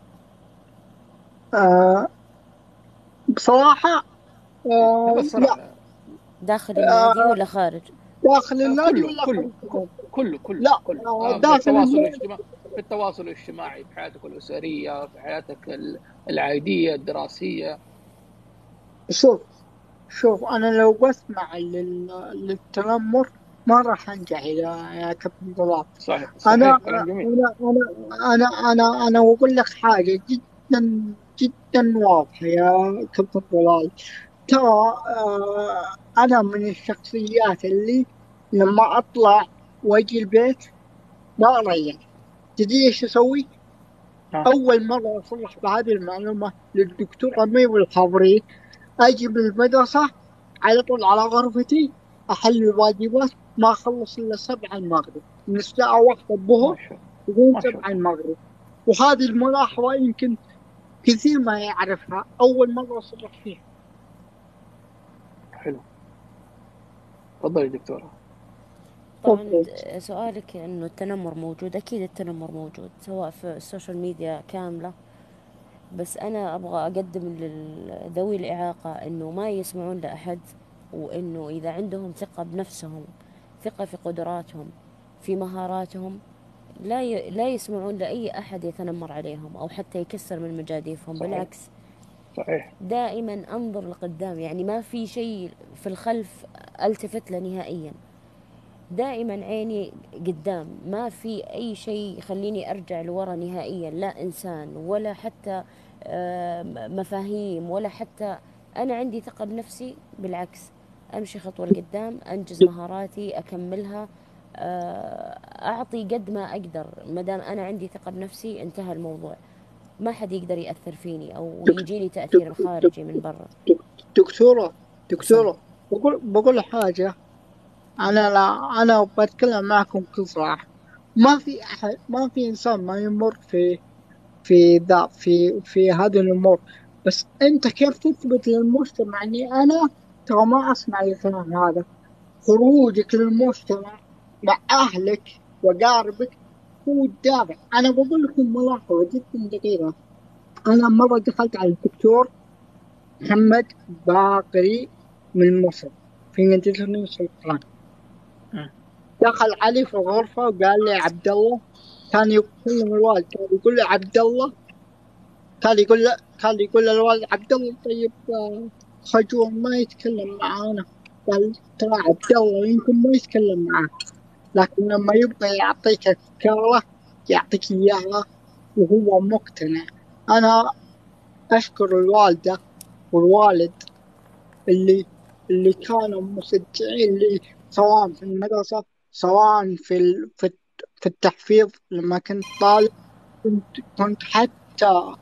S2: بصراحة
S1: نبى
S2: لا.
S1: الصراحه.
S5: داخل النادي ولا خارج؟
S2: داخل النادي
S1: كله
S2: ولا
S1: كله
S2: خارج؟
S1: كله
S2: لا،
S1: في
S2: داخل
S1: التواصل
S2: النادي.
S1: الاجتماعي، في التواصل الاجتماعي، في حياتك الاسريه، في حياتك العائليه الدراسيه.
S2: شوف، شوف أنا لو بسمع للتنمر ما راح أنجح يا كابتن طلال.
S1: صحيح
S2: أنا
S1: صحيح، كلام جميل.
S2: أنا بقول لك حاجة جدا جدا واضحة يا كابتن طلال. ترى أنا من الشخصيات اللي لما أطلع وأجي البيت ما أريح. تدري إيش أسوي؟
S1: ها.
S2: أول مرة أصلح بهذه المعلومة للدكتور أمير والحاضرين، أجي من المدرسة على طول على غرفتي، أحل الواجبات، ما أخلص إلا 7 المغرب، من الساعة 1
S1: ما
S2: الظهر
S1: شاء الله.
S2: لين
S1: ما شاء
S2: 7
S1: الله.
S2: المغرب. وهذه الملاحظة يمكن كثير ما يعرفها، أول مرة أصلح فيها.
S1: حلو. تفضلي دكتورة.
S5: طبعا
S2: تفضل.
S5: سؤالك انه التنمر موجود، اكيد التنمر موجود سواء في السوشيال ميديا كاملة. بس انا ابغى اقدم لذوي الاعاقة انه ما يسمعون لاحد، وانه اذا عندهم ثقة بنفسهم، ثقة في قدراتهم، في مهاراتهم، لا يسمعون لأي أحد يتنمر عليهم أو حتى يكسر من مجاديفهم.
S1: صحيح
S5: بالعكس،
S1: صحيح.
S5: دائما أنظر لقدام، يعني ما في شيء في الخلف ألتفت له نهائيا. دائما عيني قدام، ما في أي شيء يخليني أرجع لورا نهائيا، لا إنسان ولا حتى مفاهيم ولا حتى. أنا عندي ثقة بنفسي، بالعكس أمشي خطوة لقدام، أنجز مهاراتي، أكملها، أعطي قد ما أقدر. مدام أنا عندي ثقة بنفسي انتهى الموضوع، ما حد يقدر يأثر فيني أو
S2: دك-
S5: يجيني تأثير
S2: دك- دك-
S5: خارجي من برا.
S2: دكتورة
S5: سام.
S2: دكتورة، بقول حاجة. أنا لا أنا بتكلم معكم بكل صراحة. ما في أحد، ما في إنسان ما يمر في هذه الأمور. بس أنت كيف تثبت للمجتمع إني أنا ترى ما أسمع الكلام هذا؟ خروجك للمجتمع مع أهلك وأقاربك هو الدافع. أنا بقول لكم ملاحظة جدا دقيقة. أنا مرة دخلت على الدكتور محمد باقري من مصر في مدينة سلطان.
S1: مم.
S2: دخل علي في الغرفة وقال لي عبد الله، كان يكلم الوالد، كان يقول لي عبد الله، كان يقول للوالد عبد الله طيب خجول ما يتكلم معانا. قال ترى عبد الله يمكن ما يتكلم معاك، لكن لما يبغى يعطيك أفكاره يعطيك إياها وهو مقتنع. أنا أشكر الوالدة والوالد اللي اللي كانوا مشجعين لي، سواء في المدرسة، سواء في التحفيظ. لما كنت طالب كنت حتى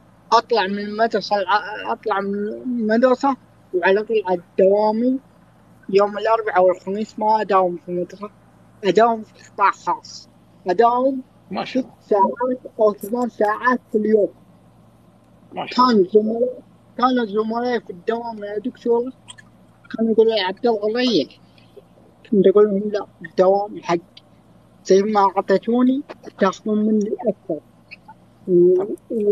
S2: أطلع من المدرسة وعلى طول على دوامي. يوم الأربعاء والخميس ما أداوم في المدرسة، أداوم في قطاع خاص، أداوم
S1: ما شاء
S2: 6
S1: الله.
S2: ساعات أو 8 ساعات في اليوم.
S1: ما شاء الله.
S2: كان زملاء كان زملائي في الدوام يا دكتور كانوا يقولوا لي عبد الله ريح. كنت أقول لهم لا، الدوام حق، زي ما أعطيتوني تاخذون مني أكثر.
S1: طب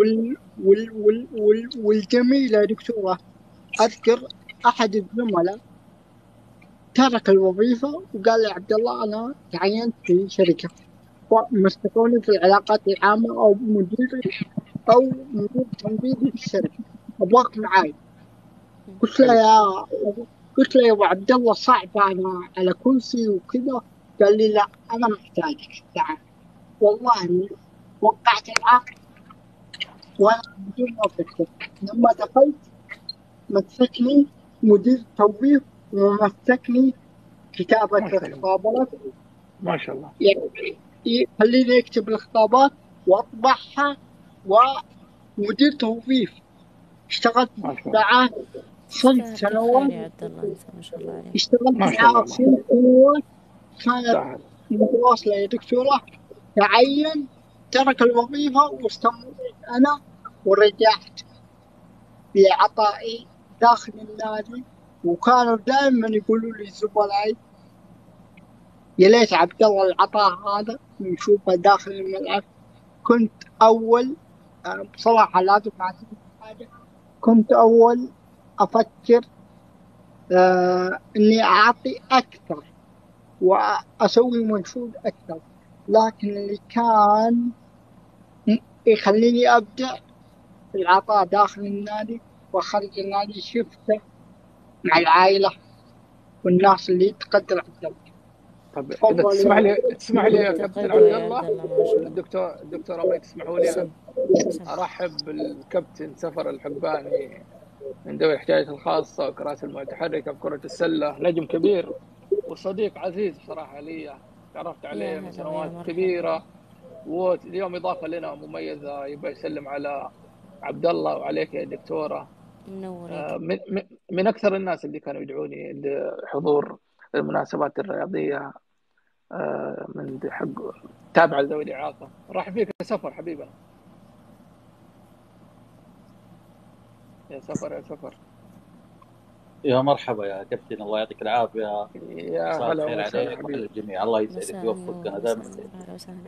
S2: والجميلة يا دكتورة، أذكر أحد الزملاء ترك الوظيفة وقال لي عبد الله أنا تعينت في شركة ومسكوني في العلاقات العامة أو مدير تنفيذي في الشركة، أبغاك معاي. قلت له
S1: حلو.
S2: يا قلت له يا أبو عبد الله صعب، أنا على كرسي وكذا. قال لي لا أنا محتاجك تعال. والله وقعت العقد وأنا بدون ما أفكر. لما دخلت مسكني مدير توظيف ومسكني كتابة
S1: ما شاء الله.
S2: الخطابات،
S1: ما شاء الله.
S2: يعني يخليني أكتب الخطابات وأطبعها. ومدير توظيف اشتغلت
S1: ما شاء الله.
S2: معاه 6
S5: تستاهل يا
S2: سنوات.
S5: عبد الله، انت ما شاء الله عليك.
S2: اشتغلت
S1: ما شاء الله.
S2: معاه 6 سنوات كانت
S1: تستاهل.
S2: متواصلة يا دكتورة. تعين، ترك الوظيفة واستمريت أنا ورجعت بعطائي داخل النادي. وكانوا دائما يقولوا لي زملائي يا ليت عبد الله العطاء هذا نشوفه داخل الملعب. كنت أول بصراحة لازم أعترف بحاجة، كنت أول أفكر إني أعطي أكثر وأسوي مجهود أكثر، لكن اللي كان يخليني أبدع في العطاء داخل النادي وخارج النادي شفته مع العائلة والناس اللي تقدر عبد الله.
S1: طب اذا
S2: تفضل
S1: تسمح لي يا
S2: يا
S1: كابتن
S5: تقدوا
S1: عبد
S5: يا عبد
S1: الله
S5: الله ما شاء الله.
S1: والدكتوره مي، تسمحوا لي
S5: سم سم
S1: ارحب بالكابتن سفر الحباني من ذوي الاحتياجات الخاصه وكراسي المتحركه بكره السله، نجم كبير وصديق عزيز بصراحه لي، تعرفت
S5: يا
S1: عليه من
S5: هلا ويا
S1: سنوات
S5: مرحبا.
S1: كبيره، واليوم اضافه لنا مميزه، يبغى يسلم على عبد الله وعليك يا دكتوره.
S5: منور يا كابتن.
S1: من اكثر الناس اللي كانوا يدعوني لحضور المناسبات الرياضيه، من حق تابع لذوي الاعاقه. راح فيك يا سفر حبيبنا، يا سفر يا سفر.
S6: يا مرحبا يا كابتن، الله يعطيك العافية.
S1: يا
S6: مساء
S1: هلا
S6: الخير
S1: وسهلا
S6: عليك وعلى
S1: حبيبي.
S6: الجميع، الله يسعدك
S5: مساء
S6: ويوفقك.
S5: النور
S6: أنا
S5: مساء
S6: دائما
S5: النور، أهلا وسهلا.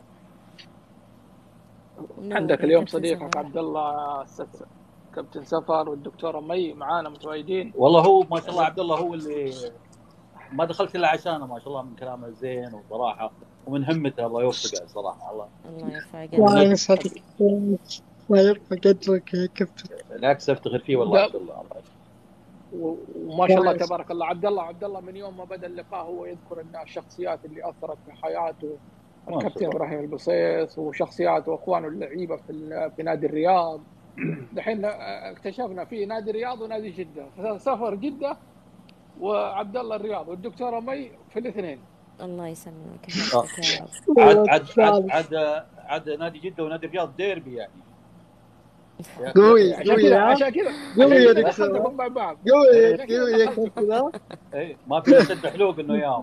S1: عندك
S5: منور يا
S1: اليوم
S5: كابتن
S1: صديقك
S5: سفر.
S1: عبد الله، كابتن سفر والدكتوره مي معانا متواجدين.
S6: والله هو ما شاء الله عبد الله هو اللي ما دخلت إلا عشانه، ما شاء الله من كلامه الزين وصراحة ومن همته، الله يوفقه صراحة.
S5: الله يرفع
S2: الله
S5: قدرك.
S2: يسعدك ويرفع قدرك يا كابتن.
S6: بالعكس أفتخر فيه والله عبد الله.
S1: وما شاء الله تبارك الله. عبد الله من يوم ما بدا اللقاء هو يذكر ان الشخصيات اللي اثرت في حياته، الكابتن ابراهيم البصيص وشخصيات واخوانه اللعيبه في نادي الرياض. دحين اكتشفنا في نادي الرياض ونادي جده، سفر جده وعبد الله الرياض، والدكتوره مي في الاثنين.
S5: الله يسلمك ويحفظك يا رب.
S6: عاد نادي جدة ونادي الرياض ديربي يعني.
S2: قوي
S1: عشان كذا دخلتكم مع بعض.
S2: قوي يا كابتن.
S6: اي ما في اشد حلوق انه ياهم.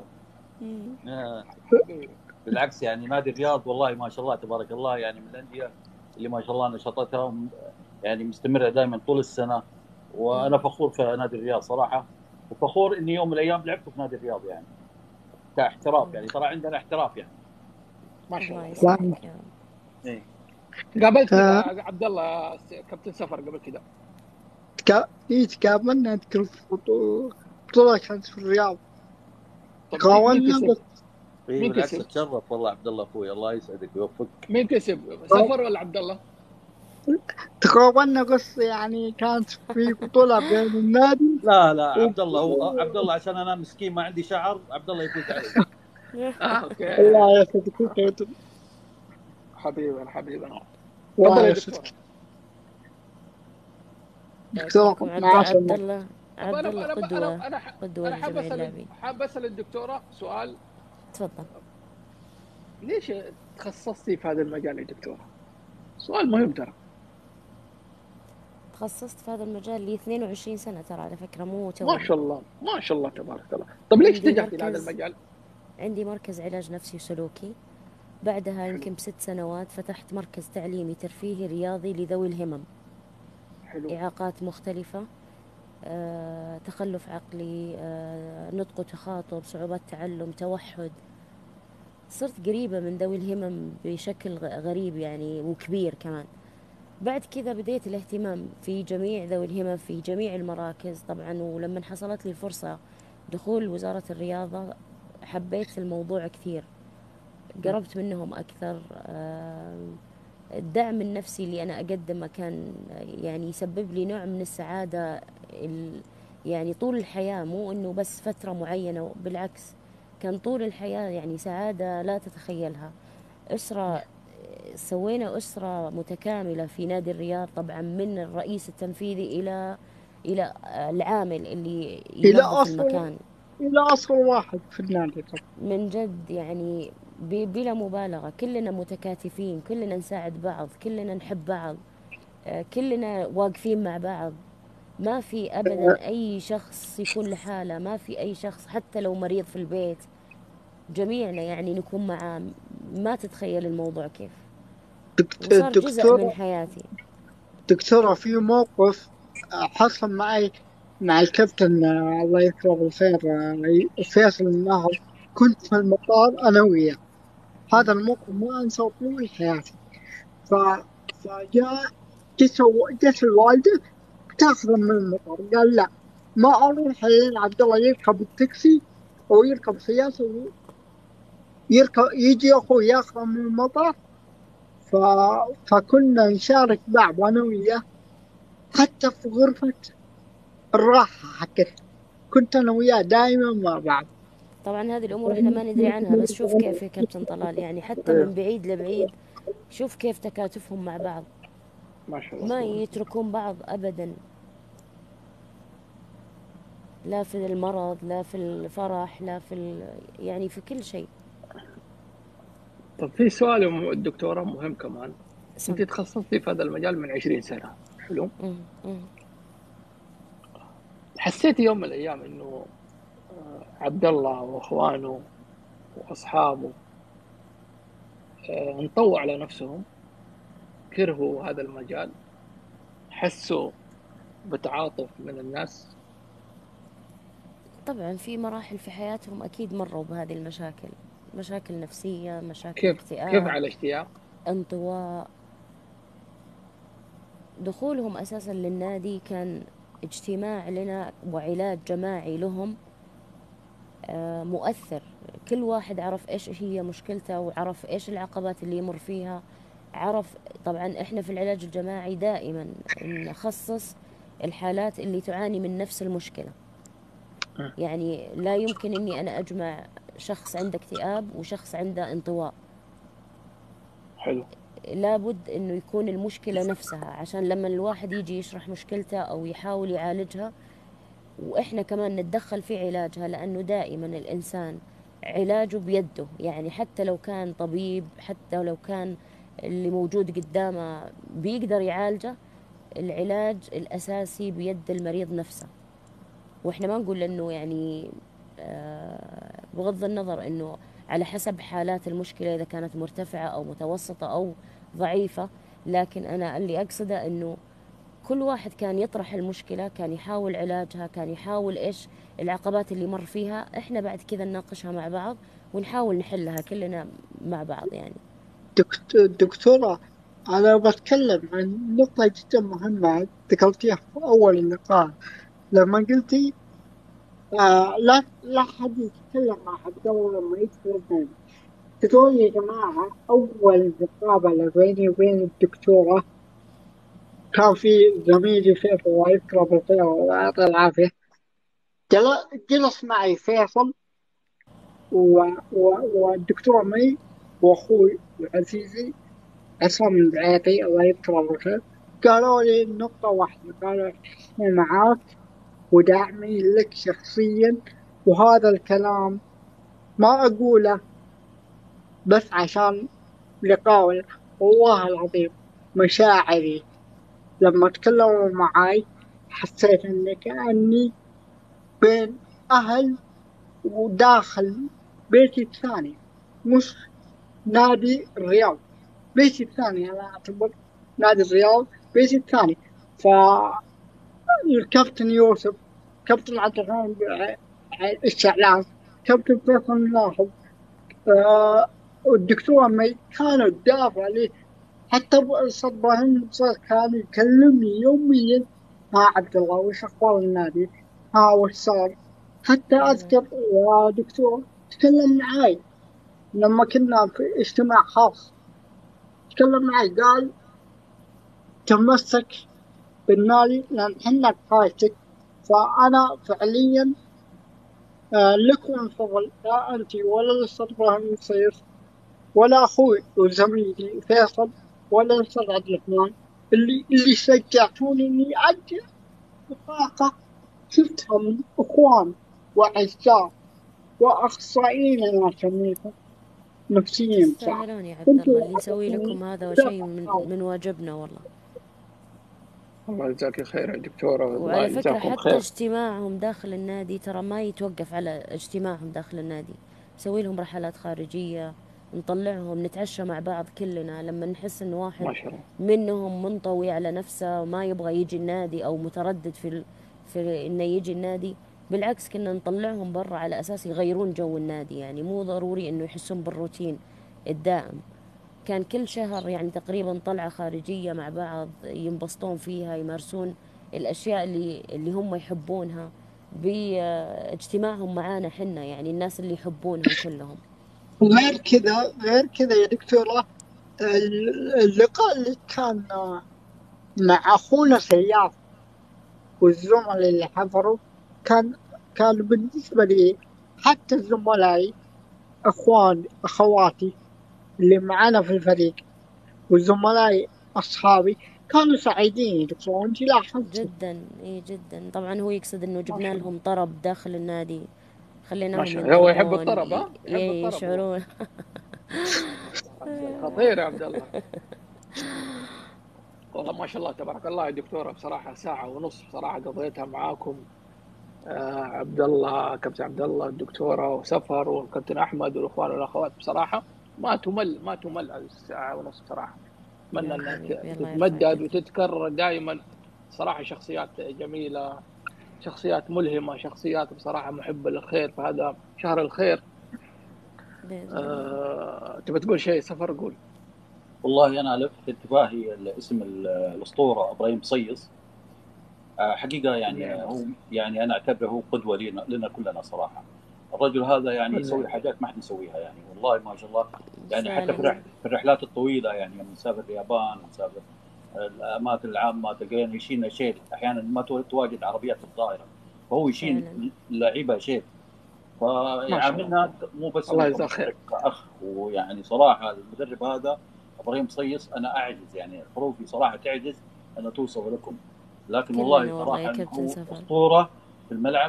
S6: بالعكس يعني نادي الرياض والله ما شاء الله تبارك الله، يعني من الانديه اللي ما شاء الله نشاطاتها يعني مستمره دائما طول السنه، وانا فخور في نادي الرياض صراحه، وفخور اني يوم من الايام لعبت في نادي الرياض يعني كاحتراف، يعني ترى عندنا احتراف يعني
S1: ما شاء الله.
S5: يسلمك يا رب.
S6: ايه
S1: قابلت عبد الله كابتن سفر قبل كذا؟
S2: تقابلنا اذكر في بطولة كانت في الرياض، تقاولنا بس.
S1: مين
S6: بالعكس
S1: كسب؟
S6: تشرف والله عبد الله اخوي، الله يسعدك ويوفقك.
S1: مين كسب، سفر ولا عبد الله؟
S2: تقاولنا بس يعني كانت في بطولة بين النادي.
S6: لا عبد الله هو عبد الله، عشان انا مسكين ما عندي شعر، عبد الله يفوز علي.
S1: اوكي.
S2: الله يسعدك يا كابتن.
S1: حبيبنا.
S2: الله يسعدك دكتور.
S5: عبد الله قدوة
S1: أنا
S5: لجميع اللاعبين.
S1: حاب اسال الدكتوره سؤال.
S5: تفضل.
S1: ليش تخصصتي في هذا المجال يا دكتوره؟ سؤال مهم ترى.
S5: تخصصت في هذا المجال لي 22 سنة ترى، على فكرة مو تو.
S1: ما شاء الله تبارك الله. طب ليش اتجهتي لهذا المجال؟
S5: عندي مركز علاج نفسي وسلوكي، بعدها يمكن ب6 سنوات فتحت مركز تعليمي ترفيهي رياضي لذوي الهمم.
S1: حلو.
S5: إعاقات مختلفة، تخلف عقلي، نطق وتخاطب، صعوبات تعلم، توحد. صرت قريبة من ذوي الهمم بشكل غريب يعني وكبير كمان. بعد كذا بديت الاهتمام في جميع ذوي الهمم في جميع المراكز طبعا، ولما حصلت لي الفرصة دخول وزارة الرياضة حبيت الموضوع كثير، قربت منهم أكثر. الدعم النفسي اللي أنا أقدمه كان يعني يسبب لي نوع من السعادة يعني طول الحياة، مو إنه بس فترة معينة، بالعكس كان طول الحياة يعني سعادة لا تتخيلها. سوينا أسرة متكاملة في نادي الرياض، طبعا من الرئيس التنفيذي إلى العامل اللي ينظف المكان،
S2: إلى أصغر واحد في النادي.
S5: من جد يعني بلا مبالغة كلنا متكاتفين، كلنا نساعد بعض، كلنا نحب بعض، كلنا واقفين مع بعض. ما في أبدا أي شخص يكون لحاله، ما في أي شخص حتى لو مريض في البيت جميعنا يعني نكون معاه. ما تتخيل الموضوع كيف وصار جزء من حياتي.
S2: دكتورة، في موقف حصل معي مع الكابتن الله يذكره بالخير فيصل النهر. كنت في المطار أنا وياه، هذا الموقف ما أنسى طول حياتي. فجاء جت الوالدة تاخذه من المطار، قال لا ما أروح لين عبد الله يركب التاكسي أو يركب سيارة يجي أخوي ياخذه من المطار. فكنا نشارك بعض أنا وياه حتى في غرفة الراحة حقتنا، كنت أنا وياه دائما مع بعض.
S5: طبعا هذه الأمور إحنا ما ندري عنها، بس شوف كيف يا كابتن طلال، يعني حتى من بعيد لبعيد شوف كيف تكاتفهم مع بعض،
S1: ما شاء الله
S5: ما
S1: تبارك الله.
S5: يتركون بعض أبدا، لا في المرض لا في الفرح لا في يعني في كل شيء.
S1: طب في سؤال الدكتورة مهم كمان، انت
S5: سم.
S1: تخصصتي في هذا المجال من 20 سنة، حلو؟
S5: مم. مم.
S1: حسيتي يوم من الايام انه عبد الله واخوانه واصحابه انطوا على نفسهم، كرهوا هذا المجال، حسوا بتعاطف من الناس؟
S5: طبعا في مراحل في حياتهم أكيد مروا بهذه المشاكل، مشاكل نفسية، مشاكل
S1: كيف
S5: اكتئاب،
S1: عالجتيها؟
S5: انطواء. دخولهم أساسا للنادي كان اجتماع لنا وعلاج جماعي لهم، مؤثر. كل واحد عرف إيش هي مشكلته وعرف إيش العقبات اللي يمر فيها، عرف. طبعا إحنا في العلاج الجماعي دائما نخصص الحالات اللي تعاني من نفس المشكلة، يعني لا يمكن أني أنا أجمع شخص عنده اكتئاب وشخص عنده انطواء،
S1: حلو.
S5: لابد انه يكون المشكلة نفسها، عشان لما الواحد يجي يشرح مشكلته او يحاول يعالجها واحنا كمان نتدخل في علاجها، لانه دائما الانسان علاجه بيده، يعني حتى لو كان طبيب، حتى لو كان اللي موجود قدامه بيقدر يعالجه، العلاج الاساسي بيد المريض نفسه. واحنا ما نقول انه يعني بغض النظر انه على حسب حالات المشكلة اذا كانت مرتفعة او متوسطة او ضعيفة، لكن انا اللي اقصده انه كل واحد كان يطرح المشكلة، كان يحاول علاجها، كان يحاول ايش العقبات اللي مر فيها، احنا بعد كذا نناقشها مع بعض ونحاول نحلها كلنا مع بعض يعني.
S2: دكتورة، أنا بتكلم عن نقطة جدا مهمة ذكرتيها في أول اللقاء، لما قلتي لا حد يتكلم مع عبد الله لما يدخل النادي. تقول يا جماعة، أول مقابلة بيني وبين الدكتورة كان في زميلي فيصل، الله يذكره بالخير ويعطيه العافية، جلس معي فيصل والدكتورة مي وأخوي العزيزي عصام البعيطي الله يذكره بالخير. قالوا لي نقطة واحدة، قالوا إحنا معاك وداعمين لك شخصيا، وهذا الكلام ما أقوله بس عشان لقاء، والله العظيم مشاعري لما تكلموا معاي حسيت إني كأني بين أهل وداخل بيتي الثاني، مش نادي الرياض، بيتي الثاني. أنا أعتبر نادي الرياض بيتي الثاني. فالكابتن يوسف، كابتن عبد الرحمن الشعلان، كابتن فيصل الناصر، والدكتور مي كانوا تدافع لي. حتى أستاذ إبراهيم كان يكلمني يوميا: ها عبد الله وش أخبار النادي؟ ها وش صار؟ حتى أذكر يا دكتور تكلم معي لما كنا في اجتماع خاص، تكلم معي قال تمسك بالنادي لأن حنا بحاجتك. فأنا فعليا لكم الفضل، لا أنت ولا الأستاذ إبراهيم الصيف ولا أخوي وزميلي فيصل ولا الأستاذ عبد الرحمن اللي شجعتوني إني أجي بطاقة شفتها من إخوان وأعزاء وأخصائيين أنا أسميهم نفسيين.
S5: تستاهلون يا عبد الله، اللي يسوي لكم هذا شيء من واجبنا والله.
S1: الله يجزاك خير يا دكتورة، الله
S5: وعلى فكرة
S1: يجزاكم
S5: حتى
S1: خير.
S5: اجتماعهم داخل النادي ترى ما يتوقف على اجتماعهم داخل النادي، نسوي لهم رحلات خارجية، نطلعهم نتعشى مع بعض كلنا لما نحس انه واحد
S1: ما شاء الله.
S5: منهم منطوي على نفسه وما يبغى يجي النادي او متردد في انه يجي النادي. بالعكس كنا نطلعهم برا على اساس يغيرون جو النادي، يعني مو ضروري انه يحسون بالروتين الدائم. كان كل شهر يعني تقريبا طلعة خارجية مع بعض ينبسطون فيها، يمارسون الأشياء اللي هم يحبونها باجتماعهم معانا حنا، يعني الناس اللي يحبونهم كلهم.
S2: غير كذا يا دكتورة، اللقاء اللي كان مع أخونا سياف والزملاء اللي حضروا كان كان بالنسبة لي حتى زملائي أخواتي اللي معانا في الفريق وزملائي أصحابي كانوا سعيدين يدخلون. أنت لاحظتي؟
S5: جدا، اي جدا. طبعا هو يقصد انه
S1: ما
S5: جبنا
S1: شاء الله.
S5: لهم طرب داخل النادي،
S1: ما
S5: خليناهم
S1: شاء الله، هو يحب
S5: ينطلقون،
S1: الطرب، ها يحب الطرب هو.
S5: يشعرون.
S1: خطير يا عبد الله. والله ما شاء الله تبارك الله يا دكتورة، بصراحة ساعة ونص بصراحة قضيتها معاكم. عبد الله، كابتن عبد الله، الدكتورة وسفر والكابتن أحمد والإخوان والأخوات، بصراحة ما تمل على الساعة ونص بصراحة. أتمنى
S5: يا
S1: أنها
S5: حبيبي الله يرفع
S1: تتمدد
S5: قدرك.
S1: وتتكرر دائما. صراحة شخصيات جميلة، شخصيات ملهمة، شخصيات بصراحة محبة للخير في هذا شهر الخير.
S5: بإذن الله.
S1: تبى تقول شيء سفر؟ قول.
S6: والله انا لفت انتباهي اسم الاسطوره ابراهيم صيص. حقيقه يعني
S1: نعم.
S6: هو يعني انا اعتبره هو قدوه لنا كلنا صراحه. الرجل هذا يعني يسوي
S1: نعم.
S6: حاجات ما حد يسويها يعني، والله ما شاء الله. يعني حتى
S5: فعلا.
S6: في الرحلات الطويله يعني لما نسافر اليابان ونسافر الاماكن العامه تلقينا يشيلنا شيل، احيانا ما تواجد عربيات الطائره فهو يشيل
S5: فعلا.
S6: لعيبه شيل.
S1: ما شاء الله.
S6: فيعاملنا مو بس
S1: الله
S6: انه
S1: يجزاه خير.
S6: كاخ. ويعني صراحه المدرب هذا ابراهيم صيص انا اعجز يعني حروفي صراحه تعجز ان توصف لكم، لكن والله
S5: كلنا والله يا
S6: صراحه
S5: كابتن
S6: هو
S5: سفر.
S6: اسطوره في الملعب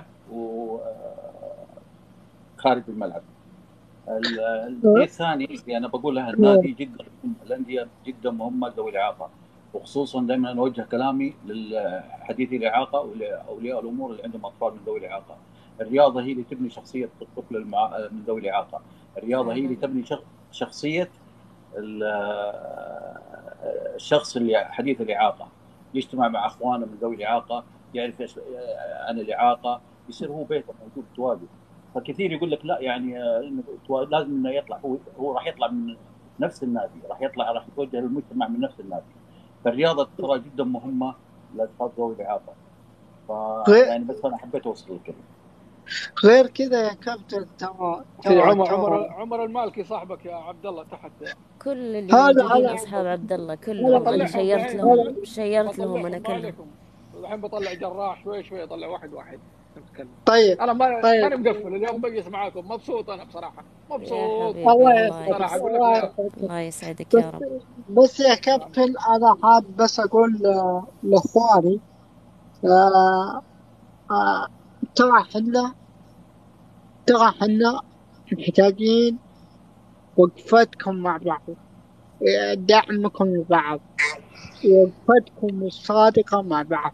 S6: وخارج الملعب. الشيء الثاني اللي انا بقولها النادي جدا، الانديه جدا مهمه ذوي الاعاقه، وخصوصا دائما انا اوجه كلامي لحديثي الاعاقه واولياء الامور اللي عندهم اطفال من ذوي الاعاقه. الرياضه هي اللي تبني شخصيه الطفل من ذوي الاعاقه، الرياضه هي اللي
S5: فعلا.
S6: تبني شخصيه الشخص اللي حديث الاعاقه، يجتمع مع اخوانه من ذوي الاعاقه، يعرف ايش عن الاعاقه، يصير هو بيته موجود تواجد. فكثير يقول لك لا يعني لازم انه يطلع، هو راح يطلع من نفس النادي، راح يتوجه للمجتمع من نفس النادي. فالرياضه ترى جدا مهمه لاشخاص ذوي الاعاقه. يعني بس انا حبيت اوصل الكلمه.
S2: غير كذا يا كابتن
S1: في عمر المالكي صاحبك يا عبد الله تحت.
S5: كل اللي
S2: هذا
S5: موجودين
S2: على
S5: اصحاب عبد الله كلهم انا شيرت لهم انا كلهم.
S1: الحين بطلع جراح شوي اطلع واحد نتكلم.
S2: طيب
S1: انا
S2: طيب
S1: ماني مقفل اليوم، بجلس معاكم مبسوط. انا بصراحه
S5: يا
S1: مبسوط.
S5: حبيبي
S2: الله
S5: الله
S1: صراحه
S2: يسعدك
S1: اقول
S2: الله
S1: لك
S2: يسعدك.
S5: الله يسعدك يا رب.
S2: بس يا كابتن أنا حاب بس أقول لإخواني ترى حنا محتاجين وقفتكم مع بعض، دعمكم لبعض، وقفتكم الصادقة مع بعض.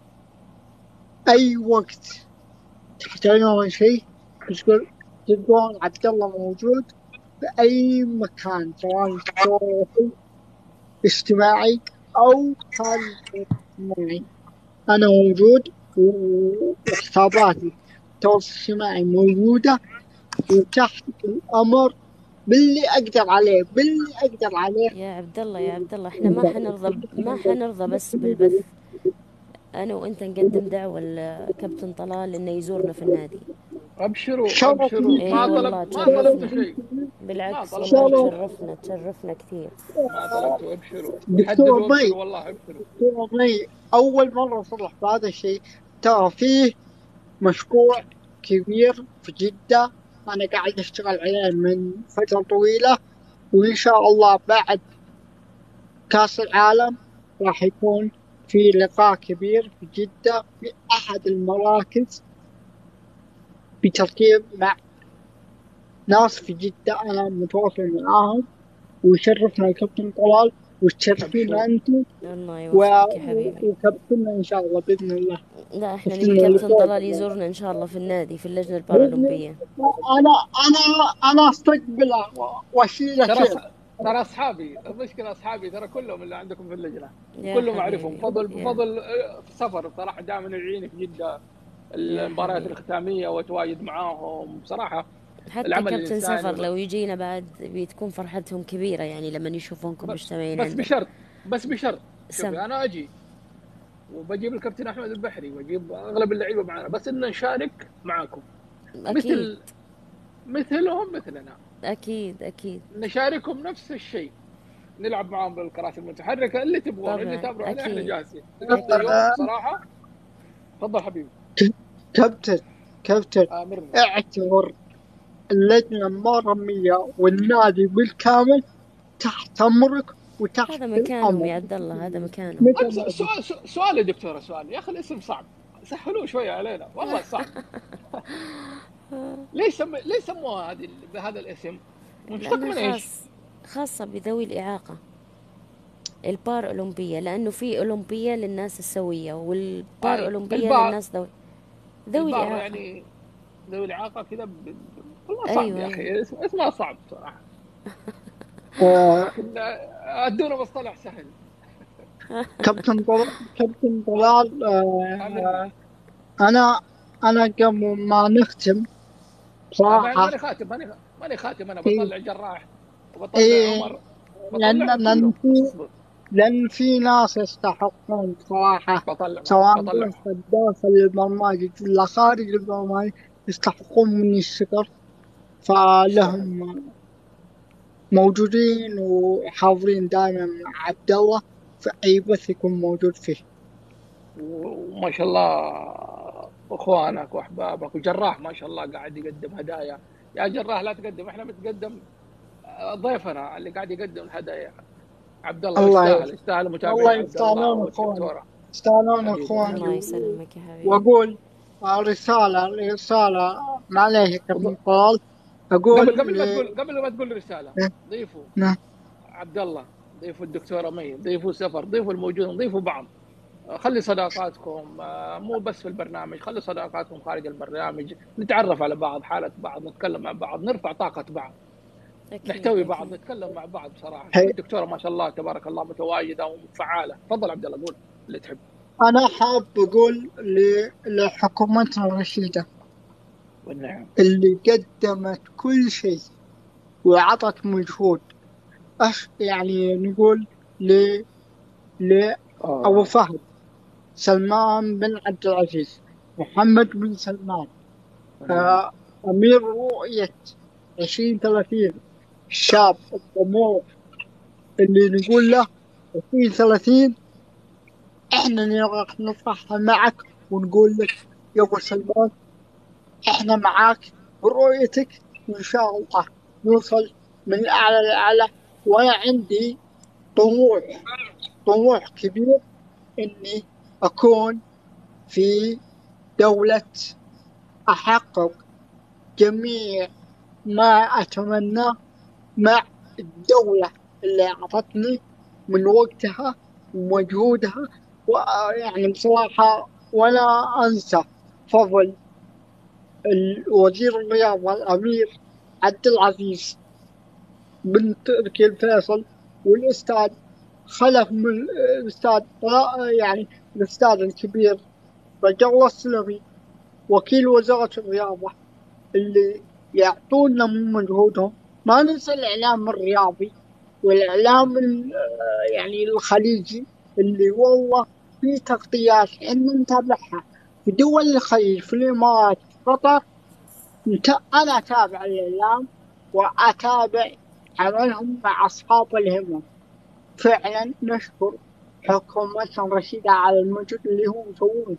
S2: أي وقت تحتاجون شيء تلقون عبد الله موجود في أي مكان، سواء دكتور اجتماعي أو خارج اجتماعي، أنا موجود وحساباتي التواصل الاجتماعي موجودة، وتحت الأمر باللي أقدر عليه.
S5: يا عبد الله احنا ما حنرضى بس بالبث. انا وانت نقدم دعوة لكابتن طلال انه يزورنا في النادي.
S1: ابشروا
S5: اي
S1: ما
S5: والله
S1: طلبت
S5: تشرفنا،
S1: شيء.
S5: بالعكس
S1: ما
S5: والله
S1: طلبت
S5: تشرفنا كثير.
S1: ما طلبتوا. ابشروا
S2: دكتور
S1: حددوا، ابشروا والله ابشروا.
S2: أول مرة أصلح بهذا الشيء. ترى فيه مشروع كبير في جدة أنا قاعد أشتغل عليه من فترة طويلة، وإن شاء الله بعد كأس العالم راح يكون في لقاء كبير في جدة في أحد المراكز بترتيب مع ناس في جدة أنا متواصل معاهم، ويشرفنا الكابتن طلال وتشرفينا أنتم
S5: الله يوفقك يا حبيبي.
S2: وكابتننا إن شاء الله بإذن الله.
S5: لا احنا نبي كابتن طلال يزورنا ان شاء الله في النادي في اللجنة البارالمبية.
S2: أنا أستقبله وأشيله.
S1: ترى اصحابي، المشكله اصحابي ترى كلهم اللي عندكم في اللجنه
S5: يا
S1: كلهم
S5: حبيبي.
S1: اعرفهم بفضل سفر بصراحه. دائما يعيني في جده المباريات الختاميه واتواجد معاهم بصراحه.
S5: حتى كابتن سفر لو يجينا بعد بتكون فرحتهم كبيرة يعني لما يشوفونكم مجتمعين عندنا.
S1: بس بشرط شوفي انا اجي وبجيب الكابتن احمد البحري واجيب اغلب اللعيبه معنا، بس ان نشارك معاكم
S5: أكيد.
S1: مثلهم مثلنا.
S5: اكيد
S1: نشاركهم نفس الشيء، نلعب معاهم بالكراسي المتحركه اللي تبغون اللي تابعوا عليه احنا جاهزين. اليوم بصراحه تفضل حبيبي.
S2: كابتن كابتن
S1: آمرني.
S2: اعتبر اللجنة الرمية والنادي بالكامل تحت أمرك وتحت
S5: هذا مكانهم
S2: الأمر.
S5: يا عبد الله، هذا مكانهم.
S2: متى
S1: طيب
S2: ما أبي.
S1: سؤال يا دكتورة، سؤال يا أخي، الاسم صعب، سهلوه شوية علينا والله صعب. ليش سموها هذه بهذا الاسم؟ مشتق
S5: لأنها
S1: من ايش؟
S5: خاصة بذوي الإعاقة، البار أولمبية، لأنه في أولمبية للناس السوية والبار أولمبية
S1: البار
S5: للناس ذوي
S1: البار
S5: الإعاقة.
S1: يعني ذوي الإعاقة كذا والله صعب
S5: أيوة
S1: يا
S5: أيوة.
S1: أخي، اسمها صعب صراحة.
S2: آه،
S1: ادونا مصطلح سهل.
S2: كابتن طلال،
S1: آمرني.
S2: أنا قبل ما نختم بصراحة
S1: ماني خاتم، انا
S2: في
S1: بطلع جراح وبطلع
S2: إيه
S1: عمر، بطلعهم
S2: لأن
S1: كلهم بس اصبر.
S2: في ناس يستحقون بصراحة،
S1: بطلع
S2: سواء
S1: بطلعهم.
S2: داخل البرنامج ولا خارج البرنامج، يستحقون مني الشكر. فلهم
S1: يستاهل.
S2: موجودين وحاضرين دائما مع عبد الله في أي بث يكون موجود فيه.
S1: وما شاء الله اخوانك واحبابك، وجراح ما شاء الله قاعد يقدم هدايا. يا جراح لا تقدم، احنا بنتقدم، ضيفنا اللي قاعد يقدم الهدايا عبد الله،
S2: الله
S1: يستاهل متابعين
S2: الله
S1: عبد الله
S2: يستانون اخواني،
S1: والدكتوره.
S2: يستانون
S1: حبيبي
S5: الله
S2: اخواني.
S5: يسلمك يا حبيبي.
S2: واقول رسالة معليش يا كابتن طلال، اقول
S1: قبل ما تقول رساله، ضيفوا
S2: نعم.
S1: عبد الله، ضيفوا الدكتوره مي، ضيفوا سفر، ضيفوا الموجودين، ضيفوا بعض. خلي صداقاتكم مو بس في البرنامج، خلي صداقاتكم خارج البرنامج، نتعرف على بعض، حالة بعض، نتكلم مع بعض، نرفع طاقة بعض،
S5: أكيد
S1: نحتوي
S5: أكيد.
S1: بعض، نتكلم مع بعض. بصراحة
S2: هي
S1: الدكتورة ما شاء الله تبارك الله متواجدة وفعالة. تفضل عبد الله، قول اللي تحب.
S2: انا حاب اقول لحكومتنا الرشيدة
S1: والنعم.
S2: اللي قدمت كل شيء وعطت مجهود. يعني نقول ل أبو فهد، سلمان بن عبد العزيز، محمد بن سلمان، أمير رؤية 2030، الشاب الطموح اللي نقول له 2030 احنا راح نفرح معك ونقول لك يا ابو سلمان احنا معاك برؤيتك، وان شاء الله نوصل من اعلى لاعلى. وانا عندي طموح كبير اني اكون في دولة، احقق جميع ما اتمناه مع الدولة اللي اعطتني من وقتها ومجهودها. ويعني بصراحة ولا أنسى فضل وزير الرياضة الأمير عبد العزيز بن تركي الفيصل، والأستاذ خلف من يعني الأستاذ الكبير رجاء الله السلمي وكيل وزارة الرياضة، اللي يعطونا من مجهودهم. ما ننسى الإعلام الرياضي والإعلام يعني الخليجي، اللي والله في تغطيات احنا نتابعها في دول الخليج، في الإمارات، في قطر. أنا أتابع الإعلام وأتابع عملهم مع أصحاب الهمم. فعلا نشكر حكومتنا الرشيدة على المجهود اللي هم يسوونه.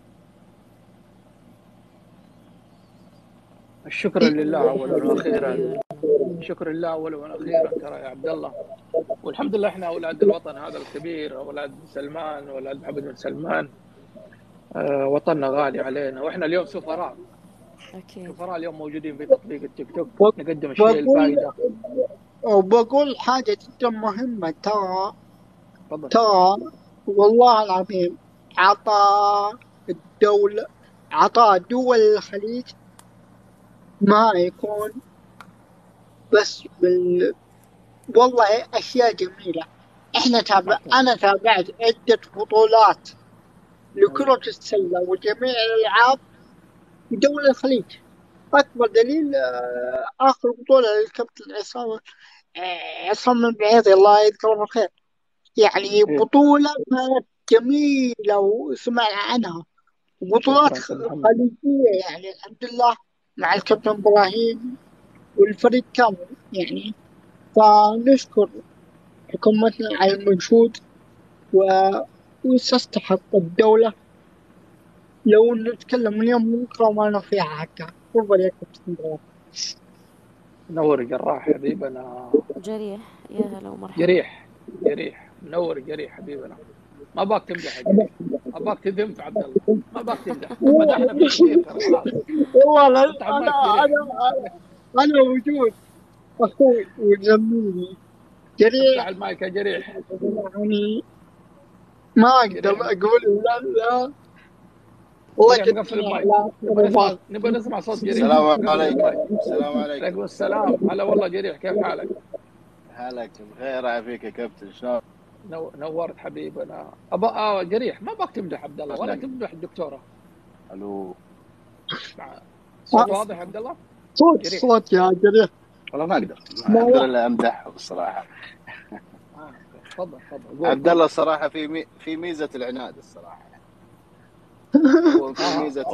S1: الشكر لله اولا واخيرا، شكر لله اولا واخيرا ترى يا عبد الله. والحمد لله احنا اولاد الوطن هذا الكبير، اولاد سلمان، اولاد محمد بن سلمان. وطننا غالي علينا، واحنا اليوم سفراء.
S5: أكيد.
S1: سفراء اليوم موجودين في تطبيق التيك توك، نقدم الشيء الفائده.
S2: وبقول حاجة جدا مهمة، ترى والله العظيم عطاء دول الخليج ما يكون بس والله أشياء جميلة. أنا تابعت عدة بطولات لكرة السلة وجميع الألعاب في دول الخليج. أكبر دليل آخر بطولة للكابتن عصام البعيطي الله يذكره بالخير، يعني بطولة كانت جميلة وسمعنا عنها. بطولات خليجية يعني الحمد لله مع الكابتن إبراهيم والفريق كامل يعني. فنشكر حكومتنا على المجهود وتستحق الدولة لو نتكلم من يوم من بكرة ما نوفيها حقها. تفضل يا كابتن بلال.
S1: منور جراح حبيبنا.
S5: جريح، يا هلا ومرحبا.
S1: جريح منور جريح حبيبنا. ما باك تمدح يا جريح، ما باك تذم في عبد الله، ما باك تمدح، مدحنا في كثير ترى خلاص.
S2: والله
S1: انت عماك جريح.
S2: أنا موجود أخوي وزميلي
S1: افتح
S2: جريح.
S1: المايك يا جريح.
S2: يعني ما أقدر
S1: جريح
S2: أقول لا والله
S1: جريح مقفل
S2: قد
S1: المايك.
S2: لا
S1: نبغى نسمع صوت جريح.
S3: السلام
S1: مقفل
S3: عليكم.
S1: المايك.
S3: السلام عليكم.
S1: عليكم السلام. هلا والله جريح، كيف حالك؟
S3: هلاك بخير عافيك يا كابتن، شلون؟
S1: نورت حبيبنا. جريح ما باك تمدح عبد الله ولا تمدح الدكتوره.
S3: الو،
S1: صوت واضح عبد الله؟ جريح.
S2: صوت يا جريح.
S3: والله ما اقدر الا امدحه الصراحه.
S1: تفضل
S3: عبد الله الصراحه في ميزه العناد الصراحه. هو في ميزه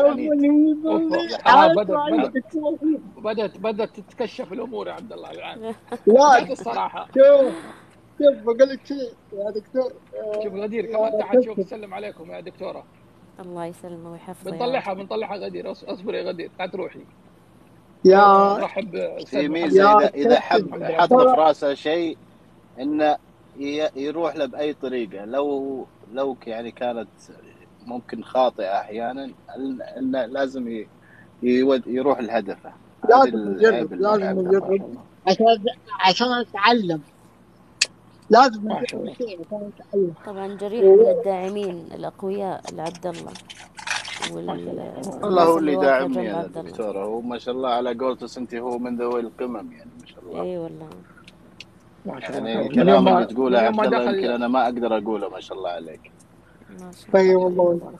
S1: بدأت تتكشف الامور يا عبد الله الان.
S2: لا
S1: الصراحه
S2: شوف بقول لك شيء يا دكتور.
S1: شوف غدير كمان تحت، شوف تسلم عليكم يا دكتوره.
S5: الله يسلمه ويحفظه.
S1: بنطلعها غدير. اصبري يا غدير، لا تروحي.
S2: يا
S1: رحب
S3: في ميزه اذا حط في راسه شيء انه يروح له باي طريقه، لو يعني كانت ممكن خاطئه احيانا، انه لازم يروح لهدفه.
S2: لازم نجرب عشان اتعلم. لازم نجرب شيء عشان اتعلم.
S5: طبعا جريح من الداعمين الاقوياء لعبد الله.
S3: الله هو اللي داعمني يا دكتوره. هو ما شاء الله على قولته انت، هو من ذوي القمم يعني ما شاء الله.
S5: اي والله
S1: ما شاء الله.
S3: يعني الكلام اللي تقوله يا عبد الله يمكن انا ما اقدر اقوله. ما شاء الله عليك.
S5: ما شاء
S2: الله. والله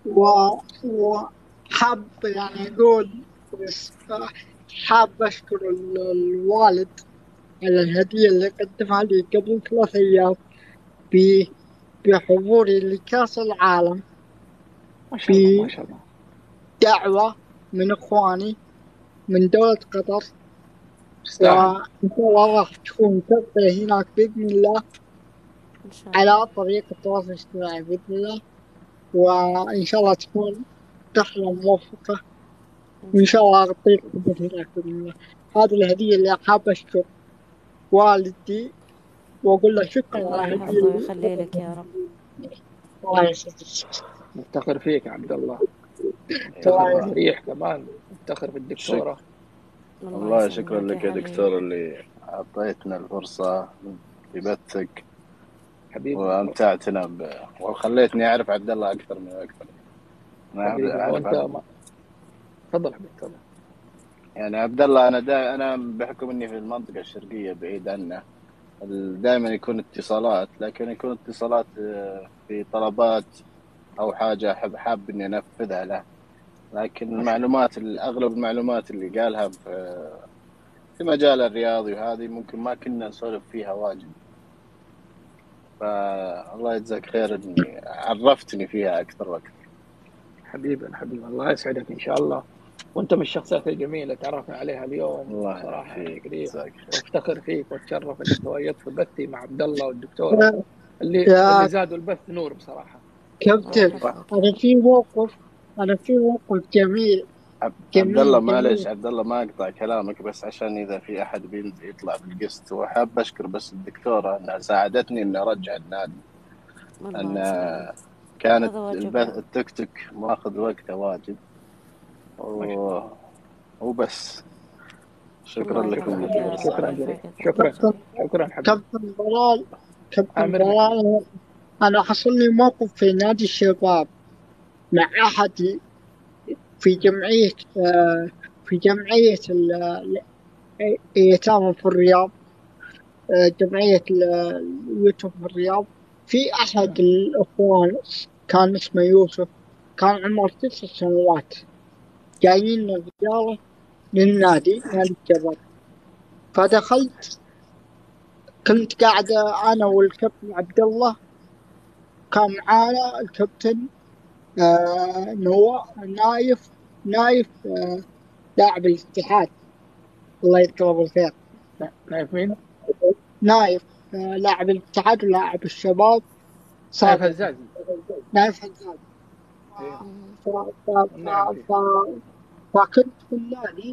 S2: وحاب يعني اقول حاب اشكر الوالد على الهدية اللي قدمها لي قبل 3 أيام بحضوري لكأس العالم.
S1: ما شاء الله ما شاء الله.
S2: دعوة من إخواني من دولة قطر، وإن شاء الله راح تكون تغطية هناك بإذن الله على طريق التواصل الاجتماعي بإذن الله، وإن شاء الله تكون رحلة موفقة، وإن شاء الله أغطيك هناك بإذن الله. هذه الهدية اللي حاب أشكر والدي وأقول له شكرا على
S5: الهدية. الله يخلي لك يا رب.
S2: الله يسعدك.
S1: نفتخر فيك يا عبد الله. نفتخر بريح كمان، نفتخر بالدكتورة.
S3: الله شكرا لك يا دكتور اللي أعطيتنا الفرصة في بثك
S1: حبيبي،
S3: وأمتعتنا وخليتني أعرف عبد الله أكثر من أكثر.
S1: تفضل حبيبي تفضل.
S3: يعني عبد الله أنا بحكم إني في المنطقة الشرقية بعيد عنه، دائما يكون اتصالات، لكن يكون اتصالات في طلبات أو حاجة حاب إني أنفذها له، لكن أغلب المعلومات اللي قالها في مجال الرياضي وهذه ممكن ما كنا نسولف فيها واجد. فالله يجزاك خير إني عرفتني فيها أكثر وأكثر.
S1: حبيبي الله يسعدك إن شاء الله. وأنت من الشخصيات الجميلة تعرفنا عليها اليوم صراحة. وافتخر فيك واتشرف إنك تواجدت في بثي مع عبد الله والدكتورة اللي زادوا البث نور بصراحة.
S2: كابتن أنا في موقف جميل.
S3: عبد الله معلش عبد الله ما أقطع كلامك، بس عشان إذا في أحد بينزل يطلع بالقسط، وحاب أشكر بس الدكتورة أنها ساعدتني إني أرجع النادي، أن كانت التيك توك ماخذ وقته واجد وبس. شكرا لكم.
S1: شكرا
S2: كابتن بلال أنا حصل لي موقف في نادي الشباب مع أحد في جمعية اليتامى في الرياض، جمعية اليتم في الرياض. في أحد الأخوان كان اسمه يوسف، كان عمره 9 سنوات، جايين رجالة للنادي نادي الشباب. فدخلت، كنت قاعدة أنا والكابتن عبد الله، كان معانا الكابتن نايف لاعب الاتحاد، الله يذكره بالخير.
S1: نايف مين؟
S2: نايف لاعب الاتحاد ولاعب الشباب.
S1: نايف هزازي. إيه.
S2: ف... ف... ف...
S1: والنعم فيه.
S2: ف... فكنت في النادي،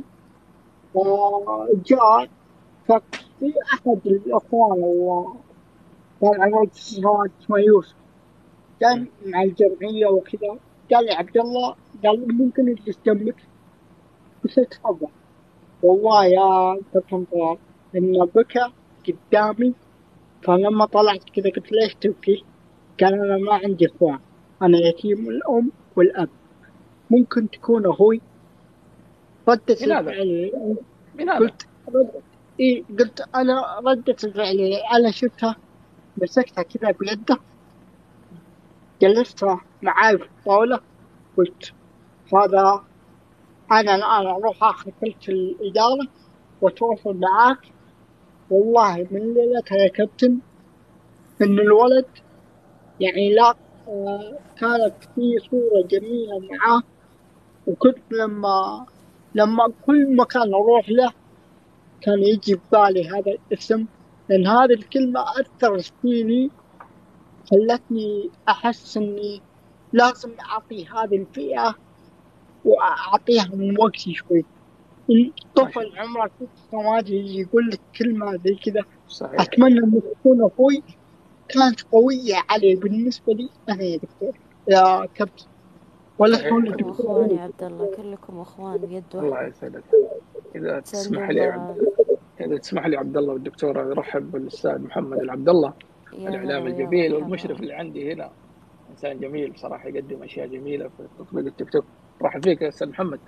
S2: وجاء ففي أحد الإخوان كان على اتصالات اسمه يوسف، كان مع الجمعية وكذا. قال لي عبد الله، قال لي ممكن أجلس جنبك؟ قلت له تفضل. والله يا كابتن طلال إنه بكى قدامي. فلما طلعت كذا قلت ليش تبكي؟ قال أنا ما عندي إخوان، أنا يتيم الأم والأب، ممكن تكون أخوي؟ ردة
S1: مين هذا؟
S2: الفعل
S1: مين هذا؟
S2: قلت إيه، قلت أنا ردة الفعل أنا شفتها، مسكتها كذا بيده، جلستها معاي في الطاولة، قلت هذا أنا الآن أروح آخذ كلمة الإدارة وأتواصل معاك. والله من ليلتها يا كابتن إن الولد يعني لا، كانت في صورة جميلة معاه. وكنت لما كل مكان أروح له كان يجي ببالي هذا الاسم، لأن هذه الكلمة أثرت فيني، خلتني أحس إني لازم أعطي هذه الفئة وأعطيها من وقتي شوي. طفل عمره 6 سنوات يجي يقول لك كلمة زي كذا،
S1: صحيح.
S2: أتمنى إنه تكون أخوي. كانت قوية علي بالنسبة لي أنا يا دكتور، يا كابتن، ولا
S1: صحيح.
S2: تقول
S5: كلكم
S2: الدكتور
S5: اخوان يا
S2: علي.
S5: عبد الله، كلكم اخوان بيد
S1: الله
S5: واحدة.
S1: يسعدك. إذا تسمح
S5: تساندون
S1: لي
S5: بعض.
S1: إذا تسمح لي عبد الله والدكتورة يرحب بالأستاذ محمد العبد الله،
S5: يا هلا
S1: الإعلام
S5: ويا
S1: الجميل
S5: مرحبا.
S1: والمشرف اللي عندي هنا. إنسان جميل بصراحة، يقدم أشياء جميلة في تطبيق التيك توك. رحب فيك يا أستاذ محمد.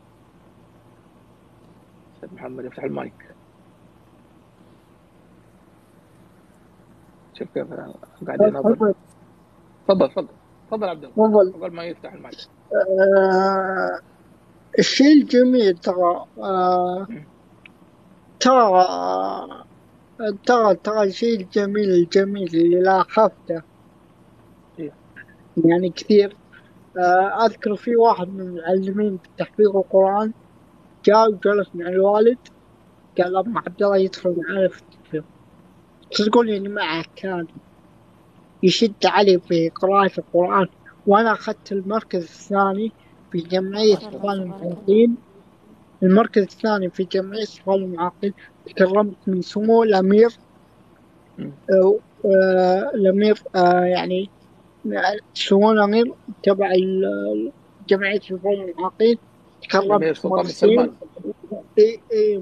S1: أستاذ محمد يفتح المايك. شوف كيف قاعد ينظر. تفضل تفضل تفضل عبد الله
S2: تفضل.
S1: قبل ما يفتح المايك.
S2: الشيء الجميل ترى الشيء الجميل اللي لاحظته
S1: إيه.
S2: يعني كثير. أذكر في واحد من المعلمين في تحفيظ القرآن جاء وجلس مع الوالد، قال أبو عبد الله يدخل معنا في التحفيظ. تقول يعني معه كان يشد علي في قراءة القرآن، وأنا أخذت المركز الثاني في جمعية
S5: ما شاء الله
S2: أطفال
S5: تبارك الله.
S2: المعاقين. المركز الثاني في جمعية أطفال المعاقين. تكرمت من سمو الأمير، الأمير يعني سمو الأمير تبع جمعية أطفال المعاقين.
S1: الأمير
S2: تكرمت
S1: سلطان بن
S2: مرتين.
S1: سلمان.
S2: إيه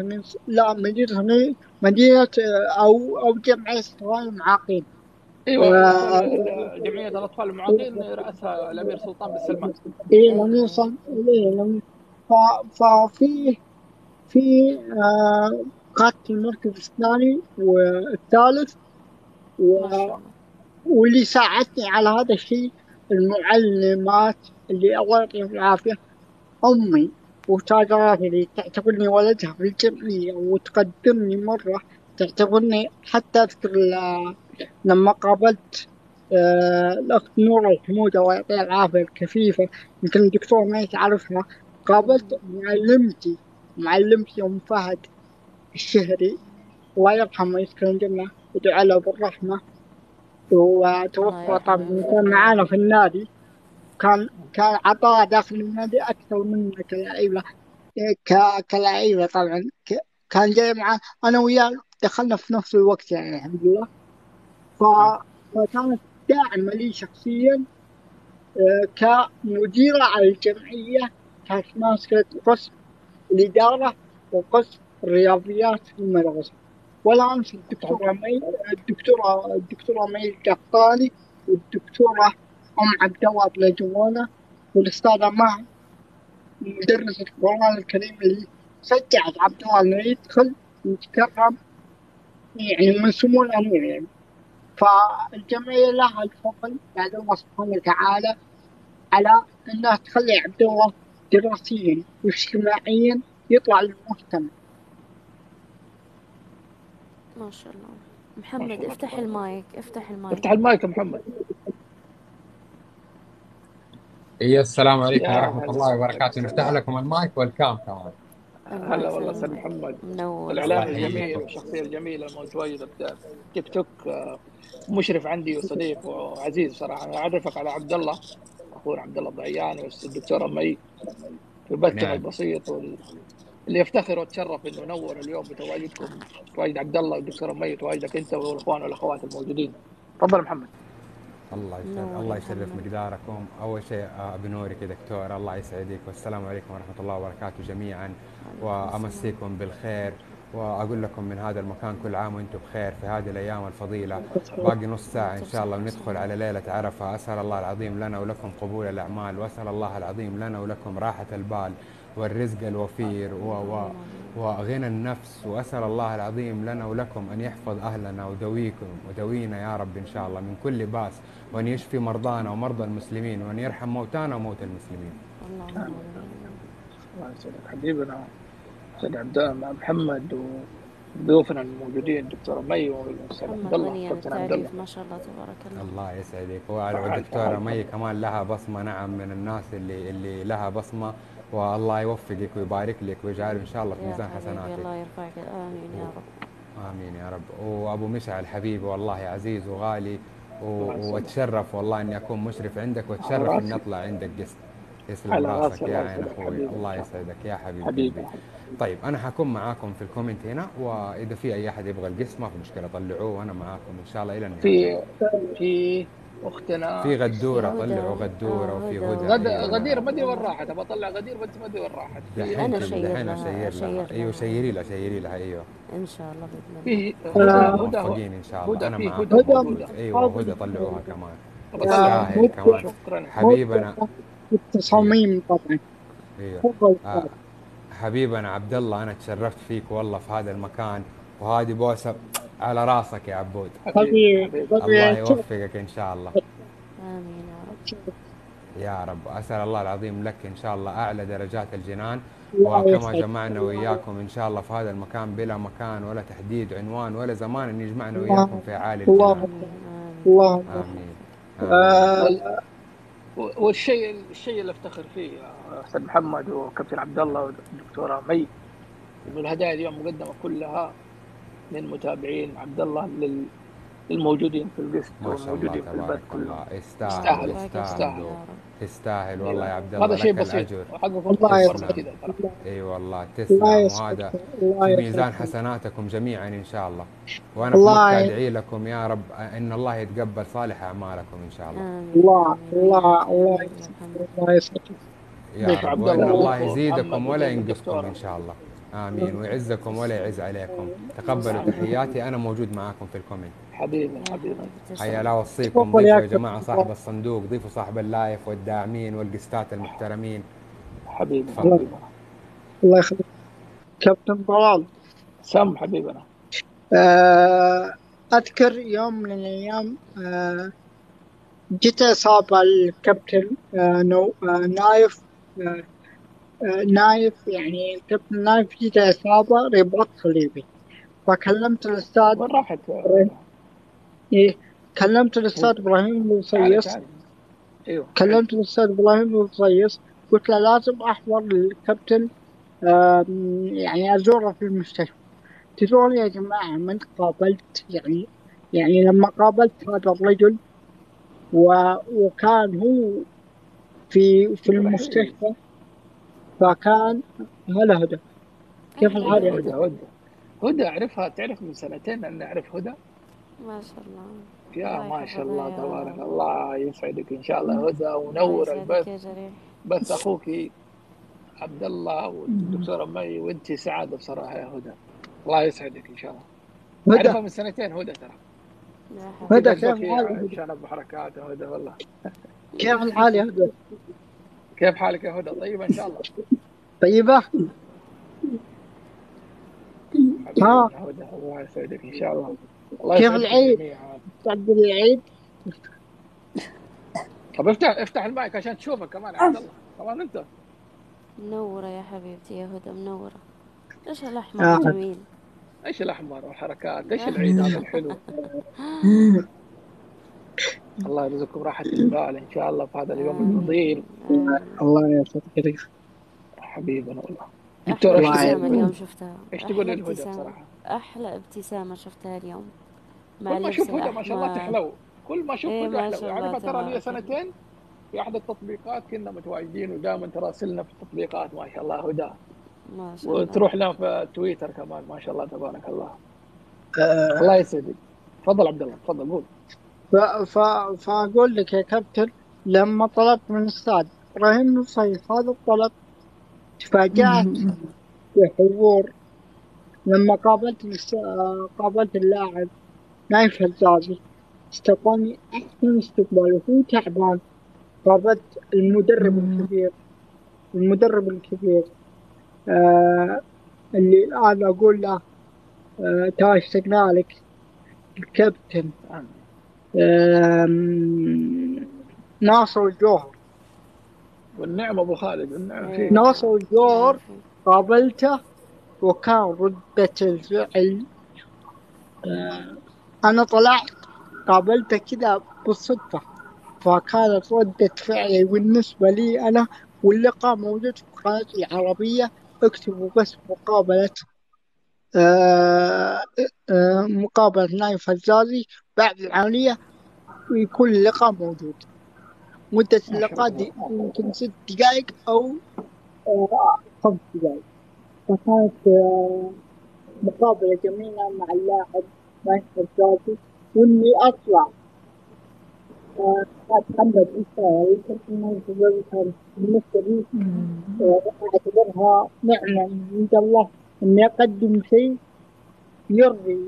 S2: مدينة أو جمعية أطفال المعاقين.
S1: ايوه جمعيه الاطفال المعاقين راسها الامير سلطان بن سلمان.
S2: إيه لم يوصل إليه. في قادة المركز الثاني والثالث
S5: ما شاء الله.
S2: واللي ساعدني على هذا الشيء المعلمات اللي الله يعطيهم العافية، أمي وتاجراتي اللي تعتبرني ولدها في الجمعية وتقدرني مرة، تعتبرني. حتى أذكر لما قابلت الأخت نورة الحمودة الله يعطيها العافية الكفيفة، يمكن الدكتور ما تعرفها. قابلت معلمتي أم فهد الشهري، الله يرحمه ويسكن الجنة، ودعا له بالرحمة. وتوفى طبعا، كان معانا في النادي. كان عطاء داخل النادي أكثر منا كلاعيبة. كلاعيبة طبعا كان جاي معاه، أنا وياه دخلنا في نفس الوقت يعني الحمد لله. فكانت داعمة لي شخصيا. كمديرة على الجمعية كانت ماسكة قسم الإدارة وقسم الرياضيات في المدرسة. ولا أنسى الدكتورة مي القحطاني، والدكتورة عبد الله بلجوانة، والأستاذة مها مدرسة القرآن الكريم اللي شجعت عبد الله إنه يدخل ويتكرم يعني من سمو الأمير يعني. فالجمعية لها الفضل بعد الله سبحانه وتعالى على أنها تخلي عبد الله دراسيا واجتماعيا يطلع للمجتمع.
S5: ما شاء الله. محمد افتح المايك.
S1: افتح المايك يا محمد.
S7: السلام عليكم ورحمة الله وبركاته. نفتح لكم المايك والكام كمان.
S1: هلا والله استاذ محمد، الاعلام الجميل والشخصيه الجميله المتواجده في تيك توك. مشرف عندي وصديق وعزيز صراحه. انا اعرفك على عبد الله، اخونا عبد الله الضعيان والدكتوره مي في بثهم
S7: نعم
S1: البسيط اللي يفتخر وتشرف انه نور اليوم بتواجدكم، تواجد عبد الله والدكتوره مي وتواجدك انت والاخوان والاخوات الموجودين. تفضل محمد.
S7: الله يشرف مقداركم. اول شيء بنورك يا دكتور، الله يسعدك، والسلام عليكم ورحمه الله وبركاته جميعا، وامسيكم بالخير، واقول لكم من هذا المكان كل عام وانتم بخير في هذه الايام الفضيله. باقي نص ساعه ان شاء الله وندخل على ليله عرفه. اسال الله العظيم لنا ولكم قبول الاعمال، واسال الله العظيم لنا ولكم راحه البال والرزق الوفير وغنى النفس، وأسأل الله العظيم لنا ولكم أن يحفظ أهلنا ودويكم ودوينا يا رب إن شاء الله من كل باس، وأن يشفي مرضانا ومرضى المسلمين، وأن يرحم موتانا وموتى المسلمين.
S1: الله يسعدك حبيبنا سيد عبد الله محمد، وضيوفنا الموجودين دكتورة مي والأستاذ عبد الله كابتن عبد الله.
S5: ما شاء الله تبارك الله.
S7: الله يسعدك. والدكتورة مي كمان لها بصمة، نعم، من الناس اللي لها بصمة، والله يوفقك ويبارك لك ويجعله ان شاء الله في ميزان حسناتك.
S5: الله يرفعك، امين يا رب.
S7: امين يا رب. وابو مشعل حبيبي والله عزيز وغالي، واتشرف والله اني اكون مشرف عندك، واتشرف اني اطلع عندك قسط. يسلم راسك يا عين اخوي، الله يسعدك يا حبيبي. طيب انا حكون معاكم في الكومنت هنا، واذا في اي احد يبغى القسط ما في مشكله طلعوه، وانا معاكم ان شاء الله الى النهايه.
S1: في اختنا
S7: في غدوره، طلعوا غدوره، وفي هدى.
S1: غدير ما ادري وين راحت، ابغى اطلع غدير بس ما ادري وين راحت.
S5: انا اشير لها.
S7: ايوه شيري لها ايوه
S5: ان شاء الله
S7: باذن الله. موفقين ان شاء الله. انا معاكم. ايوه هدى طلعوها كمان. كمان حبيبنا
S2: التصاميم طبعا.
S7: ايوه حبيبنا عبد الله، انا تشرفت فيك والله في هذا المكان، وهذه بوسه على راسك يا عبود. الله يوفقك ان شاء الله.
S5: امين يا رب.
S7: يا رب. اسال الله العظيم لك ان شاء الله اعلى درجات الجنان، وكما جمعنا وإياكم إن شاء الله في هذا المكان بلا مكان ولا تحديد عنوان ولا زمان، أن يجمعنا وإياكم في عالي الجنان.
S2: الله
S7: آمين.
S1: والشيء اللي افتخر فيه أستاذ محمد وكابتن عبد الله والدكتورة مي، إنه الهدايا اليوم مقدمة كلها من متابعين عبد الله للموجودين في القسط والموجودين في البث كله.
S7: تستاهل والله يا عبد الله.
S1: هذا شيء بسيط
S2: الله يسعدك.
S7: اي والله تسلم، وهذا في ميزان حسناتكم جميعا ان شاء الله. وانا كنت ادعي لكم يا رب ان الله يتقبل صالح اعمالكم ان شاء الله.
S2: الله يسعدك
S7: يا رب، وان الله يزيدكم ولا ينقصكم ان شاء الله. آمين. ويعزكم ولا يعز عليكم. تقبلوا تحياتي، أنا موجود معاكم في الكومنت.
S1: حبيبي
S7: حيا لا أوصيكم، ضيفوا يا جماعة صاحب الصندوق، ضيفوا صاحب اللايف والداعمين والقسطات المحترمين.
S1: حبيبي
S2: الله يخليك. كابتن طلال
S1: سم حبيبنا.
S2: أذكر يوم من الأيام جت إصابة الكابتن نايف، يعني كابتن نايف جت إصابة رباط صليبي، فكلمت الأستاذ كلمت الأستاذ إبراهيم الوصيص. كلمت الأستاذ إبراهيم الوصيص، قلت له لازم أحضر الكابتن، يعني أزوره في المستشفى. تدرون يا جماعة من قابلت، يعني لما قابلت هذا الرجل وكان هو في المستشفى، فكان هدى. كيف الحال يا
S1: هدى أعرفها، تعرف من سنتين أنا أعرف هدى.
S5: ما شاء الله
S1: يا ما شاء الله تبارك الله. يسعدك إن شاء الله هدى، ونور البث بث أخوك عبد الله والدكتورة مي، وأنت سعادة بصراحة يا هدى. الله يسعدك إن شاء الله. أعرفها من سنتين هدى ترى.
S2: هدى كيف حالك؟
S1: إن شاء الله بحركات هدى والله.
S2: كيف الحال يا هدى؟
S1: كيف حالك يا هدى؟ طيبة إن شاء الله.
S2: طيبة.
S1: هدى الله يسعدك إن شاء الله.
S2: كيف العيد؟ تعدل العيد؟
S1: طب افتح المايك عشان تشوفك كمان عبد الله. كمان أنت
S5: منورة يا حبيبتي يا هدى، منورة. إيش الأحمر جميل.
S1: ايش الاحمر والحركات، ايش العيد هذا الحلو. الله يرزقكم راحة البال ان شاء الله في هذا اليوم الفضيل.
S2: الله يسعدك
S1: حبيبنا والله.
S5: دكتورة ابتسامة اليوم شفتها.
S1: ايش تقول للهدى بصراحة؟
S5: احلى ابتسامة شفتها اليوم.
S1: كل ما اشوف هدى ما شاء الله تحلو، كل ما اشوف هدى احلو. يعني ترى لي سنتين في احد التطبيقات كنا متواجدين، ودائما تراسلنا في التطبيقات ما شاء الله هدى،
S5: ما شاء الله.
S1: وتروح لنا في تويتر كمان ما شاء الله تبارك الله.
S2: آه،
S1: الله يسعدك. تفضل عبد الله، تفضل قول.
S2: فأقول لك يا كابتن، لما طلبت من الأستاذ إبراهيم نصيف هذا الطلب، تفاجأت بحضور لما قابلت اللاعب نايف الزازي، استقبلني أحسن استقبال وهو تعبان. قابلت المدرب الكبير اللي الآن أقول له ترى اشتقنا لك، الكابتن ناصر الجوهر.
S1: والنعم ابو خالد، والنعم فيه.
S2: ناصر الجوهر قابلته وكان ردة الفعل، أنا طلعت قابلته كذا بالصدفة، فكانت ردة فعلي بالنسبة لي أنا، واللقاء موجود في قناة العربية، اكتبوا بس مقابلة نايف الزازي بعد العملية، ويكون اللقاء موجود. مدة اللقاء دي يمكن 6 دقائق أو 5 دقائق، فكانت مقابلة جميلة مع اللاعب نايف الزازي. واللي أطلع محمد إسماعيل، نايف الزازي كان بالنسبة لي أعتبرها نعمة من عند الله إني أقدم شيء يرضي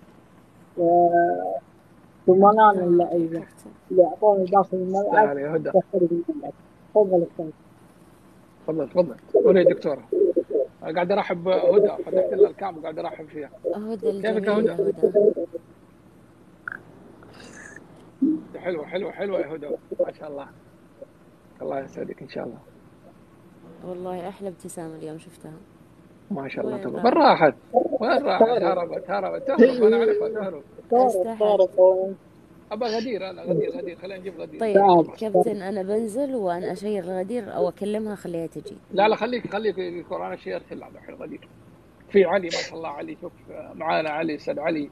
S2: ضمانان اللعيبة اللي أعطوني داخل الملعب
S1: تعال يا هدى.
S2: وخارج الملعب. تفضل أستاذ.
S1: تفضل قول يا دكتورة. أنا قاعد ارحب بهدى، فتحت لها الكام وقاعد ارحب فيها.
S5: هدى
S1: كيفك يا
S5: الجميلة
S1: هدى؟
S5: هدى.
S1: حلوة يا هدى ما شاء الله. الله يسعدك ان شاء الله.
S5: والله أحلى ابتسامة اليوم شفتها.
S1: ما شاء الله
S5: وين
S1: تبارك.
S5: راحت؟
S1: وين راحت؟ هربت تهرب. انا اعرفها تهرب.
S5: استحت.
S1: ابى غدير، انا غدير خلينا نجيب غدير.
S5: طيب كابتن، أنا بنزل وأنا أشير غدير أو أكلمها خليها تجي.
S1: لا خليك دكتور، انا شيرت لها الحين غدير. في علي ما شاء الله، علي شوف معانا، علي استاذ علي.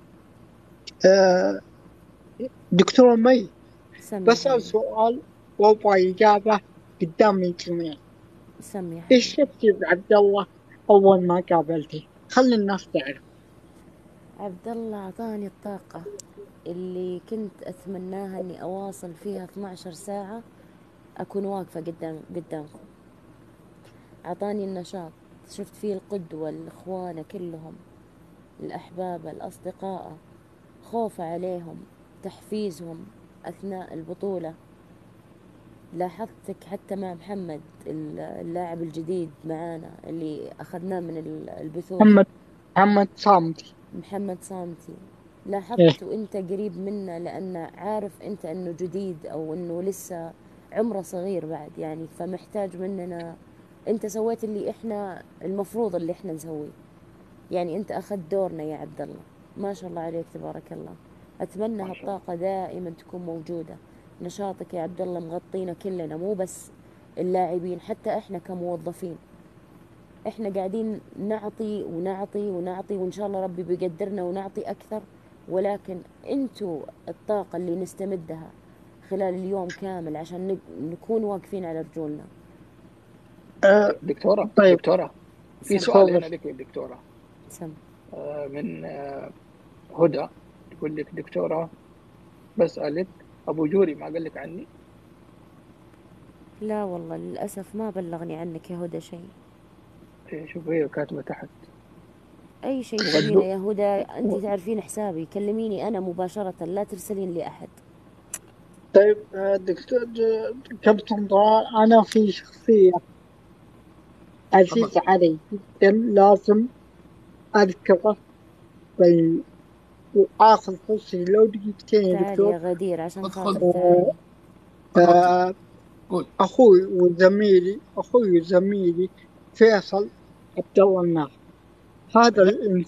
S2: دكتور مي، بسأل سؤال وابغى إجابة قدام الجميع.
S5: سمي.
S2: إيش شفتي بعبد الله أول ما قابلتي؟ خلي الناس تعرف.
S5: عبد الله أعطاني الطاقة اللي كنت أتمناها إني أواصل فيها 12 ساعة أكون واقفة قدامكم. أعطاني النشاط، شفت فيه القدوة، الإخوان كلهم، الأحباب، الأصدقاء، خوف عليهم، تحفيزهم أثناء البطولة. لاحظتك حتى مع محمد اللاعب الجديد معانا اللي أخذناه من البثوث، محمد صامتي. لاحظت وانت قريب منه، لأن عارف انت انه جديد او انه لسه عمره صغير بعد يعني، فمحتاج مننا. انت سويت اللي احنا المفروض اللي احنا نسويه يعني، انت اخذت دورنا يا عبد الله. ما شاء الله عليك تبارك الله. اتمنى هالطاقة دائما تكون موجودة. نشاطك يا عبد الله مغطينا كلنا، مو بس اللاعبين، حتى احنا كموظفين. احنا قاعدين نعطي وان شاء الله ربي بيقدرنا ونعطي اكثر، ولكن انتوا الطاقة اللي نستمدها خلال اليوم كامل عشان نكون واقفين على رجولنا.
S1: دكتورة.
S2: طيب.
S1: دكتورة في سؤال هنا لك يا دكتورة.
S5: سم.
S1: من هدى تقول لك دكتورة بسألك، أبو جوري ما قال لك عني؟
S5: لا والله للأسف ما بلغني عنك يا هدى شيء.
S1: شوف هي كاتبة تحت
S5: أي شيء تسوينه يا هدى، أنت تعرفين حسابي، كلميني أنا مباشرة، لا ترسلين لي أحد.
S2: طيب دكتور كابتن طلال، أنا في شخصية عزيزة علي جدا لازم أذكره وآخذ فرصتي لو دقيقتين يا
S5: تعالي
S2: دكتور.
S5: يا غدير عشان خاطر
S2: أخوي وزميلي فيصل عبد الله الناصر. هذا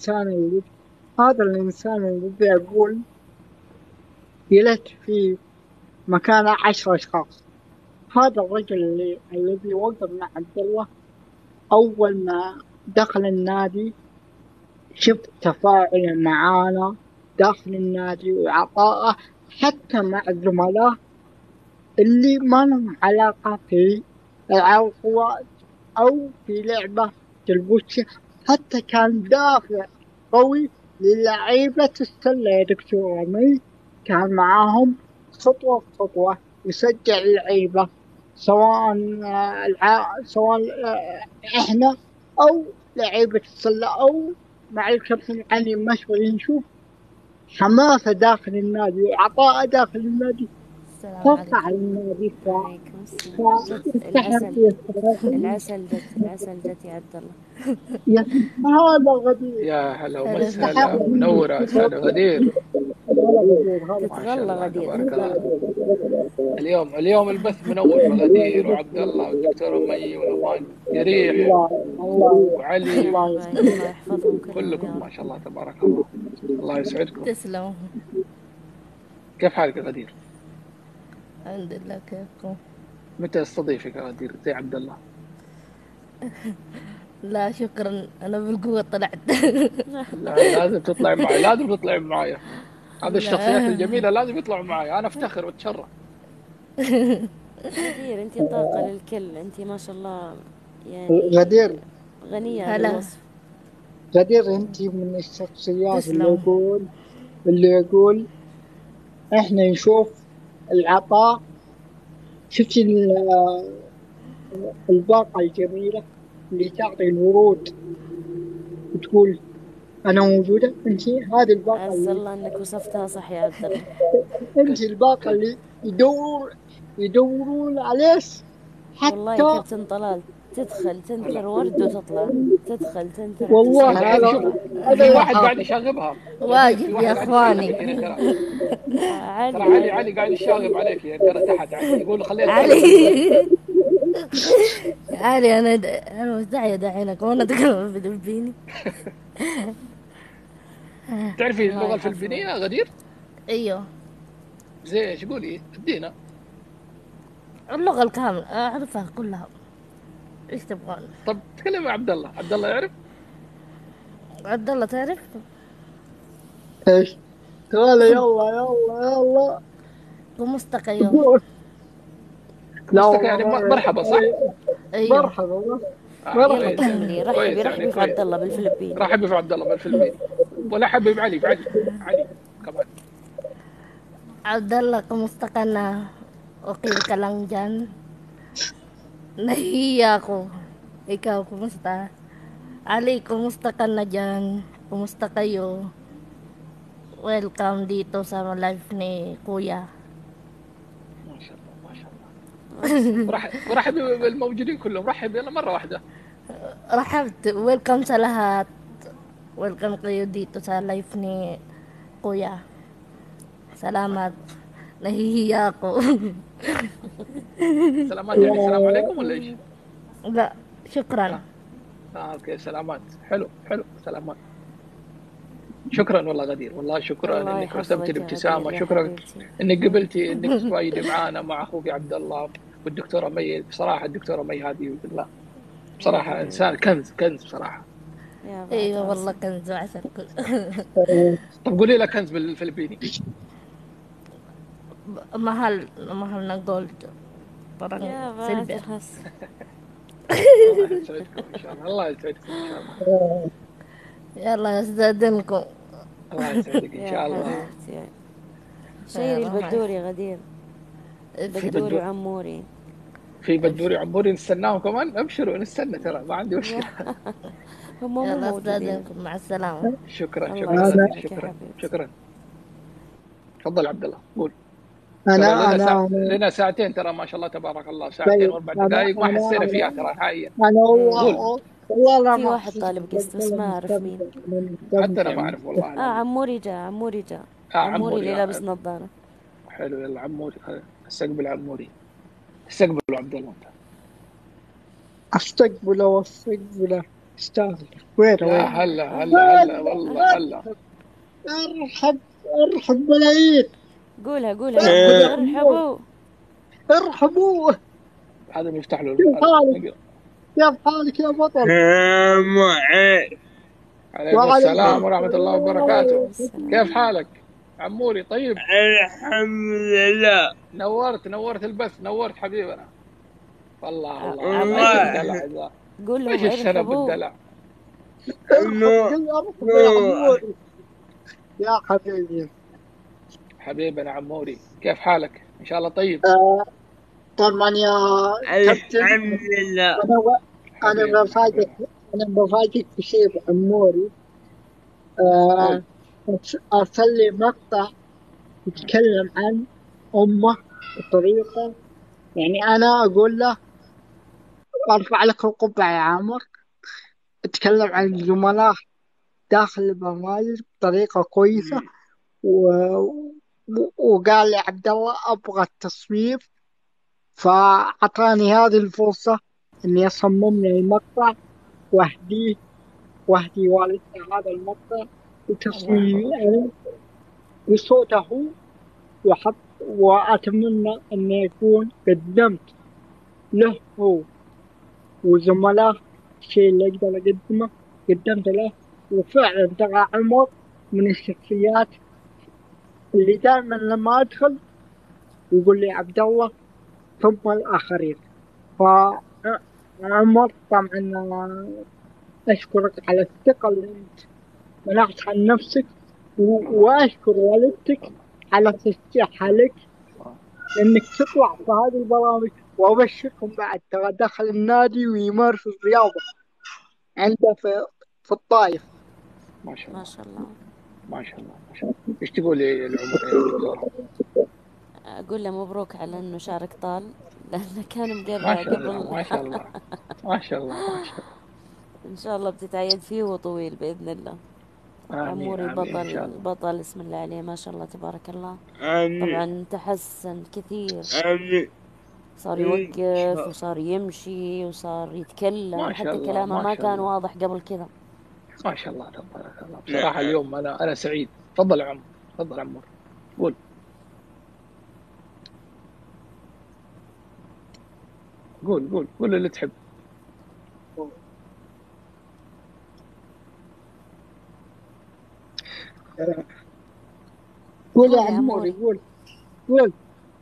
S2: الإنسان الذي أقول جلست في مكان 10 أشخاص. هذا الرجل الذي وقف مع عبد الله أول ما دخل النادي، شفت تفاعله معانا داخل النادي وعطاءه حتى مع الزملاء. اللي ما لهم علاقة في العقوبات أو في لعبة البوتشي، حتى كان دافع قوي للعيبة السلة يا دكتور أمي، كان معاهم خطوة بخطوة يشجع اللعيبة، سواء سواء إحنا أو لعيبة السلة أو مع الكابتن علي مشوي، نشوف حماسة داخل النادي وعطاء داخل النادي،
S5: السلام
S2: توقع
S5: عليكم.
S2: النادي
S5: عليكم السلام. جت العسل جت يا عبد الله.
S2: هذا غدير
S1: يا هلا
S5: هلا
S1: ومسهلا، منورة أستاذة غدير. ما شاء
S5: تتغلى
S1: الله
S5: غدير.
S1: تبارك الله. اليوم البث منور في غدير وعبد الله والدكتور أمي والأخوان يريح وعلي،
S5: الله يحفظهم كلهم
S1: كلكم
S5: يا
S1: ما
S5: رب.
S1: شاء الله تبارك الله. الله يسعدكم.
S8: تسلموا.
S1: كيف حالك يا غدير؟
S8: الحمد لله. كيفكم؟
S1: متى استضيفك يا غدير زي عبد الله؟
S8: لا شكرا، أنا بالقوة طلعت.
S1: لا لازم تطلع معي، لازم تطلع معي. هذه الشخصيات الجميلة لازم يطلعوا معي، أنا أفتخر وأتشرف.
S5: غدير انت طاقة للكل، انت ما شاء الله يعني
S2: غدير
S5: غنية عن
S8: هلا.
S5: الوصف.
S2: غدير انت من الشخصيات
S8: تسلم.
S2: اللي يقول احنا نشوف العطاء. شفت الباقة الجميلة اللي تعطي الورود وتقول انا موجودة، انت هذه الباقة
S5: عز الله انك وصفتها صح يا عبد الله.
S2: انت الباقة اللي يدورون عليك
S5: والله
S2: حتى
S5: كابتن طلال تدخل تنثر ورد وتطلع، تدخل تنثر
S2: والله
S5: وتطلع.
S1: الحين شوف في واحد قاعد يشاغبها.
S8: واجب
S1: في واحد
S8: يا
S1: قاعد
S8: اخواني.
S1: يشاغبك هنا ترى. ترى
S5: علي
S1: علي قاعد يشاغب عليك يعني، ترى تحت يقول خليها
S8: علي. علي انا مش داعية داعينك وانا اتكلم بالفلبيني.
S1: تعرفي اللغة
S5: الله
S1: الفلبينية يا غدير؟
S8: ايوه
S1: زي ايش؟ قولي ادينا.
S8: اللغة الكاملة اعرفها كلها. ايش تبغون؟
S1: طب تكلم مع عبد الله، عبد الله يعرف؟
S8: عبد الله تعرف؟
S2: ايش؟ تعال يلا
S8: ومستقيم.
S1: مستك يعني مرحبا صح؟
S8: ايوه
S2: مرحبا.
S5: يلا
S1: كويس.
S5: كملي.
S1: كويس
S5: رحبي
S1: يعني
S5: في عبد الله بالفلبين.
S1: رحبي في عبد الله بالفلبين. ولا حبي بعلي علي كمان.
S8: عبد الله كمستقنا وقيل كلangjan. Nahiya ako. Ikaw, kumusta? Ali, kumusta ka na dyan? Kumusta kayo? Welcome dito sa live ni Kuya.
S1: ما شاء الله ما شاء الله. ورحبي بالموجودين كلهم، رحب يلا مرة واحدة.
S8: Rahabt, welcome sa lahat. Welcome kayo dito sa live ni Kuya. Salamat. Nahihiya ako.
S1: سلامات يعني السلام عليكم ولا ايش؟
S8: لا شكرا.
S1: اوكي سلامات. حلو سلامات. شكرا والله غدير، والله شكرا
S5: الله
S1: انك
S5: يحفظك
S1: رسمت
S5: يا
S1: الابتسامه،
S5: غدير يا
S1: شكرا
S5: حبيبتي.
S1: انك قبلتي انك توايدي معانا مع اخوك عبد الله والدكتوره مي. بصراحه الدكتوره مي هذه بالله بصراحه انسان كنز بصراحه.
S5: يا بعد
S8: ايوه
S5: راسي.
S8: والله كنز وعسل كل.
S1: طب قولي لها كنز بالفلبيني.
S8: mahal ng gold. Parang
S5: يا بعد
S8: silver.
S5: راسي.
S1: الله يسعدكم ان شاء الله، الله يسعدكم ان شاء الله.
S8: يلا استاذنكم.
S1: الله يسعدك ان
S5: يا
S1: شاء الله.
S5: حبيبتي. شيري البدوري غدير. بدوري وعموري.
S1: في بدوري عموري نستناهم كمان، ابشروا نستنى ترى ما عندي مشكله.
S5: هم مو
S8: يلا
S5: موجودين.
S8: استاذنكم مع السلامة.
S1: شكرا
S5: الله يسعدك يا حبيبتي.
S1: شكرا. تفضل عبد الله قول.
S2: أنا
S1: لنا ساعتين ترى ما شاء الله تبارك الله، ساعتين واربع دقائق ما حسينا فيها ترى نهائيا.
S2: أنا والله
S5: في واحد طالب قسط بس ما أعرف مين.
S1: حتى انا ما اعرف والله.
S5: عموري جاء. عموري اللي لابس نظارة.
S1: حلو يلا عموري، استقبل عموري، استقبلوا عبد الله.
S2: أستقبله واستقبله استاهل. وين
S1: هلا والله هلا.
S2: ارحب بالعيد.
S5: قولها
S2: ارحبوا.
S1: هذا يفتح له.
S2: كيف حالك يا بطل؟
S1: عليكم السلام ورحمة الله وبركاته. كيف حالك؟ عموري طيب.
S9: الحمد لله.
S1: نورت البث، نورت حبيبنا. الله الله
S9: والله.
S1: ايش الدلع ذا؟
S5: قول لهم
S1: ايش السنة
S5: ارحبوا.
S1: بالدلع؟
S2: قل ارحب يا عموري يا حبيبي.
S1: حبيبنا عموري، كيف حالك؟ ان شاء الله طيب.
S2: طبعا يا كابتن،
S9: الحمد لله.
S2: انا
S1: حبيبنا
S2: بفاجئك
S1: حبيبنا.
S2: انا بفاجئك بشيء عموري.
S1: قول.
S2: ارسل لي مقطع يتكلم عن امه بطريقه، يعني انا اقول له ارفع لك القبعه يا عمر. اتكلم عن الزملاء داخل البرنامج بطريقه كويسه، و... وقال لي عبد الله ابغى التصوير، فاعطاني هذه الفرصه اني اصمم لي المقطع واهدي والدته هذا المقطع بتصويره بصوته هو، واتمنى اني اكون قدمت له هو وزملائه الشيء اللي اقدر اقدمه قدمت له. وفعلا ترى عمر من الشخصيات اللي دائما لما ادخل يقول لي عبد الله ثم الاخرين. فعمر طبعا اشكرك على الثقه اللي انت منحت عن نفسك، واشكر والدتك على تشجيعها لك انك تطلع في هذه البرامج. وابشركم بعد ترى دخل النادي ويمارس الرياضه عنده في الطايف.
S1: ما شاء
S5: ما
S1: الله
S5: شاء الله.
S1: ما شاء الله ما شاء الله. ايش تقولي لعمر يا دكتورة؟
S5: اقول له مبروك على انه شارك طال، لانه كان
S1: ما شاء الله
S5: قبل.
S1: ما شاء الله ما شاء الله ما شاء الله.
S5: ان شاء الله بتتعيد فيه وطويل باذن الله.
S1: امين
S5: عموري
S1: امين ان شاء الله.
S5: بطل اسم الله عليه ما شاء الله تبارك الله.
S9: آمين.
S5: طبعا تحسن كثير،
S9: آمين.
S5: صار يوقف وصار يمشي وصار يتكلم،
S1: ما شاء
S5: حتى
S1: الله
S5: كلامه ما
S1: ما شاء
S5: كان
S1: الله
S5: واضح قبل كذا.
S1: ما شاء الله تبارك الله. بصراحة اليوم أنا سعيد. تفضل يا عمر، تفضل عمر، قول. قول اللي تحب.
S2: قول يا عموري قول.
S1: قول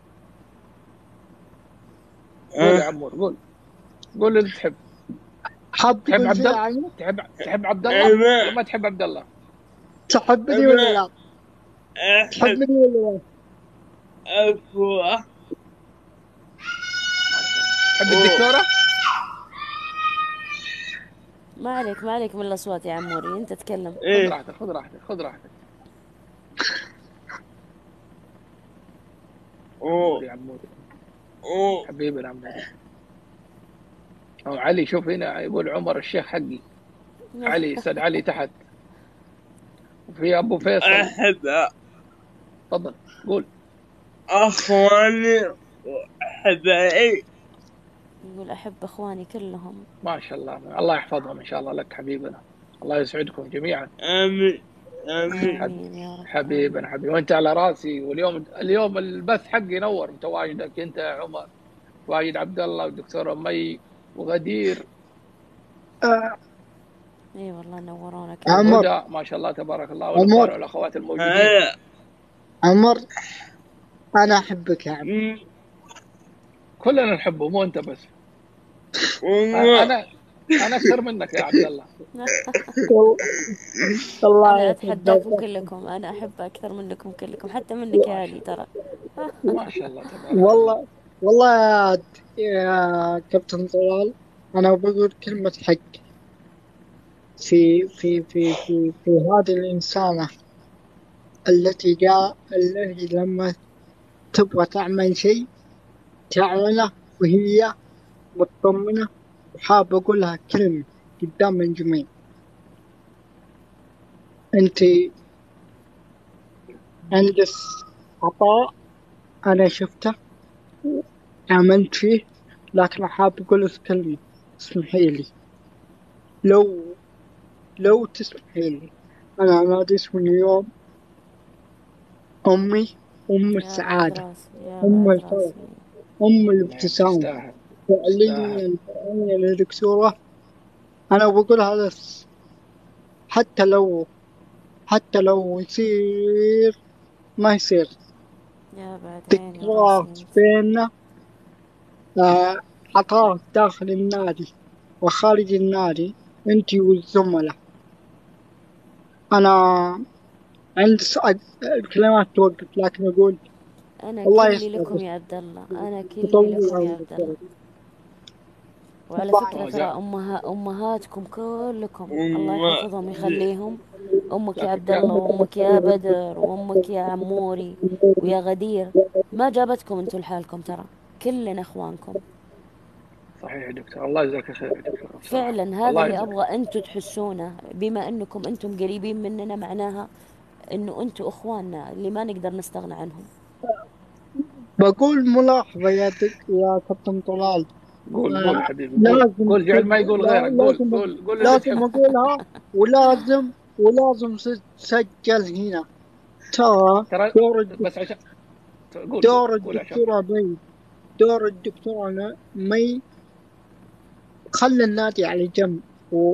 S1: يا عمور، قول اللي تحب. تحب عبد الله؟ تحب عبد الله ولا ما تحب عبد الله؟
S2: تحبني ولا لا؟ تحبني ولا لا؟
S9: أخوة.
S1: تحب الدكتورة؟
S5: ما عليك من الاصوات يا عموري، انت تتكلم.
S1: خذ راحتك. يا عموري حبيبي عموري. أو علي، شوف هنا يقول عمر الشيخ حقي. علي سد علي تحت، وفي ابو فيصل.
S9: أحبه.
S1: تفضل قول.
S9: اخواني وحبايبي.
S5: يقول احب اخواني كلهم.
S1: ما شاء الله، الله يحفظهم ان شاء الله لك حبيبنا. الله يسعدكم جميعا.
S9: امين
S5: امين يا رب.
S1: حبيبنا وانت على راسي. واليوم البث حقي نور، متواجدك انت يا عمر، واجد عبد الله والدكتوره مي وغدير.
S5: اي والله نورونا
S1: عمر ما شاء الله تبارك الله، والاخوان والاخوات الموجودين.
S2: عمر انا احبك يا عمر.
S1: كلنا نحبه مو انت بس. انا اكثر منك يا عبد الله.
S5: انا اتحداكم كلكم، انا احب اكثر منكم كلكم، حتى منك يا علي ترى.
S1: ما شاء الله تبارك الله.
S2: والله يا كابتن طلال، انا بقول كلمة حق في هذه الإنسانة التي لما تبغى تعمل شيء تعمله وهي مطمنة. وحاب أقولها كلمة قدام الجميع. أنت عندك عطاء أنا شفته عملت فيه، لكن حاب أقول لك كلمة. اسمحي لي، لو تسمحي لي، أنا نادي اسمي اليوم أم السعادة، أم الفرح، أم الابتسامة. فعليا للدكتورة أنا بقول هذا، حتى لو يصير ما يصير
S5: يا بعد عيني
S2: تكرار
S5: وراسي.
S2: بيننا عطاء داخل النادي وخارج النادي انتي والزملاء. انا عندي الكلمات توقف، لكن اقول
S5: أنا
S2: الله
S5: كلي
S2: يسعدك
S5: لكم يا عبد الله، أنا كلي
S2: ويطول
S5: لكم يا
S2: عمرك
S5: عبد
S2: يا
S5: الله.
S2: رب.
S5: وعلى
S2: الله
S5: فكرة ترى أمهاتكم كلكم الله
S9: والله
S5: يحفظهم ويخليهم، أمك يا عبد
S1: يا
S5: الله وأمك يا بدر وأمك يا عموري ويا غدير ما جابتكم انتوا لحالكم، ترى كلنا اخوانكم.
S1: صحيح يا دكتور، الله يجزاك خير يا دكتور بصراحة.
S5: فعلا هذا
S1: الله
S5: اللي
S1: يجزاك.
S5: ابغى انتوا تحسونه، بما انكم انتم قريبين مننا معناها انه انتوا اخواننا اللي ما نقدر نستغنى عنهم.
S2: بقول ملاحظة يا كابتن طلال.
S1: قول حبيبي،
S2: لازم
S1: قول جعل ما يقول غيرك، قول اللي
S2: لازم
S1: تحب.
S2: أقولها، ولازم تسجل هنا.
S1: ترى
S2: دور
S1: بس عشان
S2: دور
S1: قول عشان
S2: دور الدكتورة مي خلى النادي على جنب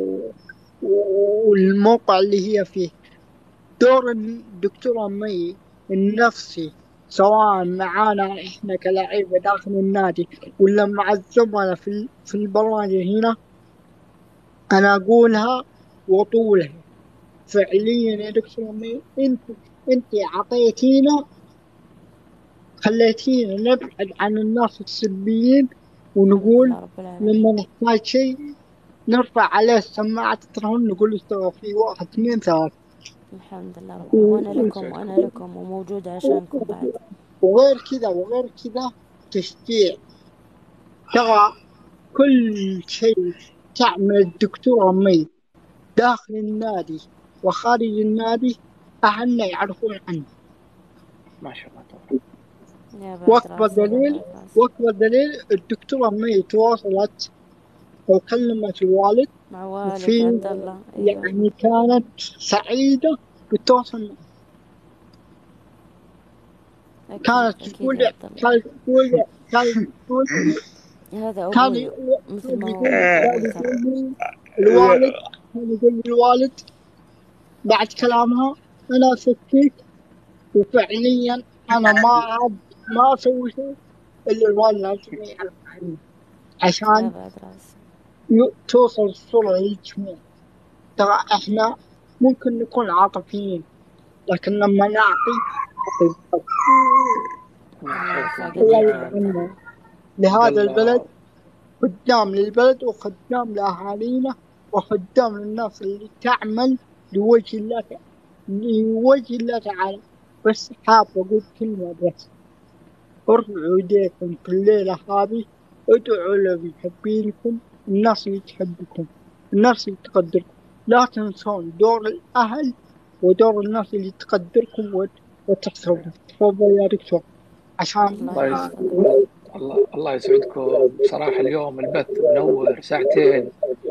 S2: والموقع اللي هي فيه. دور الدكتورة مي النفسي، سواء معانا احنا كلاعيبة داخل النادي ولا مع الزملاء في البرامج هنا، انا اقولها وطولها. فعليا يا دكتورة مي انت عطيتينا، خليتينا نبعد عن الناس السلبيين،
S5: الحمد
S2: ونقول
S5: لله رب العالمين.
S2: لما نحتاج شيء نرفع عليه السماعة تترهن، نقول استوى في 1 2 3.
S5: الحمد لله رب العالمين. وانا لكم وموجودة عشانكم بعد.
S2: وغير كذا تشجيع. ترى كل شيء تعمل الدكتورة مي داخل النادي وخارج النادي أهلنا يعرفون عنه.
S1: ما شاء الله طبعا.
S2: وأكبر دليل الدكتورة مي تواصلت وكلمت الوالد
S5: مع والد عبد الله.
S2: يعني كانت سعيدة بالتواصل معه. كانت تقول
S5: هذا أبوي مثل ما هو
S2: الوالد كان يقول الوالد بعد كلامها أنا سكيت، وفعليا أنا ما أسوي شيء إلا الوالد لازم يعرف عني عشان توصل الصورة للجميع. ترى إحنا ممكن نكون عاطفيين، لكن لما نعطي لهذا البلد، خدام للبلد وخدام لأهالينا وخدام للناس اللي تعمل لوجه الله تعالى. بس حاب أقول كلمة بس، ارفعوا يديكم في الليلة هذه، ادعوا لمحبينكم، الناس اللي تحبكم، الناس اللي تقدركم. لا تنسون دور الأهل ودور الناس اللي تقدركم وتحترمكم. تفضل يا دكتور. عشان
S1: الله يسعدكم. بصراحة اليوم البث منور، 2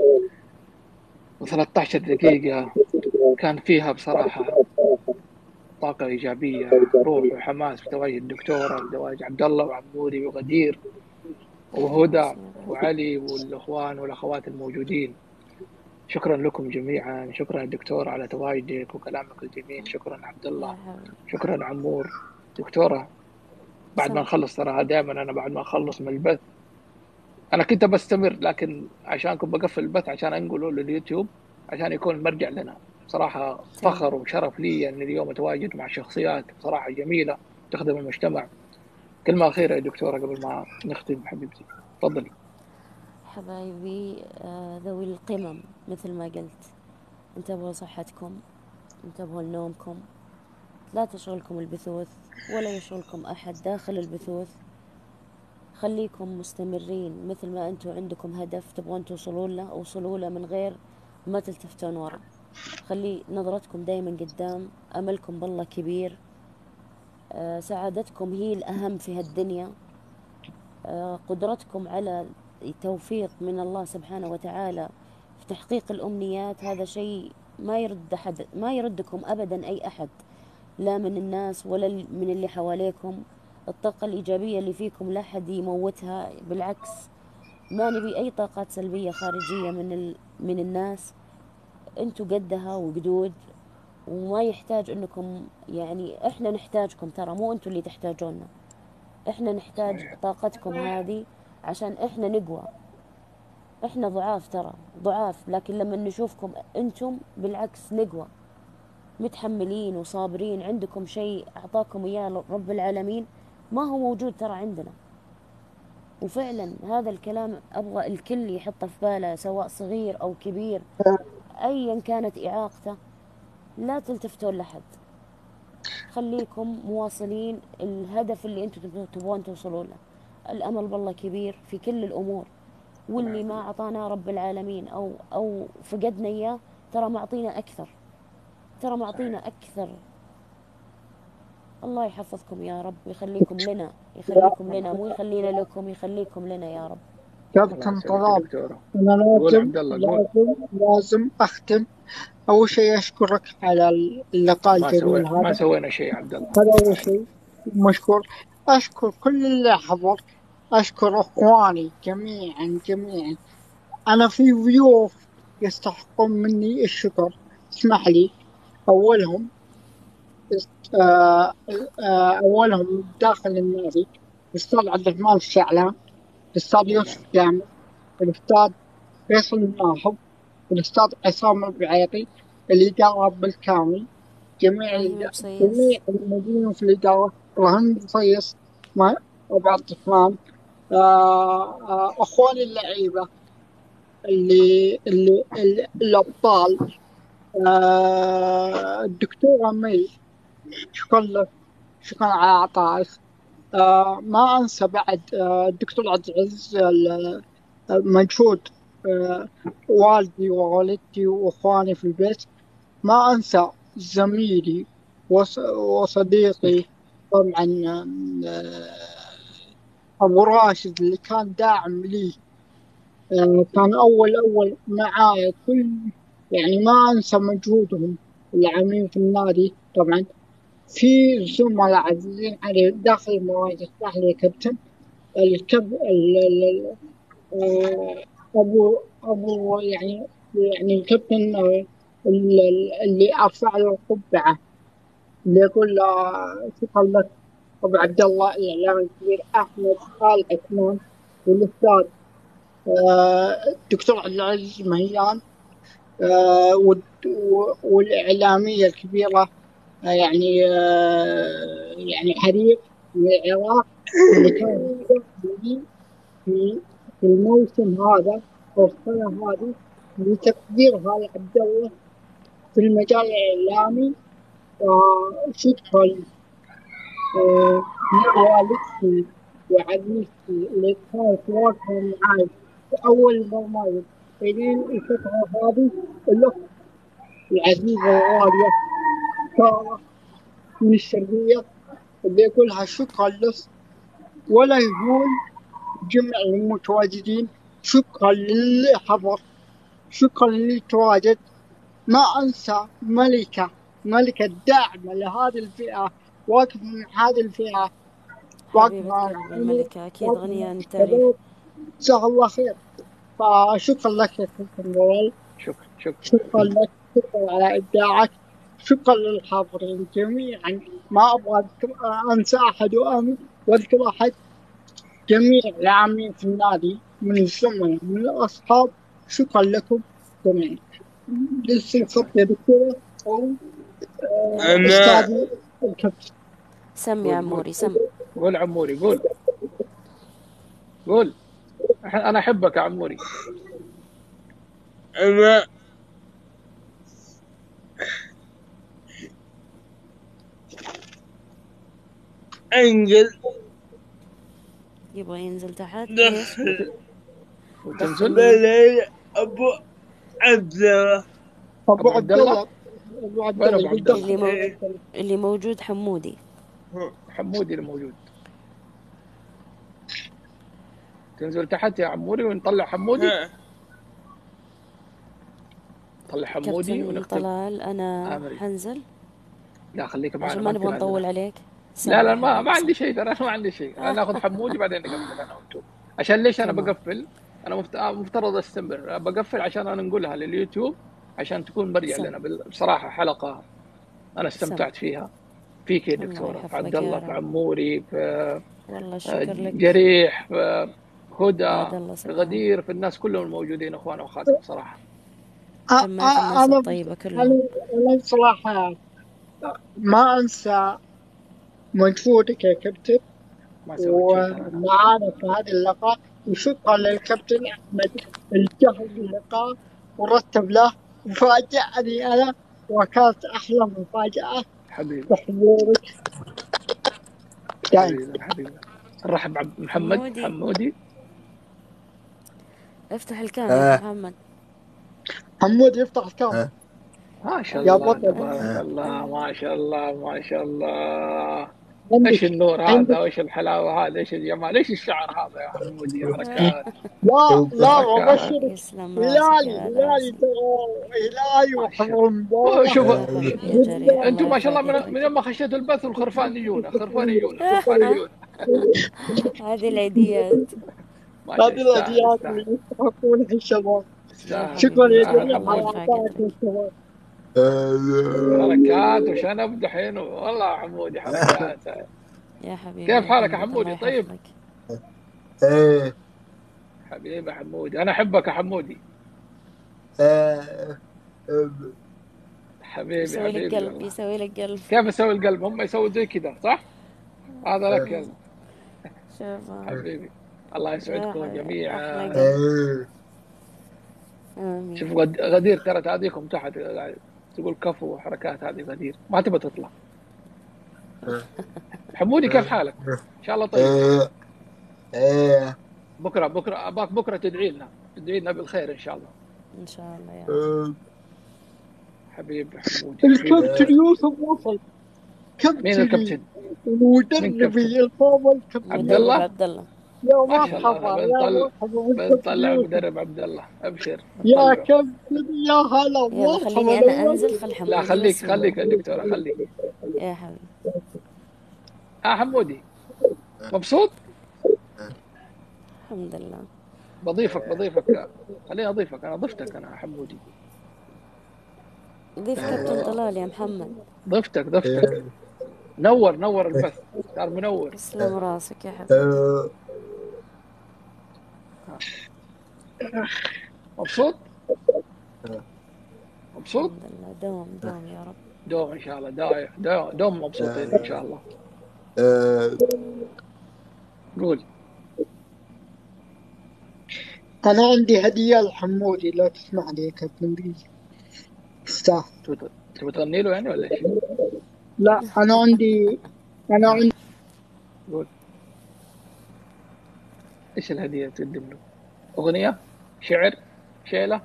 S1: و13 دقيقة كان فيها بصراحة طاقة إيجابية، روح وحماس بتواجد الدكتورة، بتواجد عبد الله وعموري وغدير وهدى وعلي والإخوان والأخوات الموجودين. شكرا لكم جميعا، شكرا دكتور على تواجدك وكلامك الجميل، شكرا عبد الله، شكرا عمور. دكتورة بعد ما نخلص، ترى دائما أنا بعد ما أخلص من البث أنا كنت بستمر، لكن عشانكم بقفل البث عشان أنقله لليوتيوب عشان يكون مرجع لنا. بصراحة فخر وشرف لي أن اليوم أتواجد مع شخصيات بصراحة جميلة تخدم المجتمع. كلمة أخيرة يا دكتورة قبل ما نختم حبيبتي، تفضلي.
S5: حبايبي ذوي القمم، مثل ما قلت، انتبهوا صحتكم، انتبهوا لنومكم، لا تشغلكم البثوث ولا يشغلكم أحد داخل البثوث. خليكم مستمرين مثل ما أنتم عندكم هدف تبغون توصلوا له من غير ما تلتفتون ورا. خلي نظرتكم دايما قدام، أملكم بالله كبير، سعادتكم هي الأهم في هالدنيا، قدرتكم على توفيق من الله سبحانه وتعالى في تحقيق الأمنيات. هذا شيء ما يردكم أبدا أي أحد، لا من الناس ولا من اللي حواليكم. الطاقة الإيجابية اللي فيكم لا حد يموتها، بالعكس ما نبي أي طاقات سلبية خارجية من الناس. انتوا قدها وقدود، وما يحتاج انكم، يعني احنا نحتاجكم ترى، مو انتم اللي تحتاجونا. احنا نحتاج
S1: صحيح.
S5: طاقتكم هذه عشان احنا نقوى. احنا ضعاف ترى، ضعاف، لكن لما نشوفكم انتم بالعكس نقوى، متحملين وصابرين، عندكم شيء اعطاكم اياه رب العالمين ما هو موجود ترى عندنا. وفعلا هذا الكلام ابغى الكل يحطه في باله، سواء صغير او كبير، ايا كانت اعاقته، لا تلتفتون لحد، خليكم مواصلين الهدف اللي انتم تبغون توصلوا له. الامل بالله كبير في كل الامور، واللي ما اعطانا رب العالمين او فقدنا اياه ترى معطينا اكثر، ترى معطينا اكثر. الله يحفظكم يا رب، يخليكم لنا، يخليكم لنا، مو يخلينا لكم، يخليكم لنا يا رب.
S1: الله
S2: كابتن
S1: يسعدك يا
S2: طلال،
S1: دكتورة.
S2: أنا
S1: قول
S2: لازم
S1: عبد الله، قول.
S2: لازم أختم. أول شيء أشكرك على اللقاء الجميل
S1: ما
S2: هذا،
S1: سوينا شيء عبد الله.
S2: هذا أول شيء. مشكور. أشكر كل اللي حضر، أشكر إخواني جميعا جميعا. أنا في ضيوف يستحقون مني الشكر، اسمح لي. أولهم أولهم داخل النادي الأستاذ عبد الرحمن الشعلان، الأستاذ يوسف جامع، الأستاذ فيصل الناهض، الأستاذ عصام البعيطي، الإدارة بالكامل،
S5: ابراهيم بصيص،
S2: جميع الموجودين في الإدارة، إبراهيم بصيص، أبو عبد الرحمن، أخواني اللعيبة اللي الأبطال، الدكتورة مي، شكرا لك، شكرا على عطائك. ما أنسى بعد الدكتور عبد العزيز مجهود والدي ووالدتي وإخواني في البيت. ما أنسى زميلي وصديقي طبعا أبو راشد اللي كان داعم لي، كان أول معايا كل، يعني ما أنسى مجهودهم اللي عاملين في النادي. طبعا في زملاء عزيزين علي داخل المواجهة، اسمح لي يا كابتن. آه، أبو يعني الكابتن اللي أرفع له القبعة، اللي يقول له شكرا لك أبو عبد الله، الإعلام الكبير أحمد آل عثمان، والأستاذ الدكتور عبد العزيز مهيان، والإعلامية الكبيرة يعني حريق من العراق، اللي كان في في الموسم هذا أو السنة هذه لتقديرها لعبد الله في المجال الإعلامي. وشكرا لوالدتي وعزيزتي اللي كانت واقفة معاي في أول البرنامج إلين الفترة هذه، الأخت العزيزة الغالية سارة من الشرقية، اللي يقولها شكرا لك. ولا يهون جميع المتواجدين، شكرا للي حضر، شكرا للي تواجد. ما أنسى ملكة داعمة لهذه الفئة، واقف من هذه الفئة، واقف
S5: حبيبة
S2: مع
S5: قلبي
S2: العمل،
S5: الملكة، أكيد
S2: واقف
S5: غنية
S2: مع
S5: عن التعريف.
S2: الشباب. جزاه الله خير. فشكرا لك يا كابتن جلال، شكرا لك، شكرا على إبداعك، شكرا للحاضرين جميعا. ما أبغى أنسى أحد وأذكر أحد. جميع العاملين في النادي من الزملاء من الأصحاب، شكرا لكم جميعا. لسه الخط يا دكتورة أو
S9: أنا
S2: أستاذي الكابتن.
S5: سم يا عموري، سم.
S1: قول عموري، قول. أنا أحبك يا عموري.
S9: أنا أنزل
S5: يبغى ينزل تحت ليش؟
S9: دخل
S1: وتنزل
S9: بلاي أبو عبد الله.
S2: أبو عبد الله،
S1: وين أبو عبد
S5: الله؟ اللي موجود حمودي
S1: الموجود. تنزل تحت يا عموري ونطلع حمودي. طلع حمودي ونختم.
S5: طلال أنا حنزل.
S1: لا خليك معنا
S5: عشان ما نبغى نطول عليك.
S1: لا ما عندي شيء، ترى ما عندي شيء. انا اخذ حمودي بعدين نقفل انا وانتم. عشان ليش انا بقفل؟ انا مفترض استمر، بقفل عشان انا نقولها لليوتيوب عشان تكون مرجع لنا. بصراحه حلقه انا استمتعت فيها فيك يا
S5: الله
S1: دكتوره، في
S5: يحفظك
S1: عبد
S5: يا
S1: الله، في
S5: رب.
S1: عموري، في
S5: والله الشكر لك
S1: جريح، في
S5: بعد
S1: هدى،
S5: الله
S1: في
S5: سبحانه.
S1: غدير، في الناس كلهم الموجودين اخوان واخواتكم صراحه.
S5: جمعت الناس
S2: أنا
S5: الطيبة كلهم.
S2: أنا بصراحة ما أنسى مجهودك يا كابتن
S1: ما سويت شيء ترى انا.
S2: ومعانا في هذا اللقاء، وشكرا للكابتن أحمد الجهز اللقاء ورتب له وفاجأني أنا، وكانت أحلى مفاجأة
S1: حبيبي
S2: بحضورك دايم.
S1: حبيبي. نرحب بعبد محمد
S5: حمودي
S1: حمودي.
S5: افتح الكاميرا يا محمد.
S2: حمود يفتح الكاميرا.
S1: ما شاء
S2: يا
S1: الله
S2: بطل،
S1: تبارك الله، ما شاء الله ما شاء الله. ايش
S2: عندك
S1: النور
S2: عندك
S1: هذا وايش الحلاوه هذا، ايش الجمال، ايش الشعر هذا يا حمودي، حركات
S2: لا
S1: حركات.
S2: وبشرك
S5: يسلم راسك
S2: هلالي
S5: يا
S2: هلالي
S5: راسي
S2: هلالي
S1: ما شاء
S2: وحضر المباراة
S1: شوف
S5: يا حبيبي يا جريح.
S1: انتم
S5: الله
S1: ما شاء الله
S5: يحفظك
S1: من يوم ما خشيت البث والخرفان يجونا، خرفان
S5: هذه العيديات.
S1: ما شاء
S2: هذه
S1: الله. يستاهل
S2: الأديان
S1: يستاهل
S2: اللي يستحقونها الشباب.
S5: يا
S1: يستاهل.
S2: شكرا يا
S5: حبيبي
S2: جميع
S1: يستاهل
S2: على
S5: الله
S1: حمودي.
S5: يرفع
S2: أعطائك
S5: قدرك.
S2: الشباب.
S1: حركات وشنب دحين والله يا حمودي حركات.
S5: يا حبيبي
S1: كيف
S5: يا
S1: حالك يا
S5: حمود
S1: حمودي؟
S5: الله
S1: طيب
S5: يحفظك.
S1: حبيبي يا حمودي، انا احبك يا حمودي. حبيبي
S5: يسوي لك
S1: حبيبي
S5: قلب
S1: والله.
S5: يسوي لك قلب.
S1: كيف اسوي القلب؟ هم يسووا زي كذا صح؟ هذا لك يلا
S5: شوف
S1: حبيبي. الله
S5: يا
S1: يسعدكم
S5: حبيبي
S1: جميعا.
S5: أحلى قلب. آمين.
S1: شوف غدير ترى تهديكم تحت قاعد تقول كفو وحركات، هذه غدير ما تبى تطلع. حمودي كيف حالك؟ ان شاء الله طيب. بكره اباك بكره تدعي لنا بالخير ان شاء الله.
S5: إن شاء الله يا رب.
S1: حبيبي حمودي.
S2: الكابتن يوسف وصل.
S1: مين الكابتن؟
S2: مدربي الفاضل كابتن
S1: عبد
S5: مدرب
S1: الله.
S5: عبد الله.
S2: يا
S1: ما شاء الله
S2: مرحبا يا مرحبا بالكابتن
S1: بنطلع
S2: يوسف.
S1: مدرب عبد الله، ابشر
S2: يا
S1: نطلعه.
S2: كابتن يا هلا
S5: يلا
S2: مرحبا.
S5: خليني أنا أنزل خل حمودي
S1: لا خليك
S5: بس
S1: يا دكتورة خليك.
S5: يا حبيبي.
S1: حمودي مبسوط؟
S5: الحمد لله.
S1: بضيفك خليني اضيفك، انا ضفتك انا حمودي.
S5: ضيف كابتن طلال يا محمد.
S1: ضفتك نور البث، صار منور.
S5: تسلم راسك يا حبيبي.
S1: مبسوط؟
S5: الحمد لله. دوم يا رب.
S1: دوم ان شاء الله، دوم مبسوطين ان شاء الله. قول.
S2: أنا عندي هدية لحمودي لو تسمح لي يا كابتن بيجي. تستاهل.
S1: تبي تغني له يعني ولا ايش؟
S2: لا أنا عندي
S1: قول. ايش الهدية تقدم له؟ اغنية؟ شعر؟ شيلة؟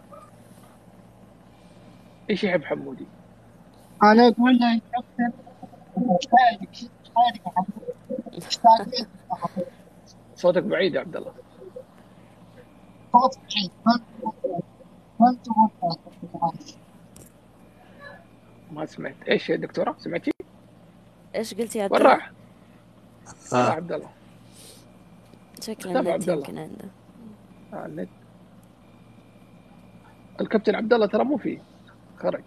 S1: ايش يحب حمودي؟
S2: أنا أقول له يا كابتن ساعدك يا حمودي.
S1: صوتك بعيد يا عبد الله.
S2: صوتك بعيد.
S1: ما سمعت. ايش يا دكتورة؟ سمعتي؟
S5: ايش قلت يا عبد
S1: وين
S5: الله؟
S1: راح؟ عبد الله
S5: شكله النت
S1: عبد الله.
S5: يمكن عنده.
S1: النت. الكابتن عبد الله ترى مو فيه، خرج.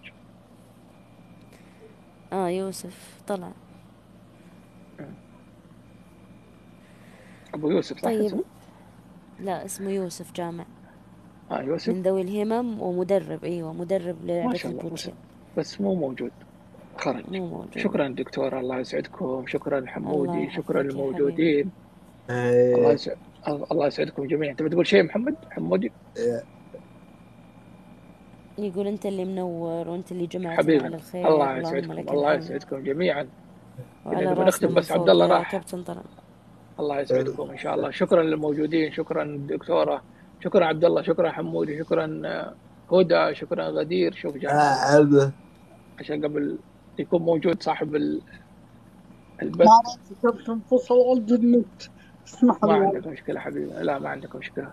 S5: يوسف طلع.
S1: ابو يوسف صح
S5: طيب
S1: اسمه؟
S5: لا اسمه يوسف جامع.
S1: يوسف
S5: من ذوي الهمم ومدرب. مدرب
S1: ما
S5: للعبة
S1: شاء الله.
S5: البوتشي.
S1: بس مو موجود، خرج.
S5: مو موجود.
S1: شكرا دكتور، الله يسعدكم. شكرا
S5: الله
S1: حمودي،
S5: يحفظك
S1: شكرا
S5: يا
S1: للموجودين. الله يسعدكم جميعا. تبي تقول شيء حمودي؟
S5: يقول انت اللي منور وانت اللي جمعتنا
S1: حبيبي
S5: على الخير.
S1: الله
S5: اللهم
S1: يسعدكم،
S5: لك
S1: الله
S5: الحمد.
S1: يسعدكم جميعا.
S5: وعلى
S1: نبي
S5: راسنا
S1: نختم
S5: من
S1: بس عبد
S5: فوق
S1: الله
S5: يا
S1: راح.
S5: كابتن طلال.
S1: الله يسعدكم ان شاء الله. شكرا للموجودين، شكرا دكتورة، شكرا عبد الله، شكرا حمودي، شكرا هدى، شكرا غدير. شوف جاي عشان قبل يكون موجود صاحب البث.
S2: ما عندي كابتن فصل عند النت. اسمح
S1: ما
S2: لي.
S1: عندك مشكلة حبيبي، لا ما عندك مشكلة.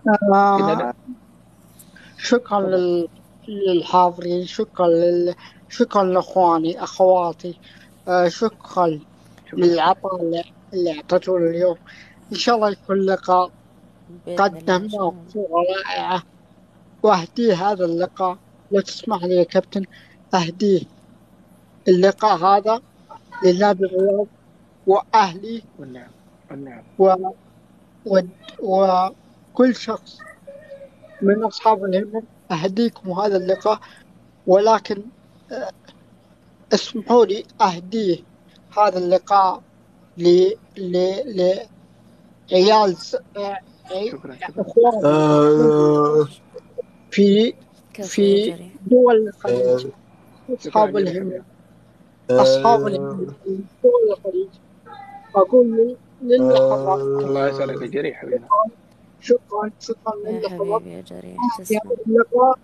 S2: شكرا للحاضرين. شكرا لاخواني اخواتي. شكرا للعطاء اللي اعطيتونا اليوم. ان شاء الله يكون لقاء قدمناه بصورة رائعة، واهديه هذا اللقاء لو تسمح لي يا كابتن اهديه اللقاء هذا لنادي الرياض وأهلي
S1: والنعم والنعم.
S2: و... و... وكل شخص من أصحاب الهمم أهديكم هذا اللقاء، ولكن اسمحوا لي أهديه هذا اللقاء ل ل لعيال
S1: شكرا شكرا.
S2: إخواني في
S5: كفو يا جريح.
S2: دول الخليج،
S1: شكرا
S2: أصحاب
S1: جريح
S2: الهمم،
S1: حبيبي.
S2: أصحاب الهمم في دول الخليج. أقول للحظات
S1: الله يسعدك يا جريح حبيبي.
S2: شكرا
S5: يا
S2: للحظات.
S5: حبيبي يا جريح،
S2: في
S5: تسلم.
S2: هذا اللقاء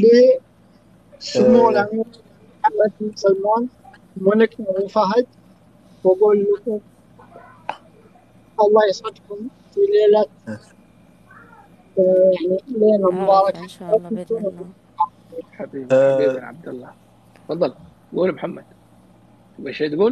S2: لسمو الأمير محمد بن سلمان الملك أبو فهد، وأقول لكم الله يسعدكم في ليلة يعني ليلة
S5: عرفة
S2: مباركة.
S5: إن شاء الله بإذن الله.
S1: حبيبي حبيبي عبد الله، تفضل قول محمد. تبغى شيء تقول؟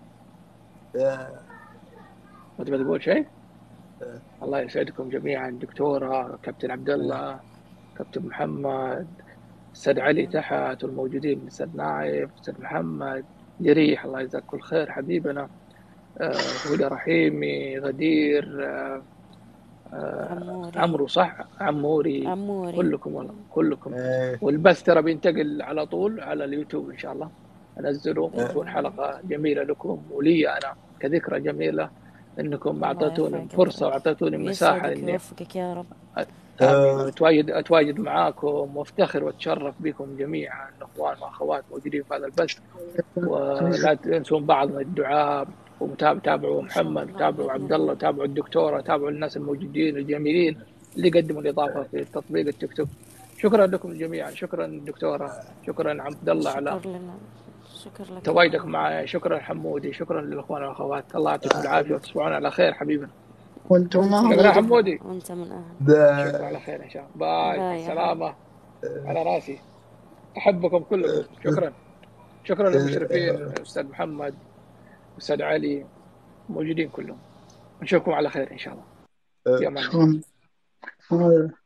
S1: ما تبغى تقول شيء؟ الله يسعدكم جميعا، دكتورة، كابتن عبد الله، كابتن محمد، استاذ علي تحت والموجودين، استاذ نايف، استاذ محمد، جريح، الله يجزاك كل خير حبيبنا، هدى رحيمي، غدير،
S5: عموري.
S1: عمرو صح، عموري، كلكم والله كلكم. والبث ترى بينتقل على طول على اليوتيوب ان شاء الله، انزله وتكون حلقه جميله لكم ولي انا كذكرى جميله انكم اعطيتوني فرصه واعطيتوني مساحه
S5: يسعدك
S1: اني
S5: ويوفقك يا رب.
S1: اتواجد معاكم وافتخر واتشرف بكم جميعا، اخوان واخوات موجودين في هذا البث. ولا تنسون بعض من الدعاء، وتابعوا محمد، تابعوا عبد الله، تابعوا الدكتوره، تابعوا الناس الموجودين الجميلين اللي قدموا الاضافه في تطبيق التيك توك. شكرا لكم جميعا، شكرا دكتوره، شكرا عبد الله على
S5: شكرا لك
S1: تواجدك معي، شكرا حمودي، شكرا للاخوان والاخوات، الله يعطيكم العافيه وتصبحون على خير حبيبنا.
S2: وانتم
S1: شكرا حمودي،
S5: وانت من اهل.
S1: شكرا على خير ان شاء الله. باي سلامه على راسي، احبكم كلكم. شكرا للمشرفين استاذ محمد استاذ علي موجودين كلهم، نشوفكم على خير ان شاء الله. يا
S2: شكرا.